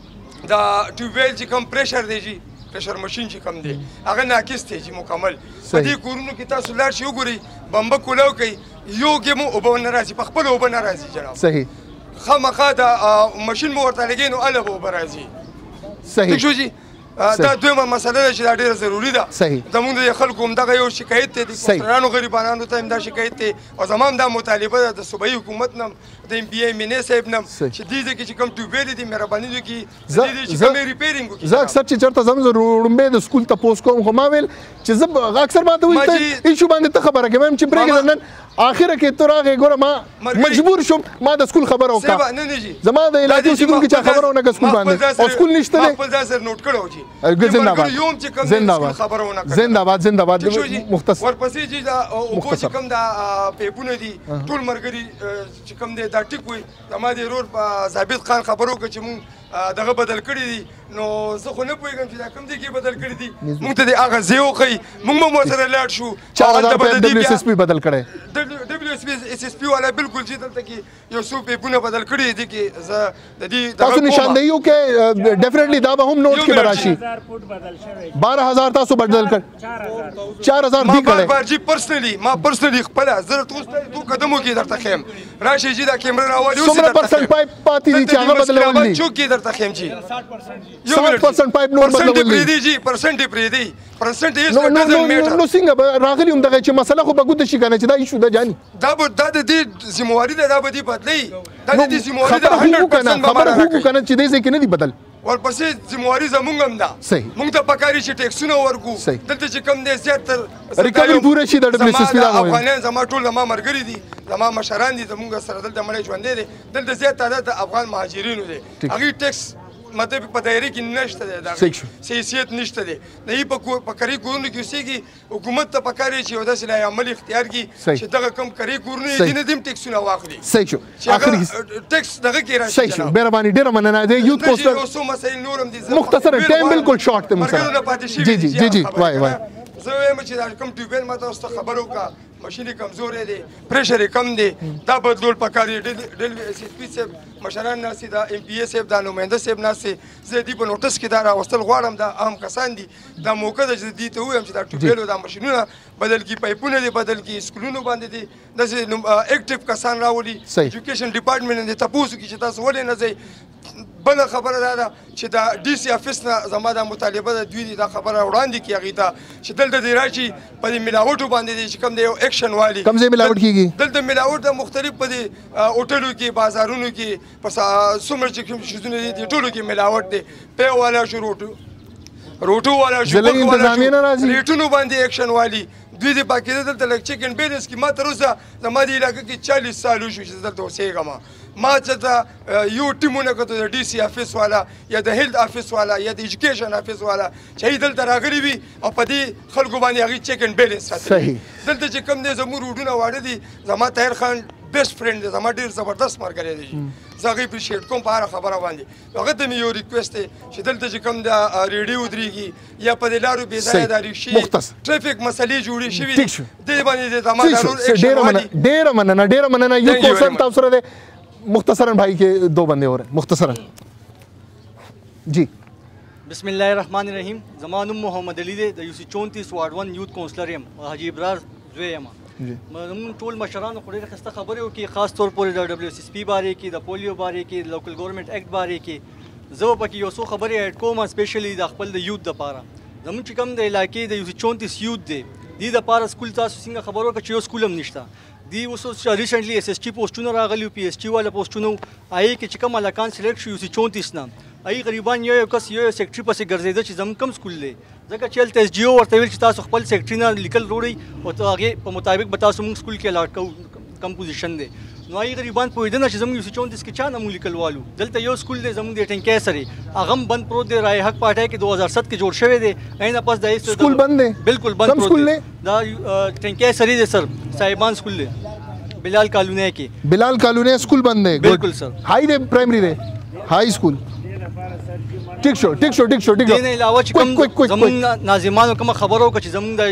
د ټیوبویل چې کم پریشر دی جی پریشر ماشین چې کم دی هغه ناقص دی جی مکمل په دې کورونو کې تاسو لاړ شئ وګورئ بمبه کولاو کوي یو کې مو اوبه نه راځي په خپله اوبه نه راځي جناب صحیح خامخا د ماشین مو ورته لګوي نو هله به اوبه راځي صحیح ٹھیک شو جی دا دویمه مسله ده چې دا ډېره ضروري ده صحیح زموږ د خلکو همدغه یو شکایت دی د کوسترانو غریبانو ته هم دا شکایت دی او زما هم دا مطالبه ده د صوبایي حکومت نه د ایم پی ای مینې صاحب نه چې دې ځای کې چې کوم ټیوبویل دي مهرباني وکړي د دې چې کوم ریپیرینګ وکړي زه اکثر چې چېرته ځم زه لومړی د سکول تپوس کوم خو ما ویل چې زه اکثر ما ته وایي ته ایشو باندې ته خبره کوې چې پرېږده نن اخره کې ته راغې ګوره ما مجبور شوم ما د سکول خبره وکړه زما د علاقې اوسېدونکي چا خبره ونه کړه سکول باندې او سکول نشته دی خپل ځای سره نوټ کړی و چې زنده باد یوم چې کوم سکول خبره ونه کړه زنده باد زنده باد مختصر ورپسې چې دا اوبو چې کوم دا پیپونه دي ټول ملګري چې کوم دی دا ټیک وي زما د ورور ثابت خان خبرو وکړه چې مونږ دغه بدل کړي دي نو زه خو نه پوهېږم چې دا کوم ځای کې بدل کړي دي مونږ ته د هغه ځای وښیي مونږ به ورسره لاړ شو چار هزار روپۍ ډبلیو ایس ایس پي بدل کړی ډبلیو ایس ایس پي والا بالکل چې دلته کې یو څو پیپونه بدل کړي دي کې زه د دې تاسو نشاندهي وکړئ ډیفینټلی دا به هم نوټ کې به راشي بارہ هزار تاسو بدل کړ چار هزار دي کړی ما بار جی پرسنلی ما پرسنلی خپله زه درته اوس تو قدمو کې درته ښیم راشئ چې دا کیمره راولي اوس څومره پرسنټ پایپ پاتې دي چې هغه بدلول دي چوک کې درته ښیم جی سات پرسنټ پایپ نور بدلول دي جی پرسنټ یې پرېږدي پرسنټ یې ډزنټ میټر نو څنګه راغلي هم دغه چې مسله خو به ګوته شي که نه چې دا ایشو ده جاني دا به دا د دې ذمواري ده دا به دې بدلوي دا د دې ذمواري ده هنډرډ پرسنټ به ما خبره خو که نه چې دې ځای کې نه دي بدل ورپسې ذمواري زمونږ هم ده صحیح مونږ ته پکاري چې ټیکسونه ورکړو دلته چې کم دی زیاتر ریکوري پوره شي د ډبلیو ایس ایس پي دا افغانان زما ټول زما ملګري دي زما مشران دي زمونږ سره دلته مړی ژوندی دی دلته زیات تعداد د افغان مهاجرینو دی هغوی ټیکس مطلب په دایره کې نشته دی دا سیاست نشته دی د هغې په کري کورونو کې اوسېږي حکومت ته پکار دی چې یو داسې لایعمل اختیار کړي چې دغه کوم کري کورونه دي نه دي هم ټیکسونه واخلي صحیح شو چې هغه ټیکس دغه کې راشي صحیح شو مهرباني ډېره مننه د یوت پوسټر یو څو مسایل نور هم دي مختصرا ټایم بالکل شارټ دی ملګرو نه پاتې شوي جی جی جی جی وای وای زه وایم چې دا کوم ټیوبویل ما تاسو ته خبر وکړه ماشین یې کمزوری دی پریشر یې کم دی دا بدلول پکار دی ډیل ایس ایس پي صاحب مشران ناست دي دا ایم پي اے صاحب دا نماینده صاحب ناست دی زه دې په نوټس کې دا راوستل غواړم دا اهم کسان دي دا موقع ده چې دې ته ووایم چې دا ټیوبویل دا ماشینونه بدل کړي پایپونه دي بدل کړي سکولونو باندې دي داسې اکټیو کسان راولي ایجوکیشن ډپارټمنټ نه دې تپوس وکړي چې تاسو ولې نه ځئ بله خبره دا ده چې دا ډي سي افیس نه زما دا مطالبه ده دوی دې دا خبره وړاندې کړي هغې ته چې دلته دې راشي په دې ملاوټو باندې دی چې کوم دی یو ایکشن والي کوم ځای ملاوټ کېږي دلته ملاوټ د مختلف په دې هوټلو کې بازارونو کې په څومره چې کوم شیزونه دي دې ټولو کې ملاوټ دی پی والا شو روټو روټو والا شو ریټونو باندې ایکشن والي دوی دې باقاعده دلته لږ چیک اینډ بیلنس کې ما تر اوسه زما دې علاقه کې چالیس سال وشو چې دلته اوسېږم ما چې دا یو ټیمونه کتو د ډي سي افیس والا یا د هیلث افیس والا یا د ایجوکیشن افیس والا چې هغوی دلته راغلي وي او په دې خلکو باندې هغوی چیک اینډ بیلنس ساتلي دلته چې کوم دی زموږ روډونه واړه دي زما طاهر خان بیسټ فرینډ دی زما ډېر زبردست ملګری دی زه هغوی اپریشیټ کوم په هره خبره باندې هغه ته مې یو ریکویسټ دی چې دلته چې کوم دا ریډیو ودرېږي یا په دې لارو بې ځایه دا رکشې ټریفک مسلې جوړې شوي دي دې باندې د زما ضرور ایکشن والي ډېره مننه ډېره مننه یو کوشن تاسو سره دی مختصراً भाई के दो बंदे हो रहे हैं मुख्तसरन जी बिस्मिल्लाह रहमान रहीम ज़मान मोहम्मद अली दे द यूसी चौंतीस वार्ड वन यूथ काउंसलर यम हाजी इब्रार ज़ुयमा हम टोल मशरान खुले खस्ता खबर हो कि ख़ास तौर पर द डब्ल्यू एस एस पी बारे की द पोलियो बारे की लोकल गवर्नमेंट एक्ट बारे की ज़ो पकी यो सो खबर है कोमा स्पेशली द खपल द यूथ द पारा जम चिकम द इलाके द यूसी चौंतीस यूथ दे दी द पारा स्कूल तासु सिंगा खबर हो कि यो स्कूल हम निश्ता دی اوس ریسنټلی ایس ایس ټي پوسټونه راغلي پی ایس ټي والا پوسټونه هغې کې چې کوم هلکان سلیکټ شي یو سي چونتیس نه هغې غریبان یو یو کس یو یو سیکټري پسې ګرځېده چې زموږ کوم سکول دی ځکه چې هلته ایس جي او ورته ویل چې تاسو خپل سیکټري نه لیکل وروړئ او هغې په مطابق به تاسو موږ سکول کې الاټ کوو کم پوزیشن دی نو هغې غریبان پوهېده نه چې زموږ یو سي چونتیس کې چا نه موږ لیکل والو دلته یو سکول دی زموږ د ټینکی سرې هغه هم بند پروت دی رای حق پاټی کې دو هزار سات کې جوړ شوی دی هغې نه پس د سکول بند دی بلکل بند پروت دی دا ټینکی سرې دی سر صاحبان سکول دی بلال کالونی کې بلال کالونی سکول بند دی بالکل سر هائی دی پرائمری دی هائی سکول ټیک شو ټیک شو ټیک شو ټیک دې نه علاوه چې کوم زموږ ناظمانو کوم خبرو وکړه چې زموږ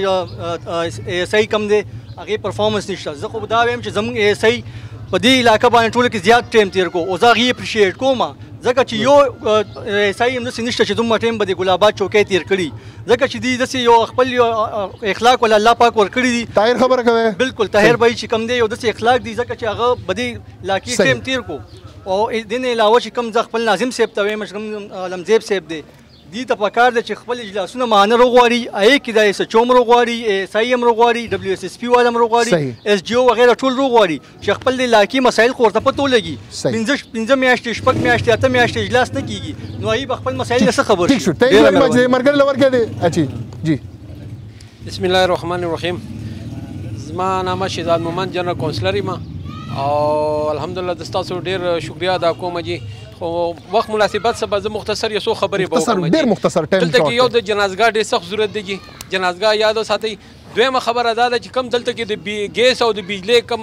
د ای ایس آی کم دی هغې پرفارمنس نشته زه خو دا وایم چې زموږ ای ایس آی په دې علاقه باندې ټولو کې زیات ټایم تېر کړو او زه هغې اپریشیټ کوم ځکه چې یو ای ایس آی هم داسې نشته چې دومره ټایم به د ګلاباد چوکۍ تېر کړي ځکه چې دوی داسې یو خپل یو اخلاق ولا الله پاک ورکړي دي طاهر خبره کوي بالکل طاهر بھائی چې کم دی یو داسې اخلاق دي ځکه چې هغه به دې علاقې ټایم تېر کړو او دې نه علاوه چې کوم زه خپل ناظم صاحب ته وایم چې کوم علمزیب صاحب دی دې ته پکار ده چې خپل اجلاسونه معانه روغواړي هغې کې د ایس ایچ او هم روغواړي ایس آی هم روغواړي ډبلیو ایس ایس پي والا هم روغواړي ایس جی او وغیره ټول روغواړي چې خپل د علاقې مسایل خو ورته پته ولګي پنځه پنځه میاشتې شپږ میاشتې اته میاشتې اجلاس نه کېږي نو هغوی به خپل مسایل نه څه خبر شي ملګري له ورکړی دی اچي جی بسم الله الرحمن الرحیم زما نامه شهزاد مومند جنرال کونسلر یم او الحمدلله د ستاسو ډېر شکریا ادا کوم جی خو وخت مناسبت سبا زه مختصر یو څو خبرې به وکړم ډېر مختصر ټایم دلته کې یو د جنازګاه ډېر سخت ضرورت دی جنازګاه یاد وساتئ دویمه خبره دا ده چې کوم دلته کې د ګیس او د بجلی کوم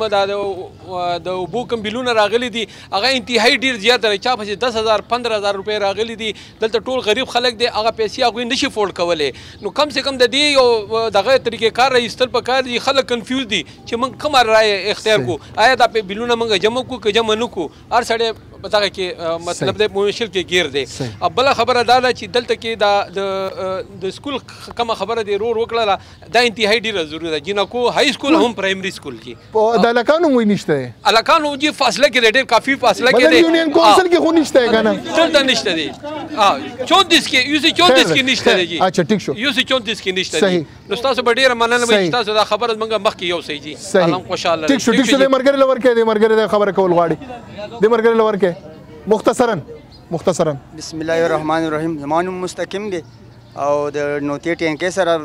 د اوبو کوم بیلونه راغلي دي هغه انتهایي ډېر زیات دی چا پسې دس هزار پندره هزار روپۍ راغلي دي دلته ټول غریب خلک دی هغه پیسې هغوی نشي فورډ کولی نو کم سے کم د دې یو دغه طریقې کار راایستل پکار دي خلک کنفیوز دي چې موږ کومه رایه اختیار کړو آیا دا بیلونه موږ جمع کړو که جمع نه کړو هر سړی په دغه کې مطلب دی مشکل کې ګیر دی او بله خبره دا ده چې دلته کې دا د سکول کومه خبره دی رور وکړله دا انتهایي ډېره ضروري ده جینکو های سکول هم پرایمري سکول کې د هلکانو وایي نشته دی هلکانو جي فاصله کې دی ډېر کافي فاصله کې دی یونین کونسل کې خو نشته دی که نه دلته نشته دی چونتیس کې یو سي چونتیس کې نشته دی جي اچھا ټیک شو یو سي چونتیس کې نشته دی نو ستاسو به ډېره مننه وي چې تاسو دا خبره زموږ مخکې یو صحیح جي الله خوشحاله ټیک شو ټیک شو دی ملګري له ورکړی دی ملګري د خبره کول غواړي دی ملګري له ورکړی مختصرا مختصرا بسم الله الرحمن الرحیم زما نوم مستقیم دی او د نوتیې ټینکۍ سره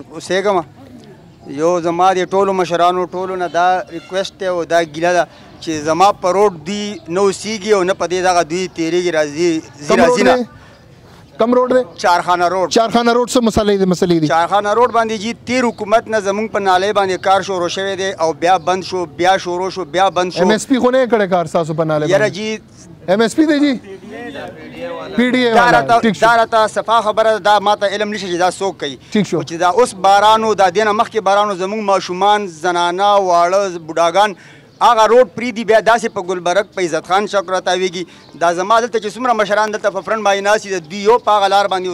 اوسېږم یو زما د ټولو مشرانو ټولو نه دا ریکویسټ دی او دا ګیله ده چې زما په روډ دوی نه اوسېږي او نه په دې دغه دوی تېرېږي راځي ځي راځي نه کم روډ دی چارخانه روډ چارخانه روډ څه مسلې دي مسلې دي چارخانه روډ باندې جي تیر حکومت نه زموږ په نالۍ باندې کار شروع شوی دی او بیا بند شو بیا شروع شو بیا بند شو ایم ایس پي خو نه یې کړی کار ستاسو په نالۍ یاره جي ایم ایس پي دی جی دا راته صفا خبره دا ماته علم نشي چې دا څوک کوي چې دا اوس بارانو دا دینه مخکې بارانو زموږ ماشومان زنانه واړه بوډاګان هغه روډ پرېږدي بیا داسې په ګلبرګ په عزت خان چوک راتاویږي دا زما دلته چې څومره مشران دلته په فرنټ باندې ناست دي دوی یو په هغه لار باندې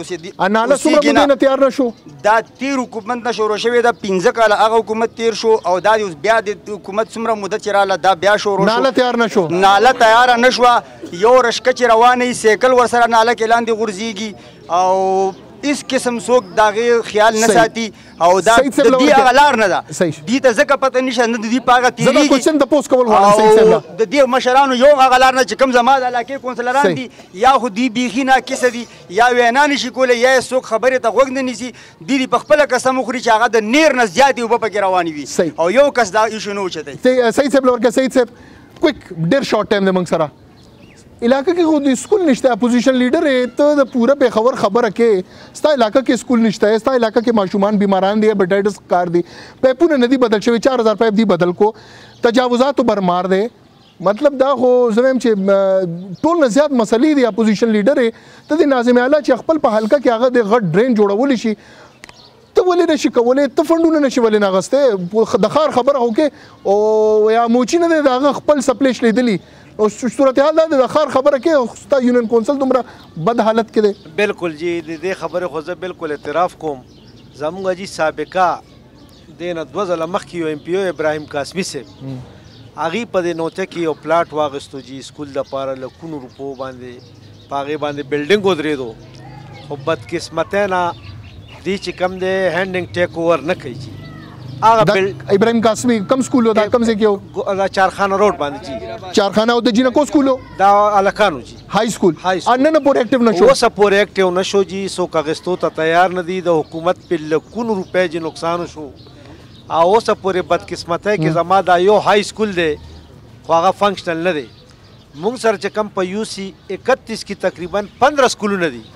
اوسېږي دا تېر حکومت نه شروع شوې ده پنځه کاله هغه حکومت تېر شو او دا اوس بیا د حکومت څومره مدت چې راغله دا بیا شروع شو ناله تیاره نه شوه یو رشکه چې روانه وي سایکل ورسره ناله کې لاندې غورځېږي او اس قسم څوک د هغې خیال نه ساتي او دا د دې هغه لار نه ده دوی ته ځکه پته نشته نه د دوی په هغه تېرېږي او د دې مشرانو یو هغه لار نه چې کوم زما د علاقې کونسلران دي یا خو دوی بیخي ناکسه دي یا وینا نشي کولی یا یې څوک خبرې ته غوږ نه نیسي دوی دې په خپله قسم وخوري چې هغه د نیر نه زیاتې اوبه پکې روانې وي او یو کس دا ایشو نه اوچتی سعید صاحب لورکه سعید صاحب کویک ډېر شارټ ټایم دی موږ سره علاقه کې خو د سکول نشته اپوزیشن لیډر یې ته د پوره پیښور خبره کې ستا علاقه کې سکول نشته ستا علاقه کې ماشومان بیماران دي هیپاټایټس کار دي پیپونه نه دي بدل شوي چار هزار پیپ دي بدل کو تجاوزاتو برمار دی مطلب دا خو زه وایم چې ټول نه زیات مسلې دي اپوزیشن لیډر یې ته د ناظم اعلی چې خپل په حلقه کې هغه د غټ ډرین جوړولی شي ته ولې نشي کولی ته فنډونه نشي ولې نه اخیستی د ښار خبره وکړې او یا موچي نه دی د هغه خپل سپلیش لیدلي او صورتحال دا د ښار خبره کې ستا یونین کونسل دومره بد حالت کې دی بالکل جی د دې خبرې خو زه بالکل اعتراف کوم زموږ جی سابقه دې نه دوه ځله مخکې یو ایم پی او ابراهیم قاسمي صاحب هغې په دې نوته کې یو پلاټ واخیستو جی سکول دپاره لکونو روپو باندې په هغې باندې بلډینګ ودرېدو خو بدقسمتی نه دې چې کم دی هینډینګ ټیک اوور نه کوي جی ابراهیم قاسمي کم سکول دا کم ځای کې و دا چارخانه روډ باندې جی چارخانه او د جینکو سکول دا الکانو جی های سکول نن پورې اکټیو نشو اوس پورې اکټیو نشو جی څوک اخیستو ته تیار نه دي د حکومت په لکونو روپۍ جی نقصان شو او اوس پورې بدقسمتی کې زما دا یو های سکول دی خو هغه فنکشنل نه دی مونږ سره چې کم په یو سی اکتیس کې تقریبا پندرہ سکولونه دي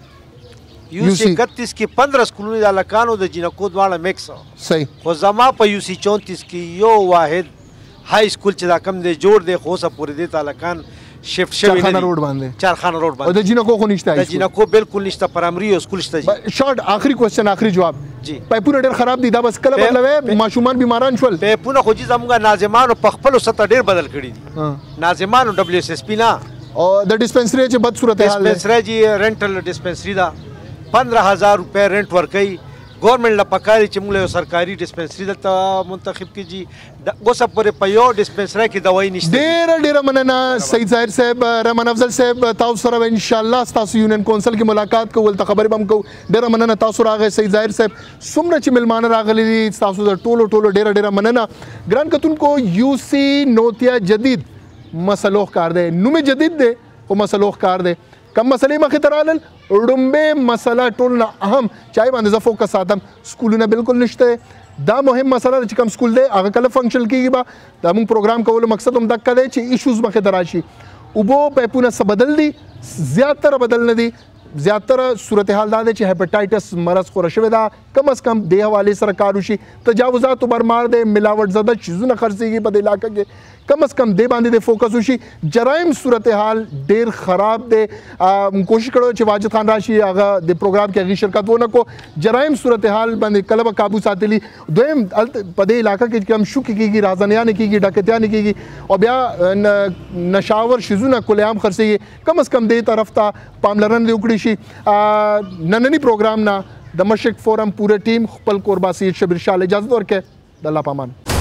یو سی اکتیس کې پندرہ سکولونه د الکانو د جینکو دواړه میکس صحیح خو زما په یو سی چونتیس کې یو واحد های سکول چې دا کم دی جوړ دی خو اوسه پورې دې ته الکان شفت شوي نه چارخانه روډ باندې چارخانه روډ باندې او د جینکو خو نشته د جینکو بالکل نشته پرایمري او سکول شته جی شارټ آخري کوېسچن آخري جواب جی پایپونه ډېر خراب دي دا بس کله بدلوي ماشومان بیماران شول پایپونه خو جی زموږ ناظمانو په خپلو سطح ډېر بدل کړي دي ناظمانو ډبلیو ایس ایس پي نه او د ډسپنسري چې بد صورتحال دی ډسپنسري جی رینټل ډسپنسري ده پندرہ هزار روپۍ رینټ ورکوي گورنمنٹ له پکاري چې موږ له سرکاري ډسپنسري دلته منتخب کړي جی اوسه پورې په یو ډسپنسري کې دوايي نشته ډېره ډېره مننه سعید ظاهر صاحب رحمان افضل صاحب تاسو سره انشاءالله ستاسو یونین کونسل کې ملاقات کوو ته خبرې به هم کوو ډېره مننه تاسو راغی سعید ظاهر صاحب څومره چې میلمانه راغلي دي تاسو د ټولو ټولو ډېره ډېره مننه ګران کتونکو یو سی نوتیا جدید مسلو ښکار دی نوم یې جدید دی خو مسلو ښکار دی کم مسلې مخې ته رالل ړومبې مسله ټول نه اهم چای باندې زه فوکس ساتم سکولونه بالکل نشته دا مهم مسله ده چې کوم سکول دی هغه کله فنکشن کېږي به دا موږ پروګرام کولو مقصد هم دقه دی چې ایشوز مخې ته راشي اوبو پایپونه څه بدل دي زیاتره بدل نه دي زیاتره صورتحال دا دی چې هیپاټایټس مرض خوره شوې ده کم از کم دې حوالې سره کار وشي تجاوزاتو برمار دی ملاوټ زده چیزونه خرڅېږي په دې علاقه کې کم از کم دې باندې د فوکس وشي جرایم صورتحال ډېر خراب دی کوشش کړو چې واجد خان راشي هغه د پروګرام کې هغې شرکت ونه کو جرایم صورتحال باندې کله به قابو ساتلي دویم په دې علاقه کې کم شوکې کېږي رازنیانې کېږي ډکتیانې کېږي او بیا نشاور شیزونه کلیعام خرڅېږي کم از کم دې طرف ته پاملرنه دې وکړي شي نننی پروګرام نه د مشرق فورم پوره ټیم خپل کورباسي شبیر شال اجازه ورکړي د الله پامان